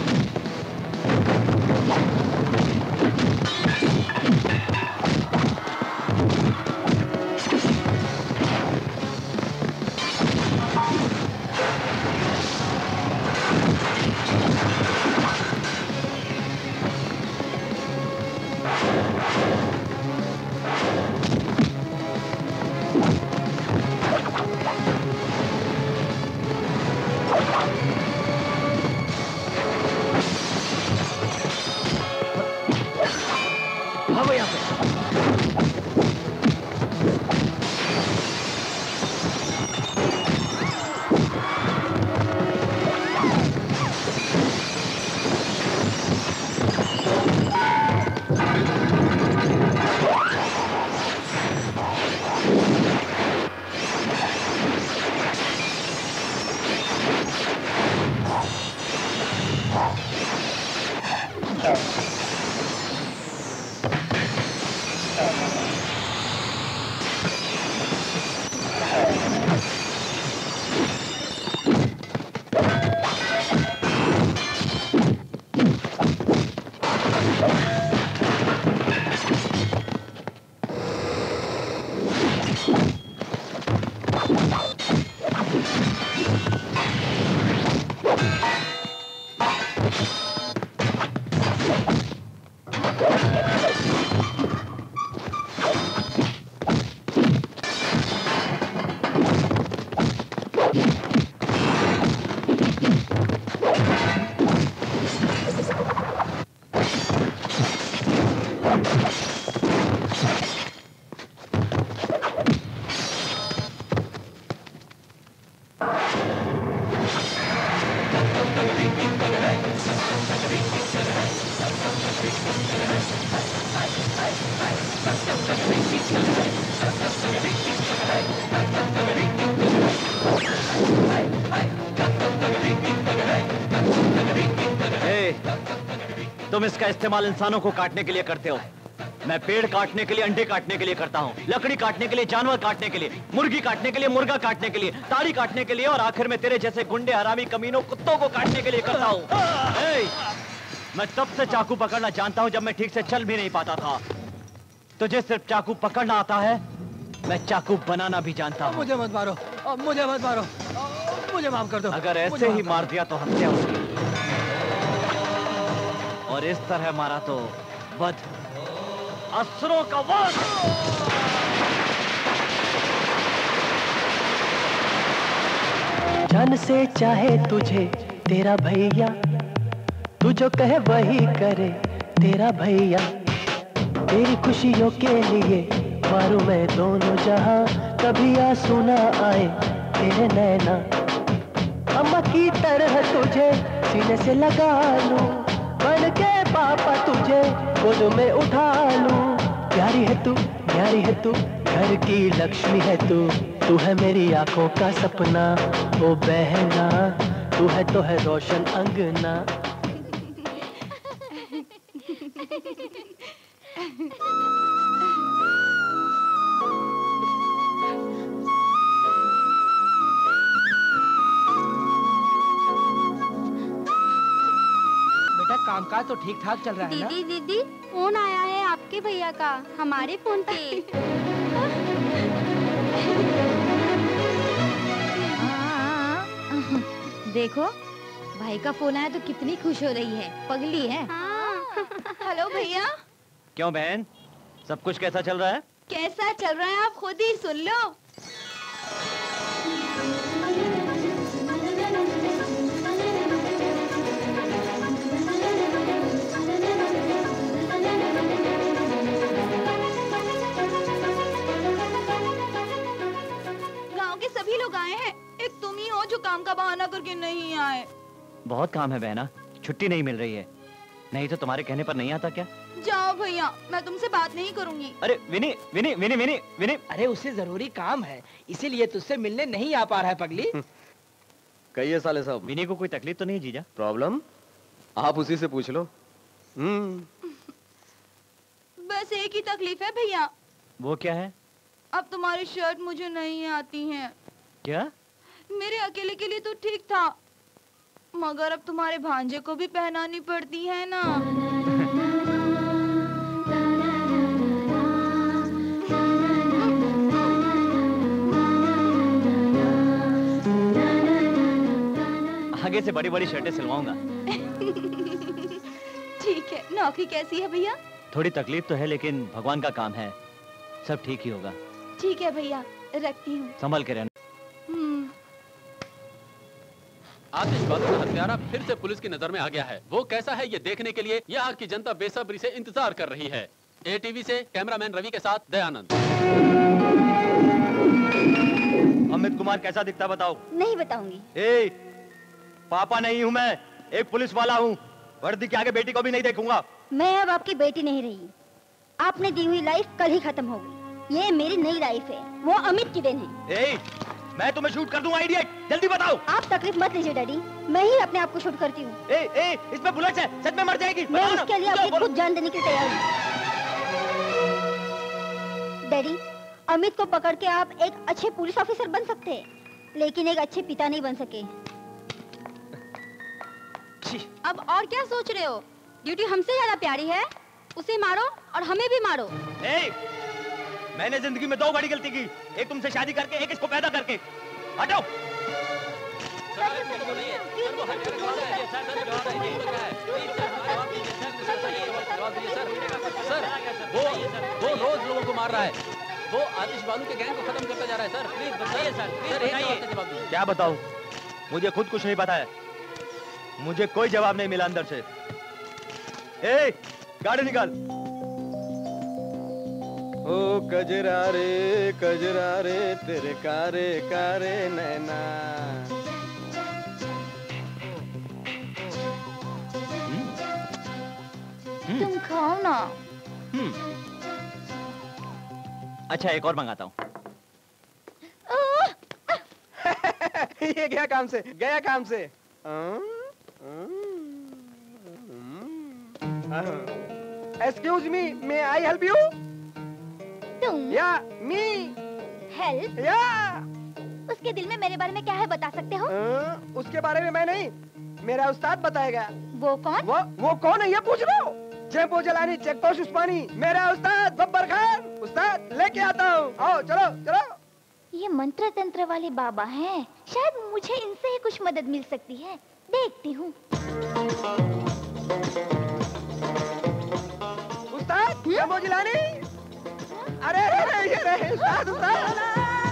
तुम इसका इस्तेमाल इंसानों को काटने के लिए करते हो। मैं पेड़ काटने के लिए, अंडे काटने के लिए करता हूँ, लकड़ी काटने के लिए, जानवर काटने के लिए, मुर्गी काटने के लिए, मुर्गा काटने के लिए, ताड़ी काटने के लिए, और आखिर में तेरे जैसे गुंडे, हरामी, कमीनों, कुत्तों को काटने के लिए करता हूँ। मैं तब से चाकू पकड़ना जानता हूँ जब मैं ठीक से चल भी नहीं पाता था। तुझे सिर्फ चाकू पकड़ना आता है, मैं चाकू बनाना भी जानता हूँ। मुझे मत मारो, मुझे मत मारो, मुझे माफ कर दो। अगर ऐसे ही मार दिया तो हत्या होगी, और इस तरह मारा तो वध, असुरों का वध। जान से चाहे तुझे तेरा भैया, तू जो कहे वही करे तेरा भैया। तेरी खुशियों के लिए मारूं मैं दोनों जहां, कभी आंसू ना आए तेरे नैना। अम्मा की तरह तुझे सीने से लगा लूं, बन के पापा तुझे गोद में उठा लूं। प्यारी है तू, प्यारी है तू, घर की लक्ष्मी है तू। तू है मेरी आंखों का सपना, ओ बहना, तू है तो है रोशन अंगना। कामकाज तो ठीक ठाक चल रहा है ना? दीदी दीदी फोन आया है आपके भैया का हमारे फोन पे। देखो भाई का फोन आया तो कितनी खुश हो रही है, पगली है। हेलो भैया। क्यों बहन, सब कुछ कैसा चल रहा है? कैसा चल रहा है आप खुद ही सुन लो। सभी लोग आए हैं, एक तुम ही हो जो काम का बहाना करके नहीं आए। बहुत काम है बहना, छुट्टी नहीं मिल रही है। नहीं तो तुम्हारे कहने पर नहीं आता क्या? जाओ भैया, मैं तुमसे बात नहीं करूंगी। अरे विनी, विनी, विनी, विनी, विनी। अरे उसे जरूरी काम है, इसीलिए तुझसे मिलने नहीं आ पा रहा है पगली। कहिए साले साहब। विनी को कोई तकलीफ तो नहीं जीजा? प्रॉब्लम आप उसी से पूछ लो। हम्म। बस एक ही तकलीफ है भैया। वो क्या है? अब तुम्हारी शर्ट मुझे नहीं आती है। क्या? मेरे अकेले के लिए तो ठीक था, मगर अब तुम्हारे भांजे को भी पहनानी पड़ती है ना। आगे से बड़ी बड़ी शर्टें सिलवाऊंगा। ठीक है। नौकरी कैसी है भैया? थोड़ी तकलीफ तो है, लेकिन भगवान का काम है, सब ठीक ही होगा। ठीक है भैया, रखती हूँ। संभल के रहना। आतिश बादल का हत्यारा फिर से पुलिस की नजर में आ गया है। वो कैसा है ये देखने के लिए यहाँ की जनता बेसब्री से इंतजार कर रही है। एटीवी से कैमरामैन रवि के साथ दयानंद। अमित कुमार कैसा दिखता बताओ? नहीं बताऊंगी। ए, पापा नहीं हूँ मैं, एक पुलिस वाला हूँ। वर्दी के आगे बेटी को भी नहीं देखूंगा। मैं अब आपकी बेटी नहीं रही। आपने दी हुई लाइफ कल ही खत्म हो गई। ये मेरी नई लाइफ है, वो अमित की देन है। ए, मैं तुम्हें शूट कर दूंगा इडियट, जल्दी बताओ। आप तकलीफ मत लीजिए डैडी, मैं ही अपने आप को शूट करती हूँ। ए, ए, इसमें बुलेट है, सच में मर जाएगी। मैं उसके लिए अपनी खुद जान देने के लिए तैयार हूँ। डैडी, अमित को पकड़ के आप एक अच्छे पुलिस ऑफिसर बन सकते हैं, लेकिन एक अच्छे पिता नहीं बन सके। अब और क्या सोच रहे हो? ड्यूटी हमसे ज्यादा प्यारी है, उसे मारो और हमें भी मारो। ए, मैंने जिंदगी में दो बड़ी गलती की, एक तुमसे शादी करके, एक इसको पैदा करके। हटो। सर, वो वो रोज लोगों को मार रहा है। वो आतिश बालू के गैंग को खत्म करता जा रहा है। सर प्लीज बताइए सर, सर एक जवाब का जवाब दीजिए। क्या बताऊं? मुझे खुद कुछ नहीं पता है, मुझे कोई जवाब नहीं मिला अंदर से। ए, गाड़ी निकाल। ओ कजरा रे कजरा रे तेरे कारे कारे नैना। तुम खाओ ना। हम्म। अच्छा एक और मंगाता हूँ। ये गया काम से, गया काम से। Excuse me, may I help you? तुम? या मी? हेल्प? या उसके दिल में मेरे बारे में क्या है बता सकते हो? आ, उसके बारे में मैं नहीं, मेरा उस्ताद बताएगा। वो कौन? वो वो कौन है ये पूछ रहे हो? जयपो जलानी चेकपोस्ट उस्मानी, मेरा उस्ताद बब्बर खान। उस्ताद लेके आता हूँ, आओ चलो चलो। ये मंत्र तंत्र वाले बाबा हैं, शायद मुझे इनसे ही कुछ मदद मिल सकती है, देखती हूँ। उस्ताद जयपो जलानी, अरे अरे ये रहे उस्ताद। उस्ताद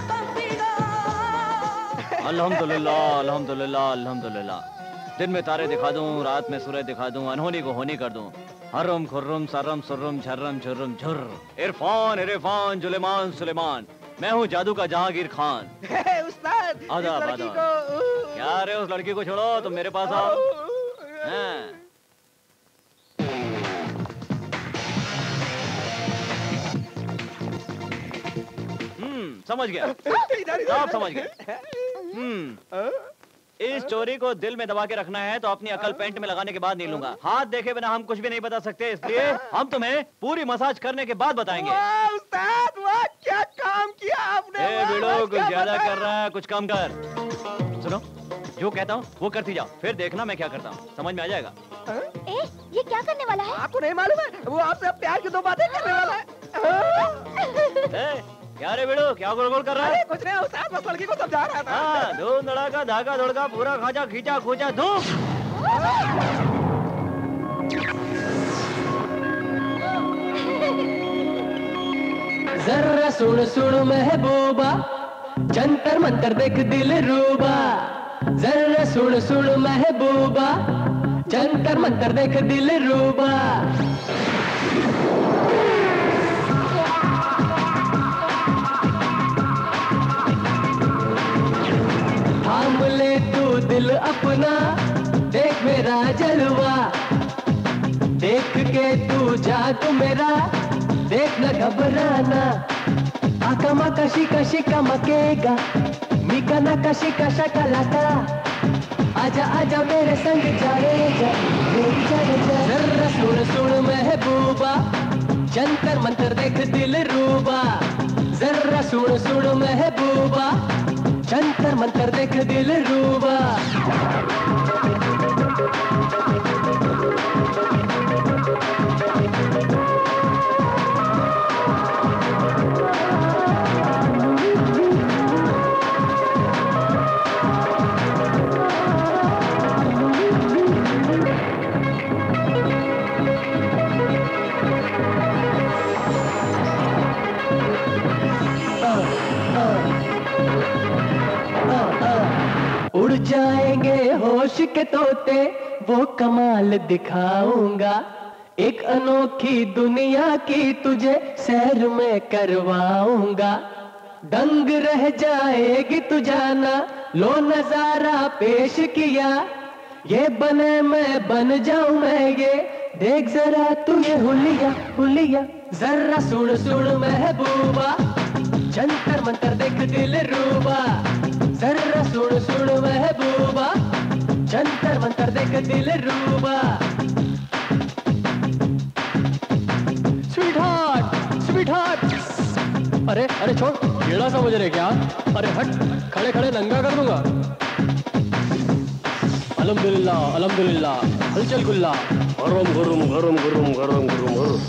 अल्हम्दुलिल्लाह अल्हम्दुलिल्लाह अल्हम्दुलिल्लाह। दिन में तारे दिखा दूं, रात में सूरज दिखा दूं, अनहोनी को होनी कर दूं। हर्रम खुर्रम सरम सुर्रम झर्रम झुर्रम झुर। इरफान इरफान जुलेमान सुलेमान, मैं हूँ जादू का जहांगीर खान। उस्ताद आदाब आदाब। क्या रे उस लड़की को छोड़ो, तुम मेरे पास आओ। हाँ। हम्म समझ गया, सब समझ गया। हम्म इस चोरी को दिल में दबा के रखना है तो अपनी अकल पेंट में लगाने के बाद नहीं लूंगा। हाथ देखे बिना हम कुछ भी नहीं बता सकते, इसलिए हम तुम्हें पूरी मसाज करने के बाद बताएंगे। वाह उस्ताद वाह, क्या काम किया आपने। ए बिड़ो, कुछ ज्यादा कर रहा है, कुछ कम कर। सुनो, जो कहता हूँ वो करती जाओ, फिर देखना मैं क्या करता हूँ, समझ में आ जाएगा। ए, ये क्या करने वाला है? आपको नहीं मालूम है, वो आपसे प्यार की दो बातें करने वाला है। ए, क्या रे बिड़ो, क्या गोल गोल कर रहा है? कुछ नहीं उस्ताद, बस लड़की को समझा रहा था। हाँ, धूम धड़ाका धागा धड़का पूरा खाजा खींचा खोचा धूम। जरा सुन सुन महबूबा, जंतर मंतर देख दिल रूबा। जरा सुन सुन महबूबा, जंतर मंतर देख दिल रूबा। थाम ले तू दिल अपना, देख मेरा जलवा। देख के तू जादू मेरा, देख न घबराना। आका माका शिका शिका मकेगा, मिका नाका शिका शका लाका। आजा आजा मेरे संग जाएगा, मेरी जाने जा। जरा सुन सुन महबूबा, जंतर मंतर देख दिल रूबा। जरा सुन सुन महबूबा, जंतर मंतर देख दिल रूबा। उड़ जाएंगे होश के तोते, वो कमाल दिखाऊंगा। एक अनोखी दुनिया की तुझे सैर में करवाऊंगा। दंग रह जाएगी तू जाना, लो नजारा पेश किया। ये बने मैं बन जाऊं मैं ये, देख जरा तू ये हुलिया हुलिया। जरा सुन सुन महबूबा, जंतर मंतर देख दिल रूबा। जरा सुन सुन महबूबा, जंतर मंतर देख दिल रूबा। Sweetheart sweetheart. अरे अरे छोड़, कीड़ा समझ रहे क्या? अरे हट, खड़े खड़े नंगा कर दूंगा। अल्हम्दुलिल्लाह अल्हम्दुलिल्लाह, हलचल गुल्ला। गरम गरम गरम गरम गरम गरम गरम।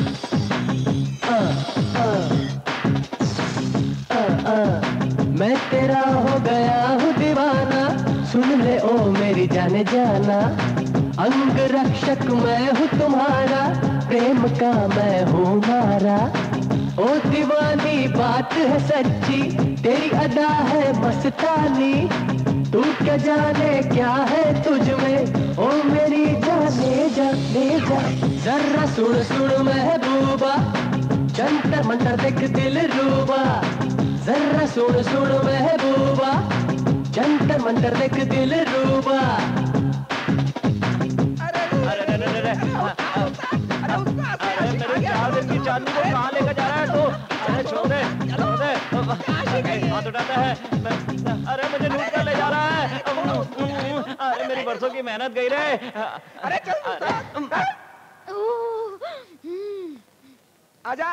मैं तेरा हो गया हूँ दीवाना, सुन ले ओ मेरी जाने जाना। अंग रक्षक मैं हूँ तुम्हारा, प्रेम का मैं हूँ मारा। ओ दीवानी बात है सच्ची, तेरी अदा है मस्तानी। तू क्या जाने क्या है तुझ में, ओ मेरी जाने जाने जा। जरा सुन सुन महबूबा, जंतर मंतर देख दिल रूबा। जरा सुन सुन महबूबा, जंतर मंतर देख दिल रूबा। अरे अरे अरे अरे मेरे चार दिन की चांदी को कहाँ लेकर जा रहा है तू? अरे छोड़ दे, छोड़ दे, हाथ उठाता है। अरे मुझे लूट कर ले जा रहा है। अरे मेरी बरसों की मेहनत गई रे। अरे चल आजा।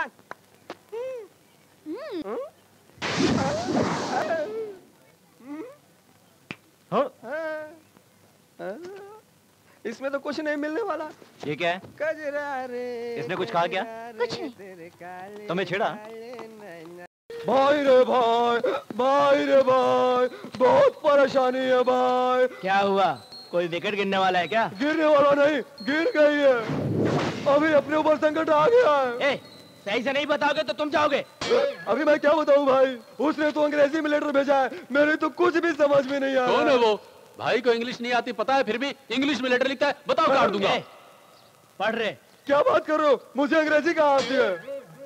इसमें तो कुछ नहीं मिलने वाला। ये क्या है? कजरा रे इसने कुछ कहा क्या? कुछ नहीं। तुम्हें छेड़ा? भाई रे भाई, भाई रे भाई, बहुत परेशानी है भाई। क्या हुआ? कोई विकेट गिरने वाला है क्या? गिरने वाला नहीं, गिर गई है। अभी अपने ऊपर संकट आ गया है। ए, सही से नहीं बताओगे तो तुम जाओगे। अभी मैं क्या बताऊं भाई, उसने तो अंग्रेजी में लेटर भेजा है, मेरे तो कुछ भी समझ में नहीं आ रहा। कौन है वो? भाई को इंग्लिश नहीं आती पता है, फिर भी इंग्लिश में लेटर लिखता है। बताओ, काट दूंगा। पढ़ रहे? क्या बात कर रहे हो? मुझे अंग्रेजी कहाँ आती है?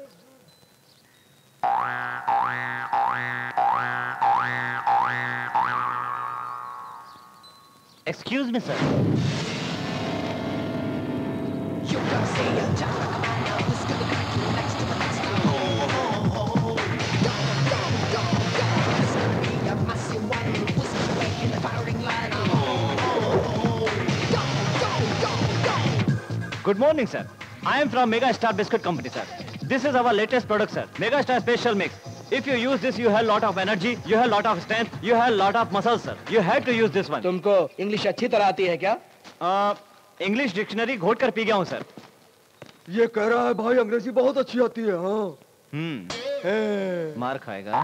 Excuse me sir. Good morning, sir. I am from Mega Star Biscuit Company, sir. This is our latest product, sir. Mega Star Special Mix. If you use this, you have lot of energy, you have lot of strength, you have lot of muscles, sir. You have to use this one. तुमको English अच्छी तरह आती है क्या? English dictionary घोट कर P गया हूँ, सर। ये कह रहा है भाई अंग्रेजी बहुत अच्छी आती है। हाँ। हम्म। मार खाएगा।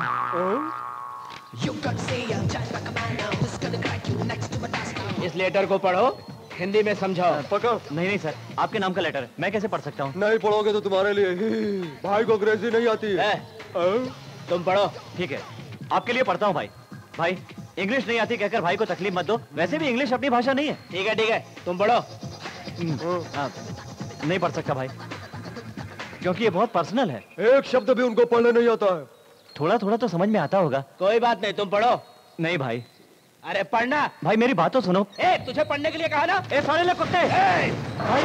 इस लेटर को पढ़ो, हिंदी में समझाओ। पकड़। नहीं नहीं सर, आपके नाम का लेटर है, मैं कैसे पढ़ सकता हूँ? नहीं पढ़ोगे तो तुम्हारे लिए ही। भाई को अंग्रेजी नहीं आती है। तुम पढ़ो। ठीक है, आपके लिए पढ़ता हूँ भाई। भाई इंग्लिश नहीं आती कहकर भाई को तकलीफ मत दो, वैसे भी इंग्लिश अपनी भाषा नहीं है। ठीक है ठीक है, तुम पढ़ो। आ, नहीं पढ़ सकता भाई, क्योंकि ये बहुत पर्सनल है। एक शब्द भी उनको पढ़ने नहीं आता है। थोड़ा थोड़ा तो समझ में आता होगा। कोई बात नहीं, तुम पढ़ो। नहीं भाई। अरे पढ़ना। भाई मेरी बात तो सुनो। ए, तुझे पढ़ने के लिए कहा ना। ए साले ले कुत्ते। भाई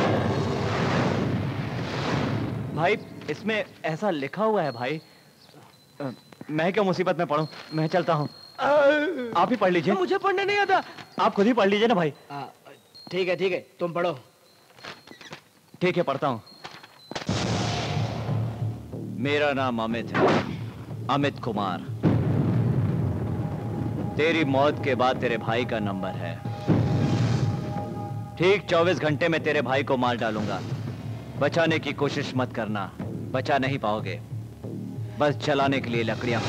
भाई इसमें ऐसा लिखा हुआ है भाई। आ, मैं क्या मुसीबत में पढ़ूं, मैं चलता हूँ। आप ही पढ़ लीजिए। तो मुझे पढ़ने नहीं आता। आप खुद ही पढ़ लीजिए ना भाई। ठीक है ठीक है, तुम पढ़ो। ठीक है, पढ़ता हूँ। मेरा नाम अमित है, अमित कुमार। तेरी मौत के बाद तेरे भाई का नंबर है। ठीक चौबीस घंटे में तेरे भाई को मार डालूंगा। बचाने की कोशिश मत करना, बचा नहीं पाओगे। बस जलाने के लिए लकड़ियां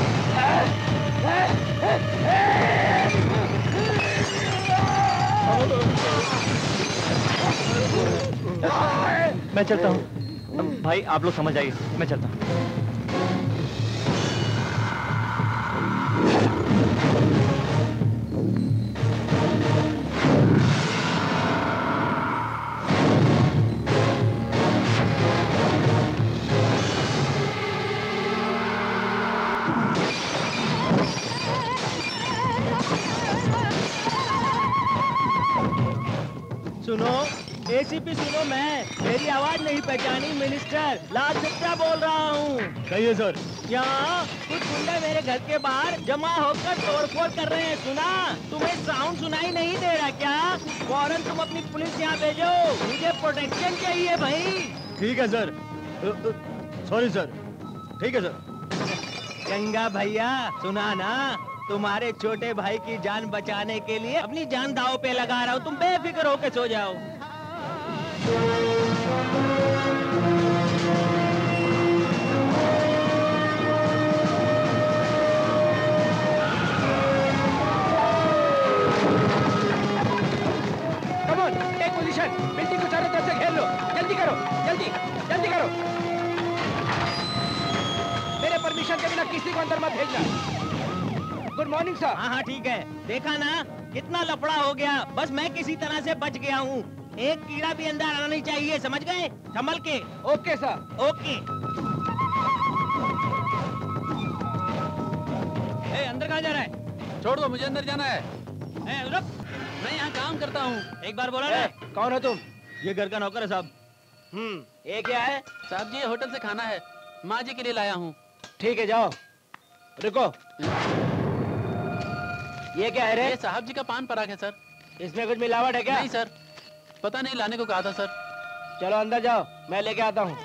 मैं चलता हूँ। भाई आप लोग समझ आइए, मैं चलता हूँ। सुनो एसीपी, सुनो, मैं मेरी आवाज नहीं पहचानी? मिनिस्टर लाल सिट्टा बोल रहा हूँ। कहिए सर। यहाँ कुछ गुंडे मेरे घर के बाहर जमा होकर तोड़फोड़ कर रहे हैं, सुना? तुम्हें साउंड सुनाई नहीं दे रहा क्या? फौरन तुम अपनी पुलिस यहाँ भेजो, मुझे प्रोटेक्शन चाहिए भाई। ठीक है सर, सॉरी सर। ठीक है सर। गंगा भैया सुना ना, तुम्हारे छोटे भाई की जान बचाने के लिए अपनी जान दांव पे लगा रहा हूँ, तुम बेफिक्र होकर सो जाओ। Come on, take position. Building को चारों तरफ से घेर लो। जल्दी करो, जल्दी, जल्दी करो। मेरे परमिशन के बिना किसी को अंदर मत भेजना। Good morning sir. हाँ हाँ ठीक है, देखा ना कितना लफड़ा हो गया। बस मैं किसी तरह से बच गया हूँ। एक कीड़ा भी अंदर आना नहीं चाहिए, समझ गए? संभल के। Okay sir. ओके। ए, अंदर कहाँ जा रहा है? छोड़ दो, मुझे अंदर जाना है। ए, रुक। मैं यहाँ काम करता हूँ। एक बार बोला ना। कौन हो तुम? ये घर का नौकर है साहब। हम्म, ये क्या है? साहब जी, ये होटल से खाना है, माँ जी के लिए लाया हूँ। ठीक है, जाओ। रुको। ये क्या है रे? ये साहब जी का पान पराग है सर। इसमें कुछ मिलावट है क्या? नहीं सर, पता नहीं, लाने को कहा था सर। चलो अंदर जाओ, मैं लेके आता हूँ।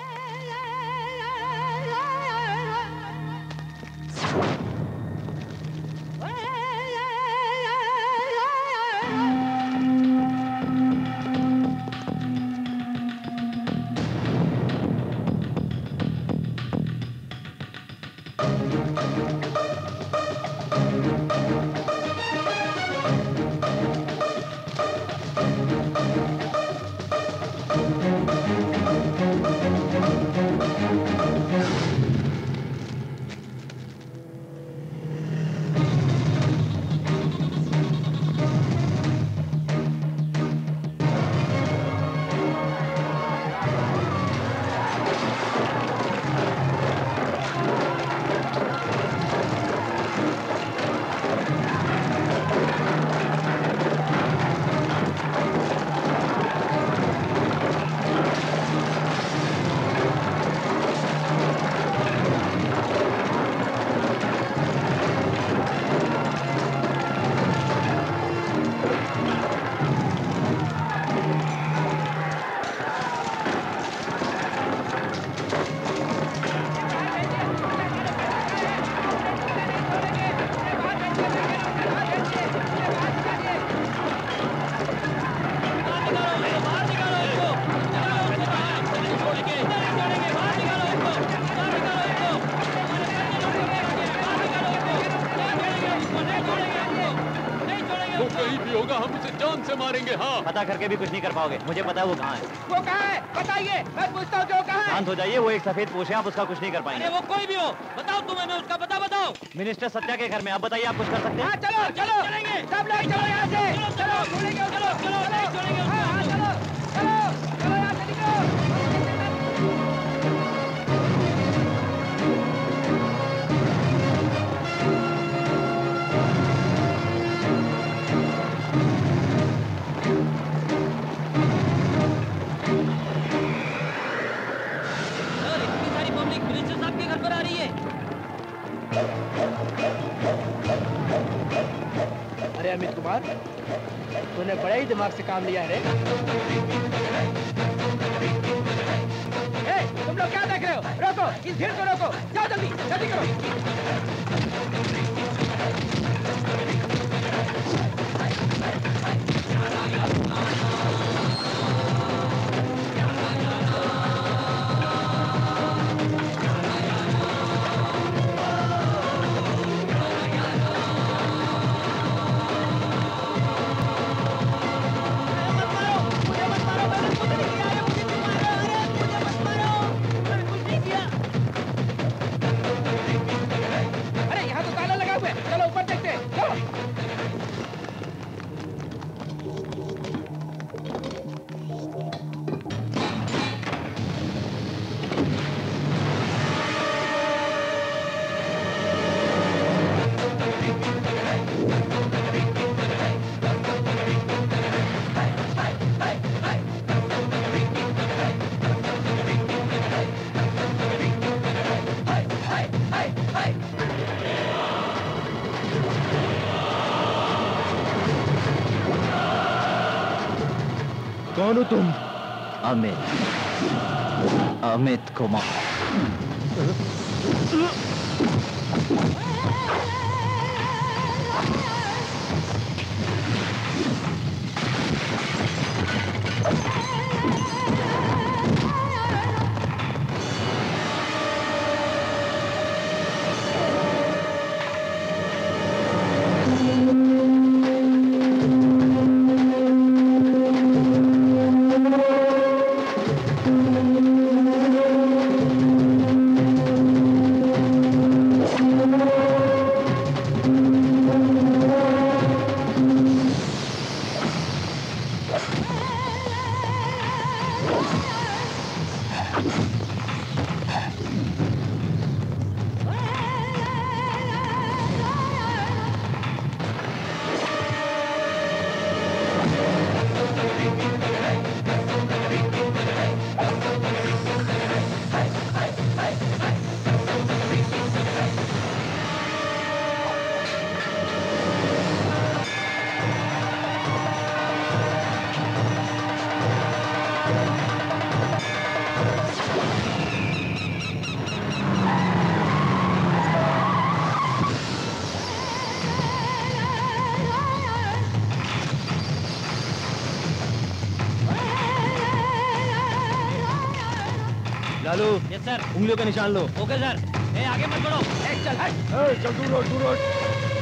पता करके भी कुछ नहीं कर पाओगे, मुझे पता है वो कहाँ है। वो कहाँ है बताइए, मैं पूछता हूँ कि वो कहाँ है। शांत हो जाइए, वो एक सफेद पोश है, आप उसका कुछ नहीं कर पाएंगे। अरे वो कोई भी हो, बताओ तुम हमें उसका पता बताओ। मिनिस्टर सत्या के घर में, आप बताइए आप कुछ कर सकते हैं। हाँ चलो चलो चलेंगे, सब लोग चलो यहाँ से, चलो छोड़ेंगे, चलो चलो छोड़ेंगे, हाँ हाँ चलो चलो चलो यहाँ से निकलो। अरे अमित कुमार, तूने बड़े ही दिमाग से काम लिया है रे। ए, तुम लोग क्या देख रहे हो? रोको, इस भीड़ को रोको, जाओ जल्दी, जल्दी करो। कौन हो तुम? अमित, अमित कुमार। बालू। Yes sir. उंगलियों के निशान लो। Okay sir. ए आगे मत बढ़ो। ए चल हट। ए चल दूर हट, दूर हट।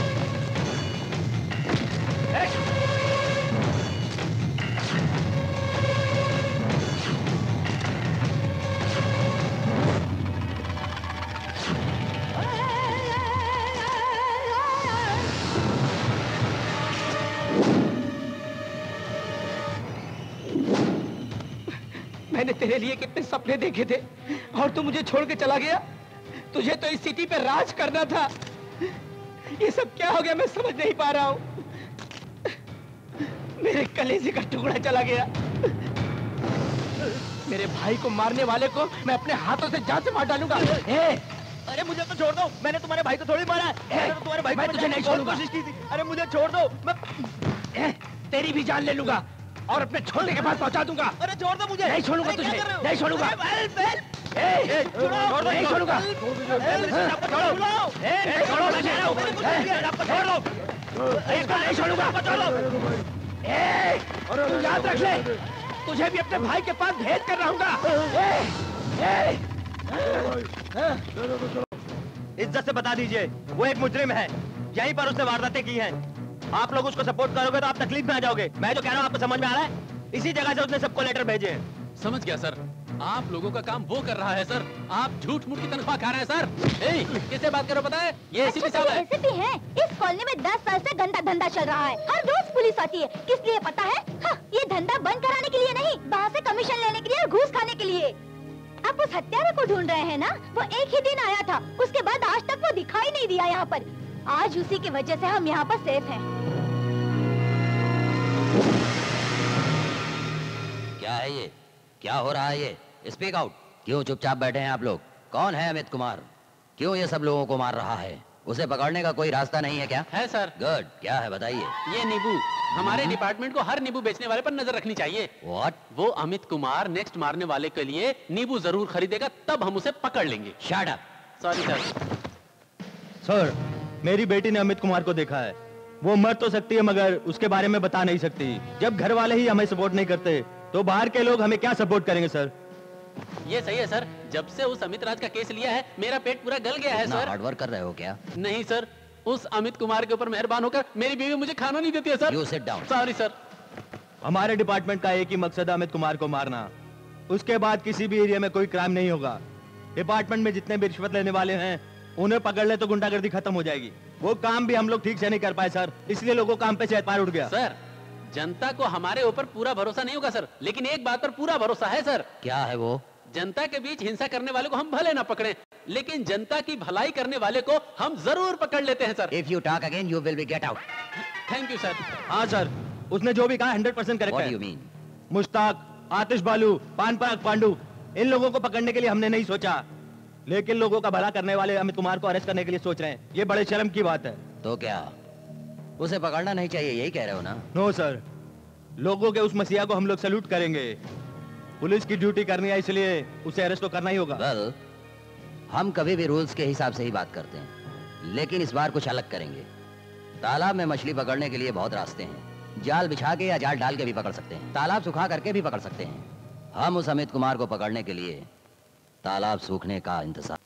मैंने तेरे लिए कितने सपने देखे थे और तू मुझे छोड़ के चला गया। तुझे तो इस सिटी पे राज करना था। ये सब क्या हो गया मैं समझ नहीं पा रहा हूँ। मेरे कलेजे का टुकड़ा चला गया। मेरे भाई को मारने वाले को मैं अपने हाथों से जान से मार डालूंगा। ए, अरे मुझे तो छोड़ दो, मैंने तुम्हारे भाई को थोड़ी मारा है। मैंने तो तुम्हारे भाई मैं को तुझे नहीं छोड़ूंगा। कोशिश की थी। अरे मुझे छोड़ दो, मैं ए, तेरी भी जान ले लूंगा और अपने छोड़ने के पास पहुंचा दूंगा। अरे छोड़ दो मुझे। नहीं छोड़ूंगा तुझे, नहीं छोड़ूंगा। ए, छोड़ो, नहीं छोड़ूंगा। छोड़ो, मैं कह रहा हूँ, छोड़ दो। नहीं छोड़ूंगा। तू याद रख ले, तुझे भी अपने भाई के पास भेज कर रहूंगा। इज्जत से बता दीजिए, वो एक मुजरिम है, यहीं पर उसने वारदातें की हैं। आप लोग उसको सपोर्ट करोगे तो आप तकलीफ में आ जाओगे। मैं जो कह रहा हूँ आपको समझ में आ रहा है? इसी जगह से उसने सबको लेटर भेजे हैं। समझ गया सर, आप लोगों का काम वो कर रहा है सर, आप झूठ मूठ की तनख्वाह खा रहे हैं सर। ए, किससे बात करो पता है? ये एसीपी साहब है। एसीपी हैं। इस कॉलोनी में दस साल से गंदा धंधा चल रहा है। हर रोज पुलिस आती है। किस लिए पता है? हाँ, ये धंधा बंद कराने के लिए नहीं, बाहर से कमीशन लेने के लिए और घूस खाने के लिए। आप उस हत्यारे को ढूंढ रहे हैं ना? वो एक ही दिन आया था, उसके बाद आज तक वो दिखाई नहीं दिया यहाँ पर। आज उसी की वजह से हम यहाँ पर सेफ हैं। क्या है ये? क्या हो रहा है ये? Speak out. क्यों चुपचाप बैठे हैं आप लोग? कौन है अमित कुमार? क्यों ये सब लोगों को मार रहा है? उसे पकड़ने का कोई रास्ता नहीं है क्या? है सर। गुड। क्या है बताइए। ये नींबू, हमारे डिपार्टमेंट को हर नींबू बेचने वाले पर नजर रखनी चाहिए। व्हाट? वो अमित कुमार नेक्स्ट मारने वाले के लिए नींबू जरूर खरीदेगा, तब हम उसे पकड़ लेंगे। Shut up. Sorry sir. Sir, मेरी बेटी ने अमित कुमार को देखा है। वो मर तो सकती है मगर उसके बारे में बता नहीं सकती। जब घर वाले ही हमें सपोर्ट नहीं करते तो बाहर के लोग हमें क्या सपोर्ट करेंगे सर? ये सही है सर, जब से उस अमित राज का केस लिया है मेरा पेट पूरा गल गया है सर। हार्ड वर्क कर रहे हो क्या? नहीं सर, उस अमित कुमार के ऊपर मेहरबान होकर मेरी बीवी मुझे खाना नहीं देती है sir. You sit down. Sorry sir. हमारे डिपार्टमेंट का एक ही मकसद है अमित कुमार को मारना। उसके बाद किसी भी एरिया में कोई क्राइम नहीं होगा। डिपार्टमेंट में जितने भी रिश्वत लेने वाले हैं उन्हें पकड़ ले तो गुंडागर्दी खत्म हो जाएगी। वो काम भी हम लोग ठीक से नहीं कर पाए सर, इसलिए लोगों काम पे से एतबार उठ गया। सर, जनता को हमारे ऊपर पूरा भरोसा नहीं होगा सर, लेकिन एक बात पर पूरा भरोसा है सर। क्या है वो? जनता के बीच हिंसा करने वाले को हम भले ना पकड़े, लेकिन जनता की भलाई करने वाले को हम जरूर पकड़ लेते हैं sir. If you talk again, you will be get out. Thank you sir. हाँ सर, उसने जो भी कहा हंड्रेड परसेंट करेक्ट है। What do you mean? Mushtaq, Aatish Balu, Pan पराग पांडू, इन लोगों को पकड़ने के लिए हमने नहीं सोचा, लेकिन लोगों का भला करने वाले अमित कुमार को अरेस्ट करने के लिए सोच रहे हैं। ये बड़े शर्म की बात है। तो क्या उसे पकड़ना नहीं चाहिए, यही कह रहे हो ना? नो सर, लोगों के उस मसीहा को हम लोग सैल्यूट करेंगे। पुलिस की ड्यूटी करनी है, इसलिए उसे अरेस्ट तो करना ही होगा। well, हम कभी भी रूल्स के हिसाब से ही बात करते हैं, लेकिन इस बार कुछ अलग करेंगे। तालाब में मछली पकड़ने के लिए बहुत रास्ते हैं। जाल बिछा के या जाल डाल के भी पकड़ सकते हैं, तालाब सुखा करके भी पकड़ सकते हैं। हम उस अमित कुमार को पकड़ने के लिए तालाब सूखने का इंतजार।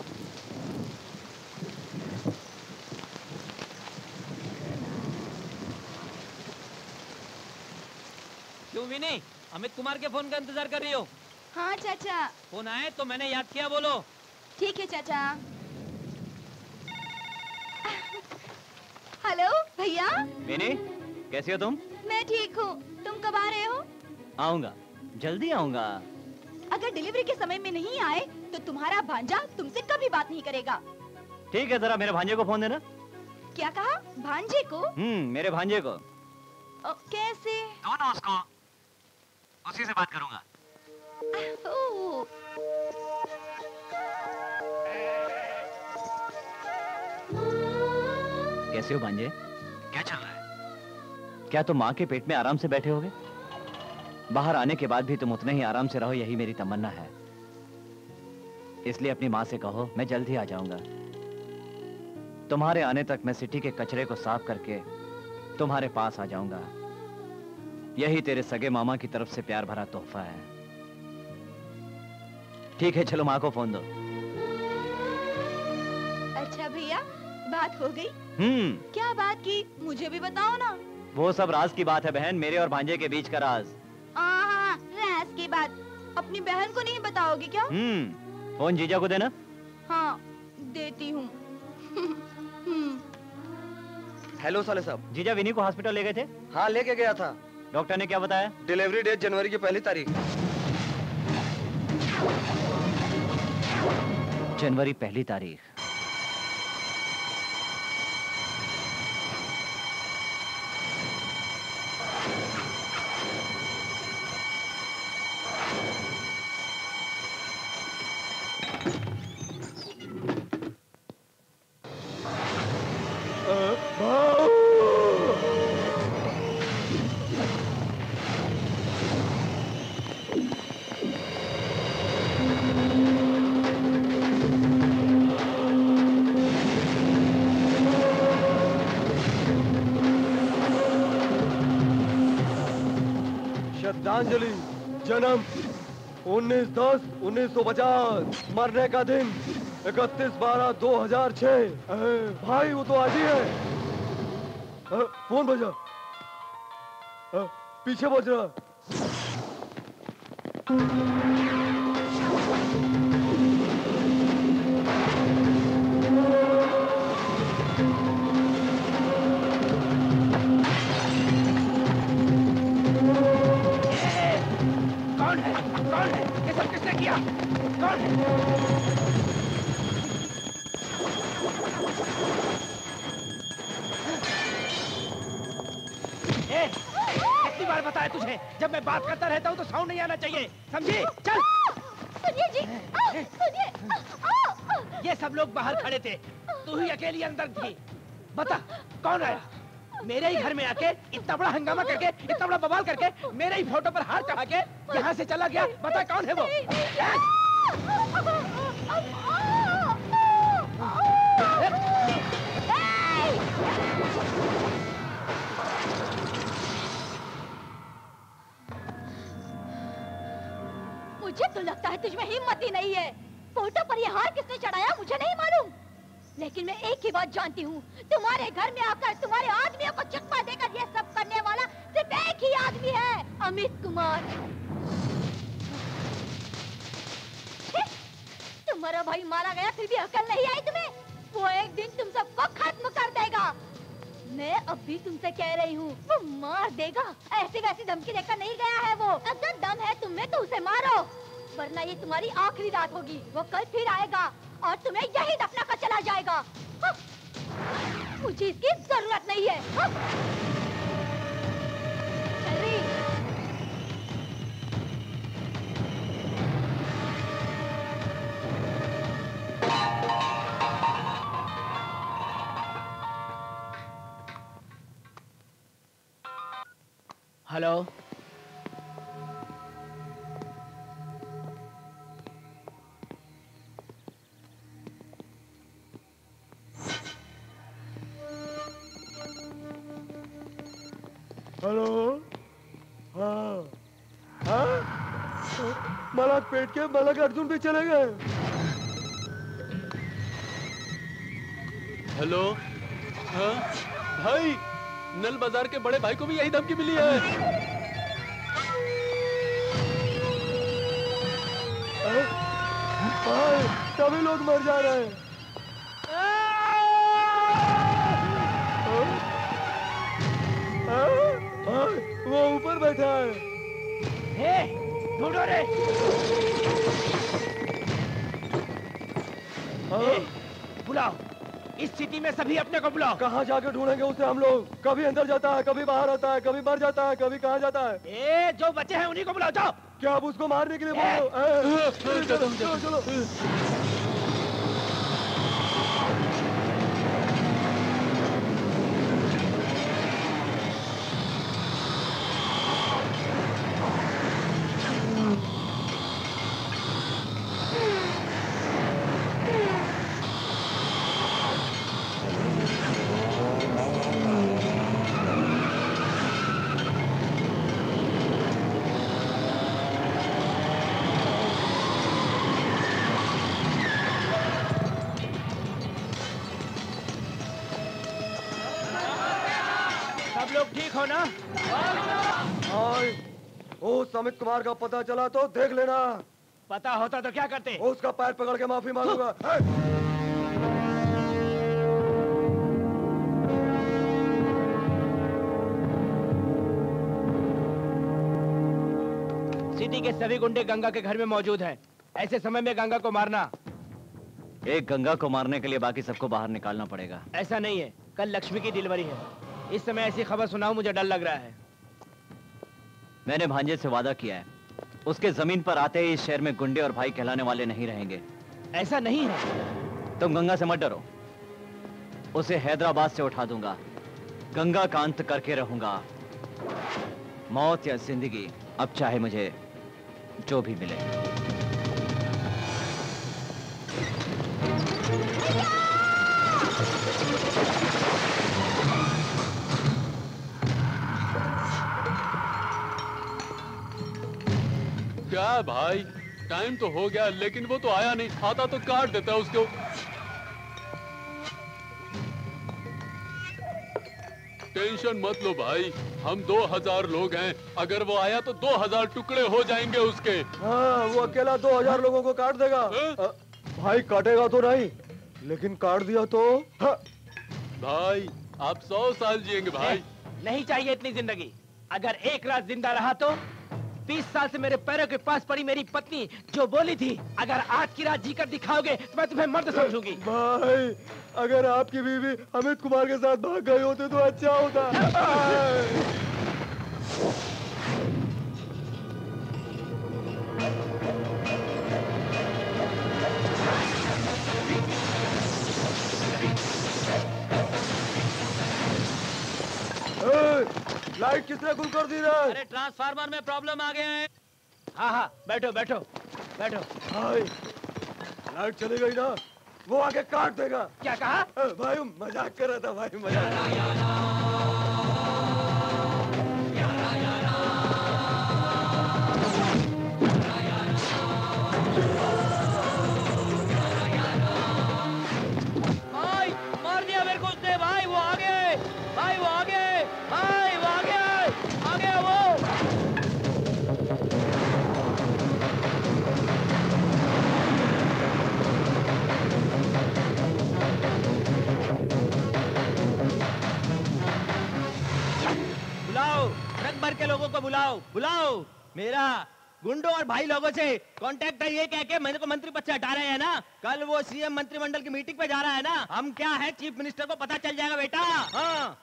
क्यों विनी, अमित कुमार के फोन का इंतजार कर रही हो? हाँ चाचा। फोन आए तो मैंने याद किया, बोलो। ठीक है चाचा। हेलो भैया। विनी, कैसी हो तुम? मैं ठीक हूँ, तुम कब आ रहे हो? आऊंगा, जल्दी आऊंगा। अगर डिलीवरी के समय में नहीं आए तो तुम्हारा भांजा तुमसे कभी बात नहीं करेगा। ठीक है, जरा मेरे भांजे को फोन देना। क्या कहा? भांजे को? हम्म, मेरे भांजे को। ओ, कैसे? दो ना उसको, उसी से बात करूंगा। ओ, कैसे हो भांजे? क्या चल रहा है? क्या तुम माँ के पेट में आराम से बैठे होगे? बाहर आने के बाद भी तुम उतने ही आराम से रहो, यही मेरी तमन्ना है। इसलिए अपनी माँ से कहो मैं जल्द ही आ जाऊंगा। तुम्हारे आने तक मैं सिटी के कचरे को साफ करके तुम्हारे पास आ जाऊंगा। यही तेरे सगे मामा की तरफ से प्यार भरा तोहफा है। ठीक है, चलो माँ को फोन दो। अच्छा भैया, बात हो गई? हम्म। क्या बात की, मुझे भी बताओ ना। वो सब राज की बात है बहन, मेरे और भांजे के बीच का राज। हाँ, राज की बात। अपनी बहन को नहीं बताओगे क्या? हम्म। फोन जीजा को देना। हाँ, देती हूँ। हेलो साले साहब। जीजा विनी को हॉस्पिटल ले गए थे? हाँ, लेके गया था। डॉक्टर ने क्या बताया? डिलीवरी डेट जनवरी की पहली तारीख। जनवरी पहली तारीख। श्रद्धांजलि। जन्म उन्नीस दस उन्नीस सौ पचास। मरने का दिन इकतीस बारह दो हजार छह। भाई वो तो आज ही है। आ, फोन बजा। आ, पीछे बज रहा। कौन है? कौन है? ये सब किसने किया? कौन है? ए, कितनी बार बताया तुझे, जब मैं बात करता रहता हूँ तो साउंड नहीं आना चाहिए, समझी? चल। सुनिए जी, सुनिए। ये सब लोग बाहर खड़े थे, तू ही अकेली अंदर थी। बता, कौन आया? मेरे ही घर में आके इतना बड़ा हंगामा करके, इतना बड़ा बवाल करके, मेरे ही फोटो पर हाथ चढ़ा के यहाँ से चला गया। बता कौन है वो? मुझे तो लगता है तुझमें हिम्मत ही नहीं है। फोटो पर ये हार किसने चढ़ाया मुझे नहीं मालूम, लेकिन मैं एक ही बात जानती हूँ, तुम्हारे घर में आकर तुम्हारे आदमियों को चकमा देकर ये सब करने वाला सिर्फ एक ही आदमी है, अमित कुमार। तुम्हारा भाई मारा गया फिर भी अकल नहीं आई तुम्हें? वो एक दिन तुम सबको खत्म कर देगा। मैं अब भी तुमसे कह रही हूँ, वो मार देगा। ऐसी वैसी धमकी देकर नहीं गया है वो। अगर दम है तुम में तो उसे मारो, वरना ये तुम्हारी आखिरी रात होगी। वो कल फिर आएगा और तुम्हें यही दफना कर चला जाएगा। हाँ? मुझे इसकी जरूरत नहीं है। हाँ? चल रही। Hello, hello. हाँ हाँ, मलक पेट के मलक अर्जुन भी चले गए। हेलो। हाँ भाई, नल बाजार के बड़े भाई को भी यही धमकी मिली है। भाई सभी लोग मर जा रहे हैं। वो ऊपर बैठा है। हे, ढूंढो रे। हे, बुलाओ, इस सिटी में सभी अपने को बुलाओ। कहाँ जाके ढूंढेंगे उसे हम लोग? कभी अंदर जाता है, कभी बाहर आता है, कभी मर जाता है, कभी कहाँ जाता है। ए, जो बचे हैं उन्हीं को बुलाओ, जाओ। क्या आप उसको मारने के लिए बोलो? चलो चलो चलो। सब लोग ठीक हो ना? भाई, उस अमित कुमार का पता चला तो देख लेना। पता होता तो क्या करते? उसका पैर पकड़ के माफी मांगूंगा। सिटी के सभी गुंडे गंगा के घर में मौजूद हैं। ऐसे समय में गंगा को मारना। एक गंगा को मारने के लिए बाकी सबको बाहर निकालना पड़ेगा। ऐसा नहीं है, कल लक्ष्मी की डिलीवरी है। इस समय ऐसी खबर सुनाओ, मुझे डर लग रहा है। मैंने भांजे से वादा किया है, उसके जमीन पर आते ही इस शहर में गुंडे और भाई कहलाने वाले नहीं रहेंगे। ऐसा नहीं है। तुम गंगा से मत डरो, उसे हैदराबाद से उठा दूंगा, गंगा का अंत करके रहूंगा। मौत या जिंदगी, अब चाहे मुझे जो भी मिले। क्या भाई, टाइम तो हो गया लेकिन वो तो आया नहीं। आता तो काट देता उसको। टेंशन मत लो भाई, हम दो हजार लोग हैं। अगर वो आया तो दो हजार टुकड़े हो जाएंगे उसके। हाँ, वो अकेला दो हजार लोगों को काट देगा। आ, भाई काटेगा तो नहीं, लेकिन काट दिया तो हाँ। भाई आप सौ साल जिएंगे भाई। नहीं चाहिए इतनी जिंदगी। अगर एक रात जिंदा रहा तो तीस साल से मेरे पैरों के पास पड़ी मेरी पत्नी जो बोली थी, अगर आज की रात जीकर दिखाओगे तो मैं तुम्हें मर्द समझूंगी। भाई अगर आपकी बीवी अमित कुमार के साथ भाग गई होती तो अच्छा होता। लाइट किसने गुल कर दी रे? अरे ट्रांसफार्मर में प्रॉब्लम आ गया है। हाँ हाँ बैठो बैठो बैठो। भाई लाइट चली गई ना, वो आके काट देगा। क्या कहा? भाई मजाक कर रहा था भाई, मजाक। भाई मार दिया मेरे को उसने। भाई वो आ गए, भाई वो आ गए, भाई वो आ गया, आ गया वो। बुलाओ, ट्रक भर के लोगों को बुलाओ, बुलाओ। मेरा गुंडों और भाई लोगों से कांटेक्ट है ये कह के मेरे को मंत्री पद से हटा रहे हैं ना। कल वो सीएम मंत्रिमंडल की मीटिंग पे जा रहा है ना। हम क्या है, चीफ मिनिस्टर को पता चल जाएगा बेटा। हाँ।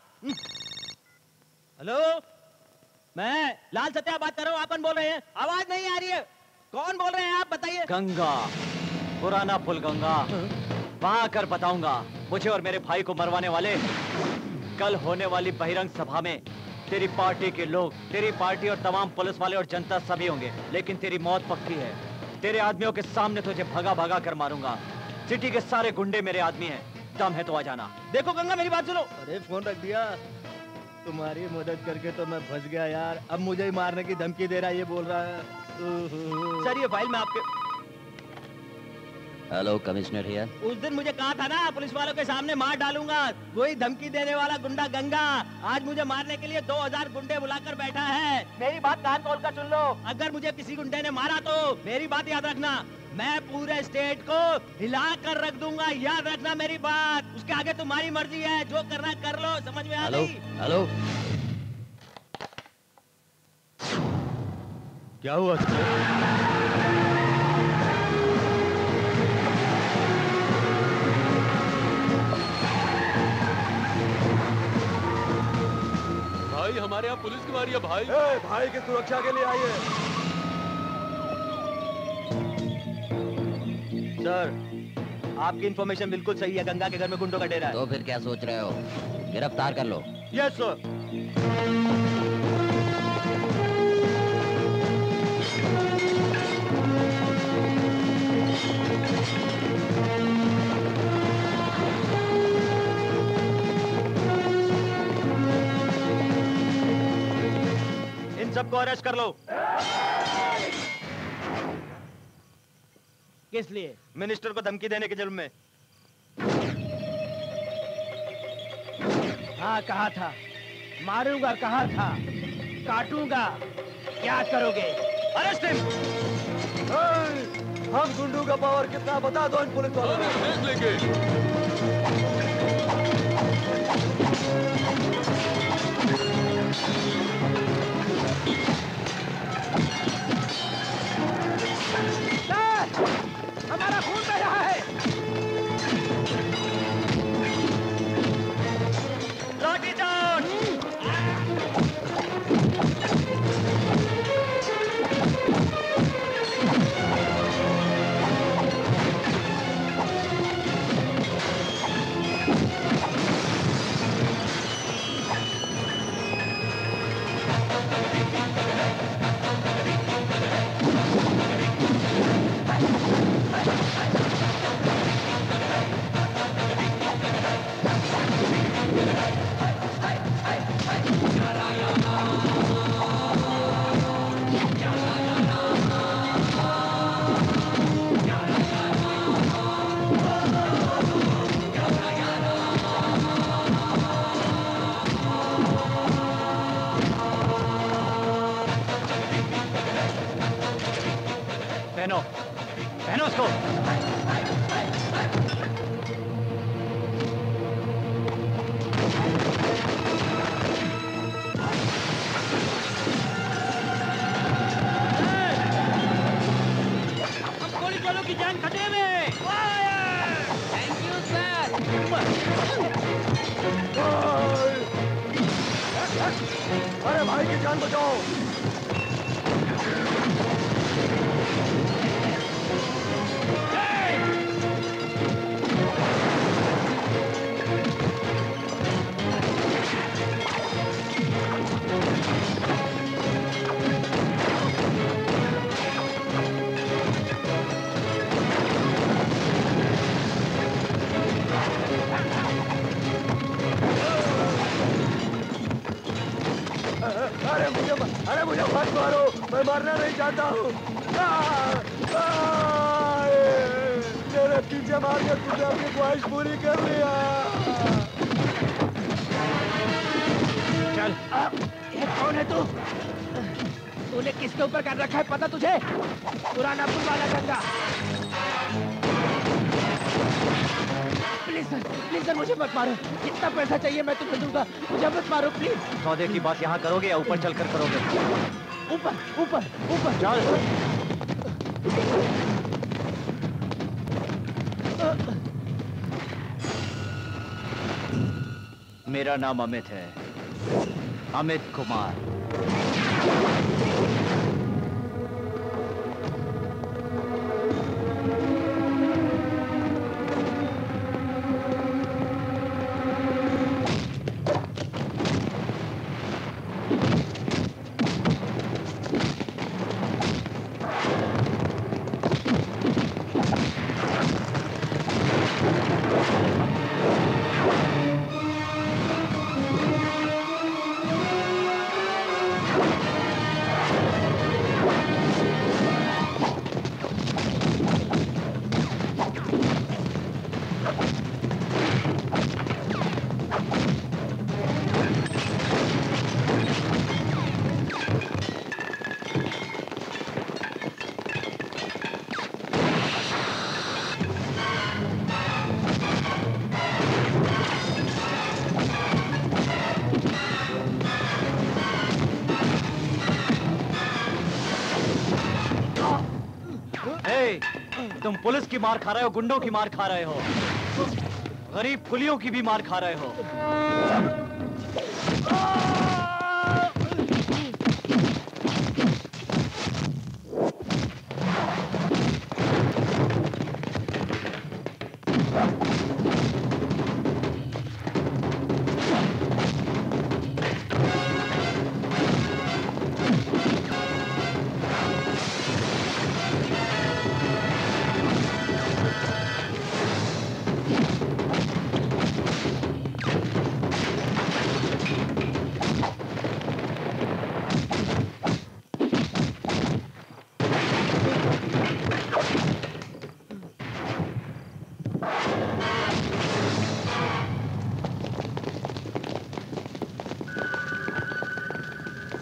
हेलो, मैं लाल सत्या बात कर रहा हूँ। आपन बोल रहे हैं, आवाज नहीं आ रही है। कौन बोल रहे हैं आप, बताइए। गंगा, पुराना पुल गंगा, वहां आकर बताऊंगा मुझे और मेरे भाई को मरवाने वाले। कल होने वाली बहिरंग सभा में तेरी पार्टी के लोग, तेरी पार्टी और तमाम पुलिस वाले और जनता सभी होंगे, लेकिन तेरी मौत पक्की है। तेरे आदमियों के सामने तुझे भगा भगा कर मारूंगा। सिटी के सारे गुंडे मेरे आदमी हैं, दम है तो आ जाना। देखो गंगा मेरी बात सुनो। अरे फोन रख दिया। तुम्हारी मदद करके तो मैं फंस गया यार। अब मुझे ही मारने की धमकी दे रहा है, ये बोल रहा है। सर ये फाइल मैं आपके। Hello commissioner here. उस दिन मुझे कहा था ना पुलिस वालों के सामने मार डालूंगा, वही धमकी देने वाला गुंडा गंगा आज मुझे मारने के लिए दो हजार गुंडे बुलाकर बैठा है। मेरी बात कान खोल कर सुन लो। अगर मुझे किसी गुंडे ने मारा तो मेरी बात याद रखना, मैं पूरे स्टेट को हिला कर रख दूंगा। याद रखना मेरी बात। उसके आगे तुम्हारी मर्जी है, जो करना कर लो। समझ में आ गई? हेलो, क्या हुआ? भाई हमारे यहाँ पुलिस की मारी है भाई। ए, भाई की सुरक्षा के लिए आई है। सर आपकी इंफॉर्मेशन बिल्कुल सही है, गंगा के घर में गुंडों का डेरा है। तो फिर क्या सोच रहे हो, गिरफ्तार कर लो। Yes sir. इन सबको अरेस्ट कर लो। किस लिए? मिनिस्टर को धमकी देने के जुर्म में। हाँ कहा था, मारूंगा कहा था, काटूंगा, क्या करोगे? Arrest him! हम गुंडों का पावर कितना बता दो इन पुलिस वालों को। देख लेंगे। सर, हमारा खून बह रहा है। लाठी चार्ज! पहनो, पहनो उसको। हम पुलिस वालों की जान खतरे में। Thank you sir. अरे भाई की जान बचाओ। अरे मुझे अरे मुझे मत मारो, मैं मरना नहीं चाहता हूँ। मेरे पीछे मार के तुमने अपनी ख्वाहिश पूरी कर लिया। चल, ये कौन है तू? तूने किसके ऊपर कर रखा है पता तुझे? पुराना पुल वाला Ganga. Please sir, please sir मुझे मत मारो। जितना पैसा चाहिए मैं तुम्हें दूंगा, मुझे मत मारो प्लीज। सौदे की बात यहाँ करोगे या ऊपर चलकर करोगे? ऊपर, ऊपर, ऊपर। चल। मेरा नाम अमित है, अमित कुमार। तुम पुलिस की मार खा रहे हो, गुंडों की मार खा रहे हो, गरीब कुलियों की भी मार खा रहे हो।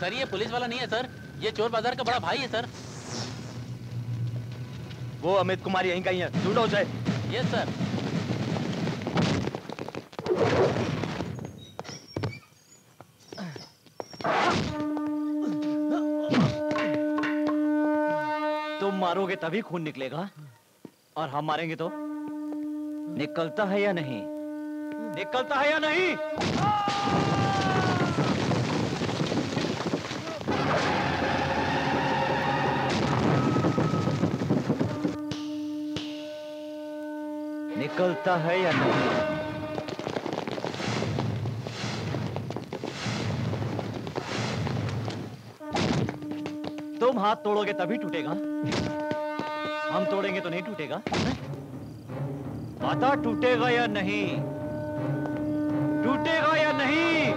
सर ये पुलिस वाला नहीं है सर, ये चोर बाजार का बड़ा भाई है सर। वो अमित कुमार यहीं कहीं है, ढूंढो उसे। Yes sir. तुम मारोगे तभी खून निकलेगा, और हम मारेंगे तो निकलता है या नहीं? निकलता है या नहीं? निकलता है या नहीं? तुम हाथ तोड़ोगे तभी टूटेगा, हम तोड़ेंगे तो नहीं टूटेगा। पता टूटेगा या नहीं? टूटेगा या नहीं?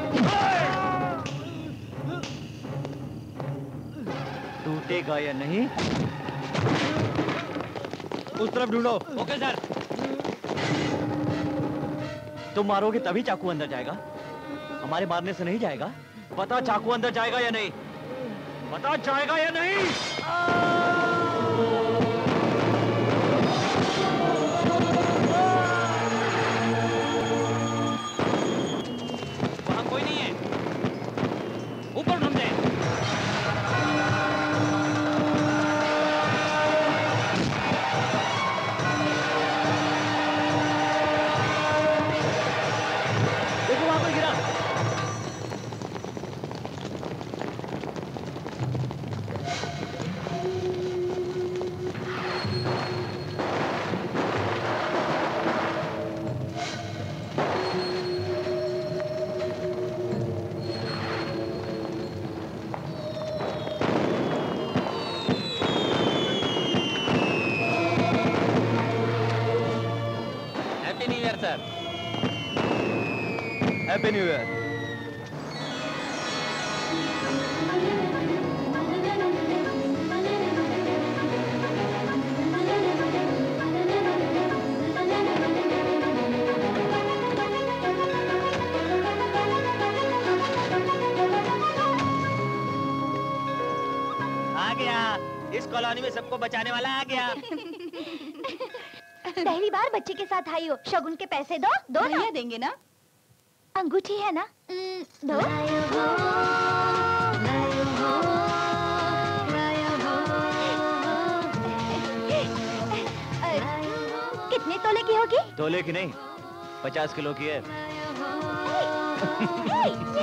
टूटेगा या नहीं? उस तरफ ढूंढो। Okay sir. तुम मारोगे तभी चाकू अंदर जाएगा, हमारे मारने से नहीं जाएगा। पता चाकू अंदर जाएगा या नहीं? पता जाएगा या नहीं? वहां कोई नहीं है, ऊपर ढूंढते हैं। देखो वहां पर गिरा। Happy new year sir. Happy new year. आ गया, इस कॉलोनी में सबको बचाने वाला आ गया। पहली बार बच्चे के साथ आई हो, शगुन के पैसे दो। दो ना देंगे ना? अंगूठी है ना? दो। कितने तोले की होगी? तोले की नहीं, पचास किलो की है। ए,